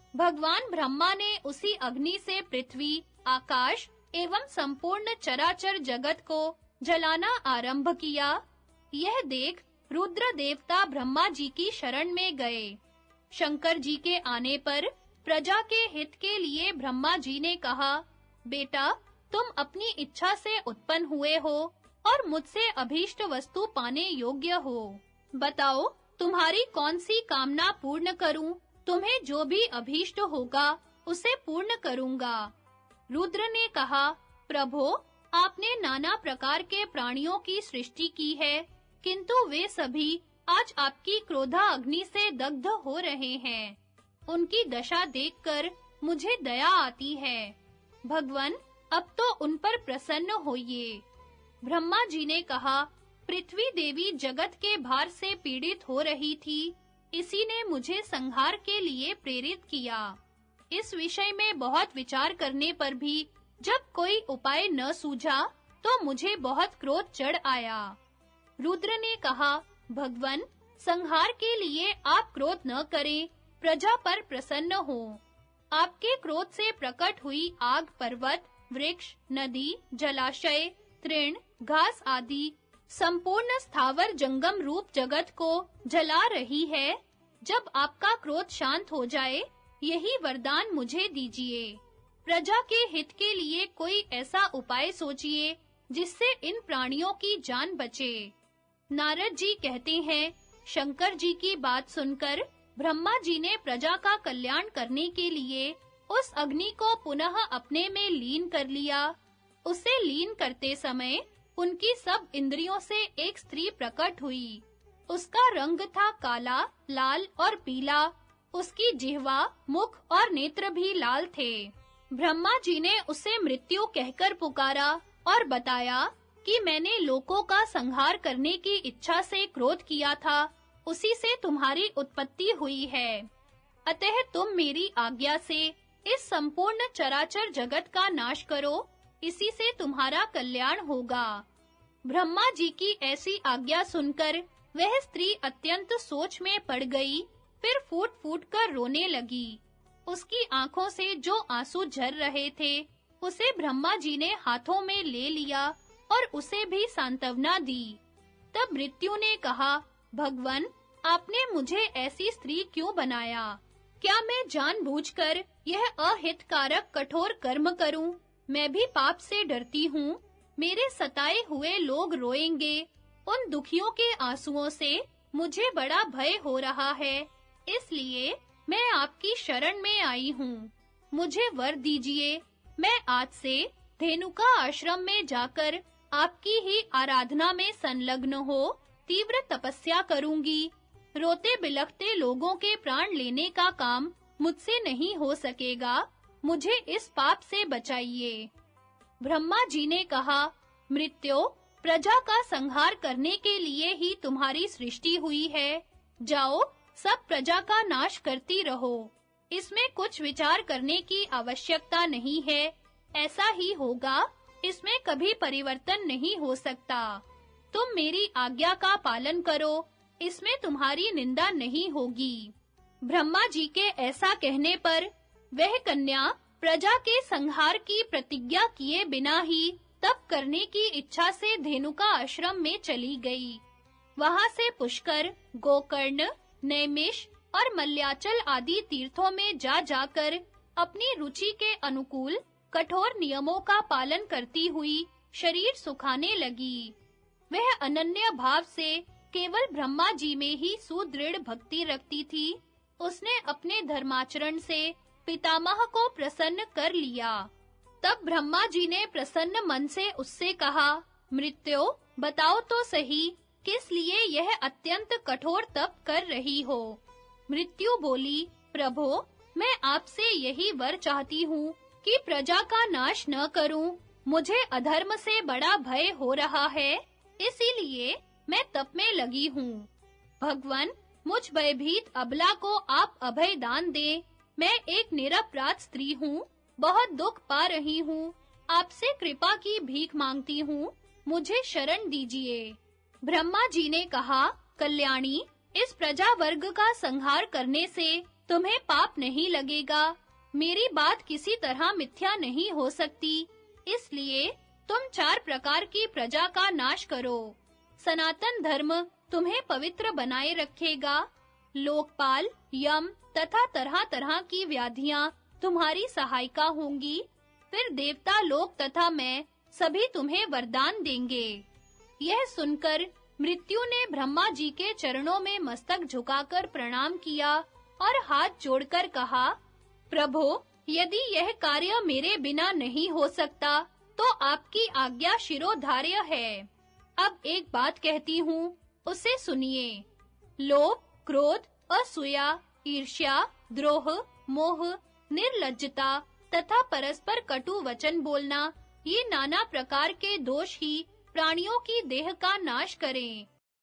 भगवान ब्रह्मा ने उसी अग्नि से पृथ्वी, आकाश एवं संपूर्ण चराचर जगत को जलाना आरंभ किया। यह देख रुद्र देवता ब्रह्मा जी की शरण में गए। शंकर जी के आने पर प्रजा के हित के लिए ब्रह्मा जी ने कहा, बेटा, तुम अपनी इच्छा से उत्पन्न हुए हो और मुझसे अभीष्ट वस्तु पाने योग्य हो। बताओ, तुम्हारी कौन सी कामना पूर्ण करूं? तुम्हें जो भी अभीष्ट होगा उसे पूर्ण करूंगा। रुद्र ने कहा, प्रभो, आपने नाना प्रकार के प्राणियों की सृष्टि की है, किंतु वे सभी आज आपकी क्रोधा अग्नि से दग्ध हो रहे हैं। उनकी दशा देखकर मुझे दया आती है। भगवन, अब तो उन पर प्रसन्न होइए। ब्रह्मा जी ने कहा, पृथ्वी देवी जगत के भार से पीड़ित हो रही थी, इसी ने मुझे संहार के लिए प्रेरित किया। इस विषय में बहुत विचार करने पर भी जब कोई उपाय न सूझा, तो मुझे बहुत क्रोध चढ़ आया। रुद्र ने कहा, भगवन, संहार के लिए आप क्रोध न करें, प्रजा पर प्रसन्न हो। आपके क्रोध से प्रकट हुई आग पर्वत, वृक्ष, नदी, जलाशय, तृण, घास आदि संपूर्ण स्थावर जंगम रूप जगत को जला रही है। जब आपका क्रोध शांत हो जाए, यही वरदान मुझे दीजिए। प्रजा के हित के लिए कोई ऐसा उपाय सोचिए जिससे इन प्राणियों की जान बचे। नारद जी कहते हैं, शंकर जी की बात सुनकर ब्रह्मा जी ने प्रजा का कल्याण करने के लिए उस अग्नि को पुनः अपने में लीन कर लिया। उसे लीन करते समय उनकी सब इंद्रियों से एक स्त्री प्रकट हुई। उसका रंग था काला, लाल और पीला। उसकी जिह्वा, मुख और नेत्र भी लाल थे। ब्रह्मा जी ने उसे मृत्यु कहकर पुकारा और बताया कि मैंने लोकों का संहार करने की इच्छा से क्रोध किया था, उसी से तुम्हारी उत्पत्ति हुई है। अतः तुम मेरी आज्ञा से इस संपूर्ण चराचर जगत का नाश करो, इसी से तुम्हारा कल्याण होगा। ब्रह्मा जी की ऐसी आज्ञा सुनकर वह स्त्री अत्यंत सोच में पड़ गई, फिर फूट-फूट कर रोने लगी। उसकी आंखों से जो आंसू झर रहे थे, उसे ब्रह्मा जी ने हाथों में ले लिया और उसे भी सांत्वना दी। तब मृत्यु ने कहा, भगवन, आपने मुझे ऐसी स्त्री क्यों बनाया? क्या मैं जानबूझकर यह अहितकारक कठोर कर्म करूं? मैं भी पाप से डरती हूँ। मेरे सताए हुए लोग रोएंगे। उन दुखियों के आंसुओं से मुझे बड़ा भय हो रहा है। इसलिए मैं आपकी शरण में आई हूँ। मुझे वर दीजिए। मैं आज से धेनुका आश्रम में जाकर आपकी ही आराधना में संलग्न हो तीव्र तपस्या करूंगी। रोते बिलखते लोगों के प्राण लेने का काम मुझसे नहीं हो सकेगा। मुझे इस पाप से बचाइए। ब्रह्मा जी ने कहा, मृत्यो, प्रजा का संहार करने के लिए ही तुम्हारी सृष्टि हुई है। जाओ, सब प्रजा का नाश करती रहो। इसमें कुछ विचार करने की आवश्यकता नहीं है। ऐसा ही होगा, इसमें कभी परिवर्तन नहीं हो सकता। तुम मेरी आज्ञा का पालन करो, इसमें तुम्हारी निंदा नहीं होगी। ब्रह्मा जी के ऐसा कहने पर वह कन्या प्रजा के संहार की प्रतिज्ञा किए बिना ही तप करने की इच्छा से धेनुका आश्रम में चली गई। वहां से पुष्कर, गोकर्ण, नैमिष और मल्याचल आदि तीर्थों में जा जाकर अपनी रुचि के अनुकूल कठोर नियमों का पालन करती हुई शरीर सुखाने लगी। वह अनन्य भाव से केवल ब्रह्मा जी में ही सुदृढ़ भक्ति रखती थी। उसने अपने धर्माचरण से पितामह को प्रसन्न कर लिया। तब ब्रह्मा जी ने प्रसन्न मन से उससे कहा, मृत्यो, बताओ तो सही, किस लिए यह अत्यंत कठोर तप कर रही हो? मृत्यु बोली, प्रभो, मैं आपसे यही वर चाहती हूँ कि प्रजा का नाश न करूं। मुझे अधर्म से बड़ा भय हो रहा है, इसीलिए मैं तप में लगी हूँ। भगवन, मुझ भयभीत अबला को आप अभय दान दें। मैं एक निरपराध स्त्री हूँ, बहुत दुख पा रही हूँ। आपसे कृपा की भीख मांगती हूँ, मुझे शरण दीजिए। ब्रह्मा जी ने कहा, कल्याणी, इस प्रजा वर्ग का संहार करने से तुम्हें पाप नहीं लगेगा। मेरी बात किसी तरह मिथ्या नहीं हो सकती, इसलिए तुम चार प्रकार की प्रजा का नाश करो। सनातन धर्म तुम्हें पवित्र बनाए रखेगा। लोकपाल, यम तथा तरह-तरह की व्याधियां तुम्हारी सहायिका होंगी। फिर देवता लोक तथा मैं सभी तुम्हें वरदान देंगे। यह सुनकर मृत्यु ने ब्रह्मा जी के चरणों में मस्तक झुकाकर प्रणाम किया और हाथ जोड़कर कहा, प्रभो, यदि यह कार्य मेरे बिना नहीं हो सकता, तो आपकी आज्ञा शिरोधार्य है। अब एक बात कहती हूँ, उसे सुनिए। लोभ, क्रोध, असूया, ईर्ष्या, द्रोह, मोह, निर्लज्जता तथा परस्पर कटु वचन बोलना, ये नाना प्रकार के दोष ही प्राणियों की देह का नाश करें।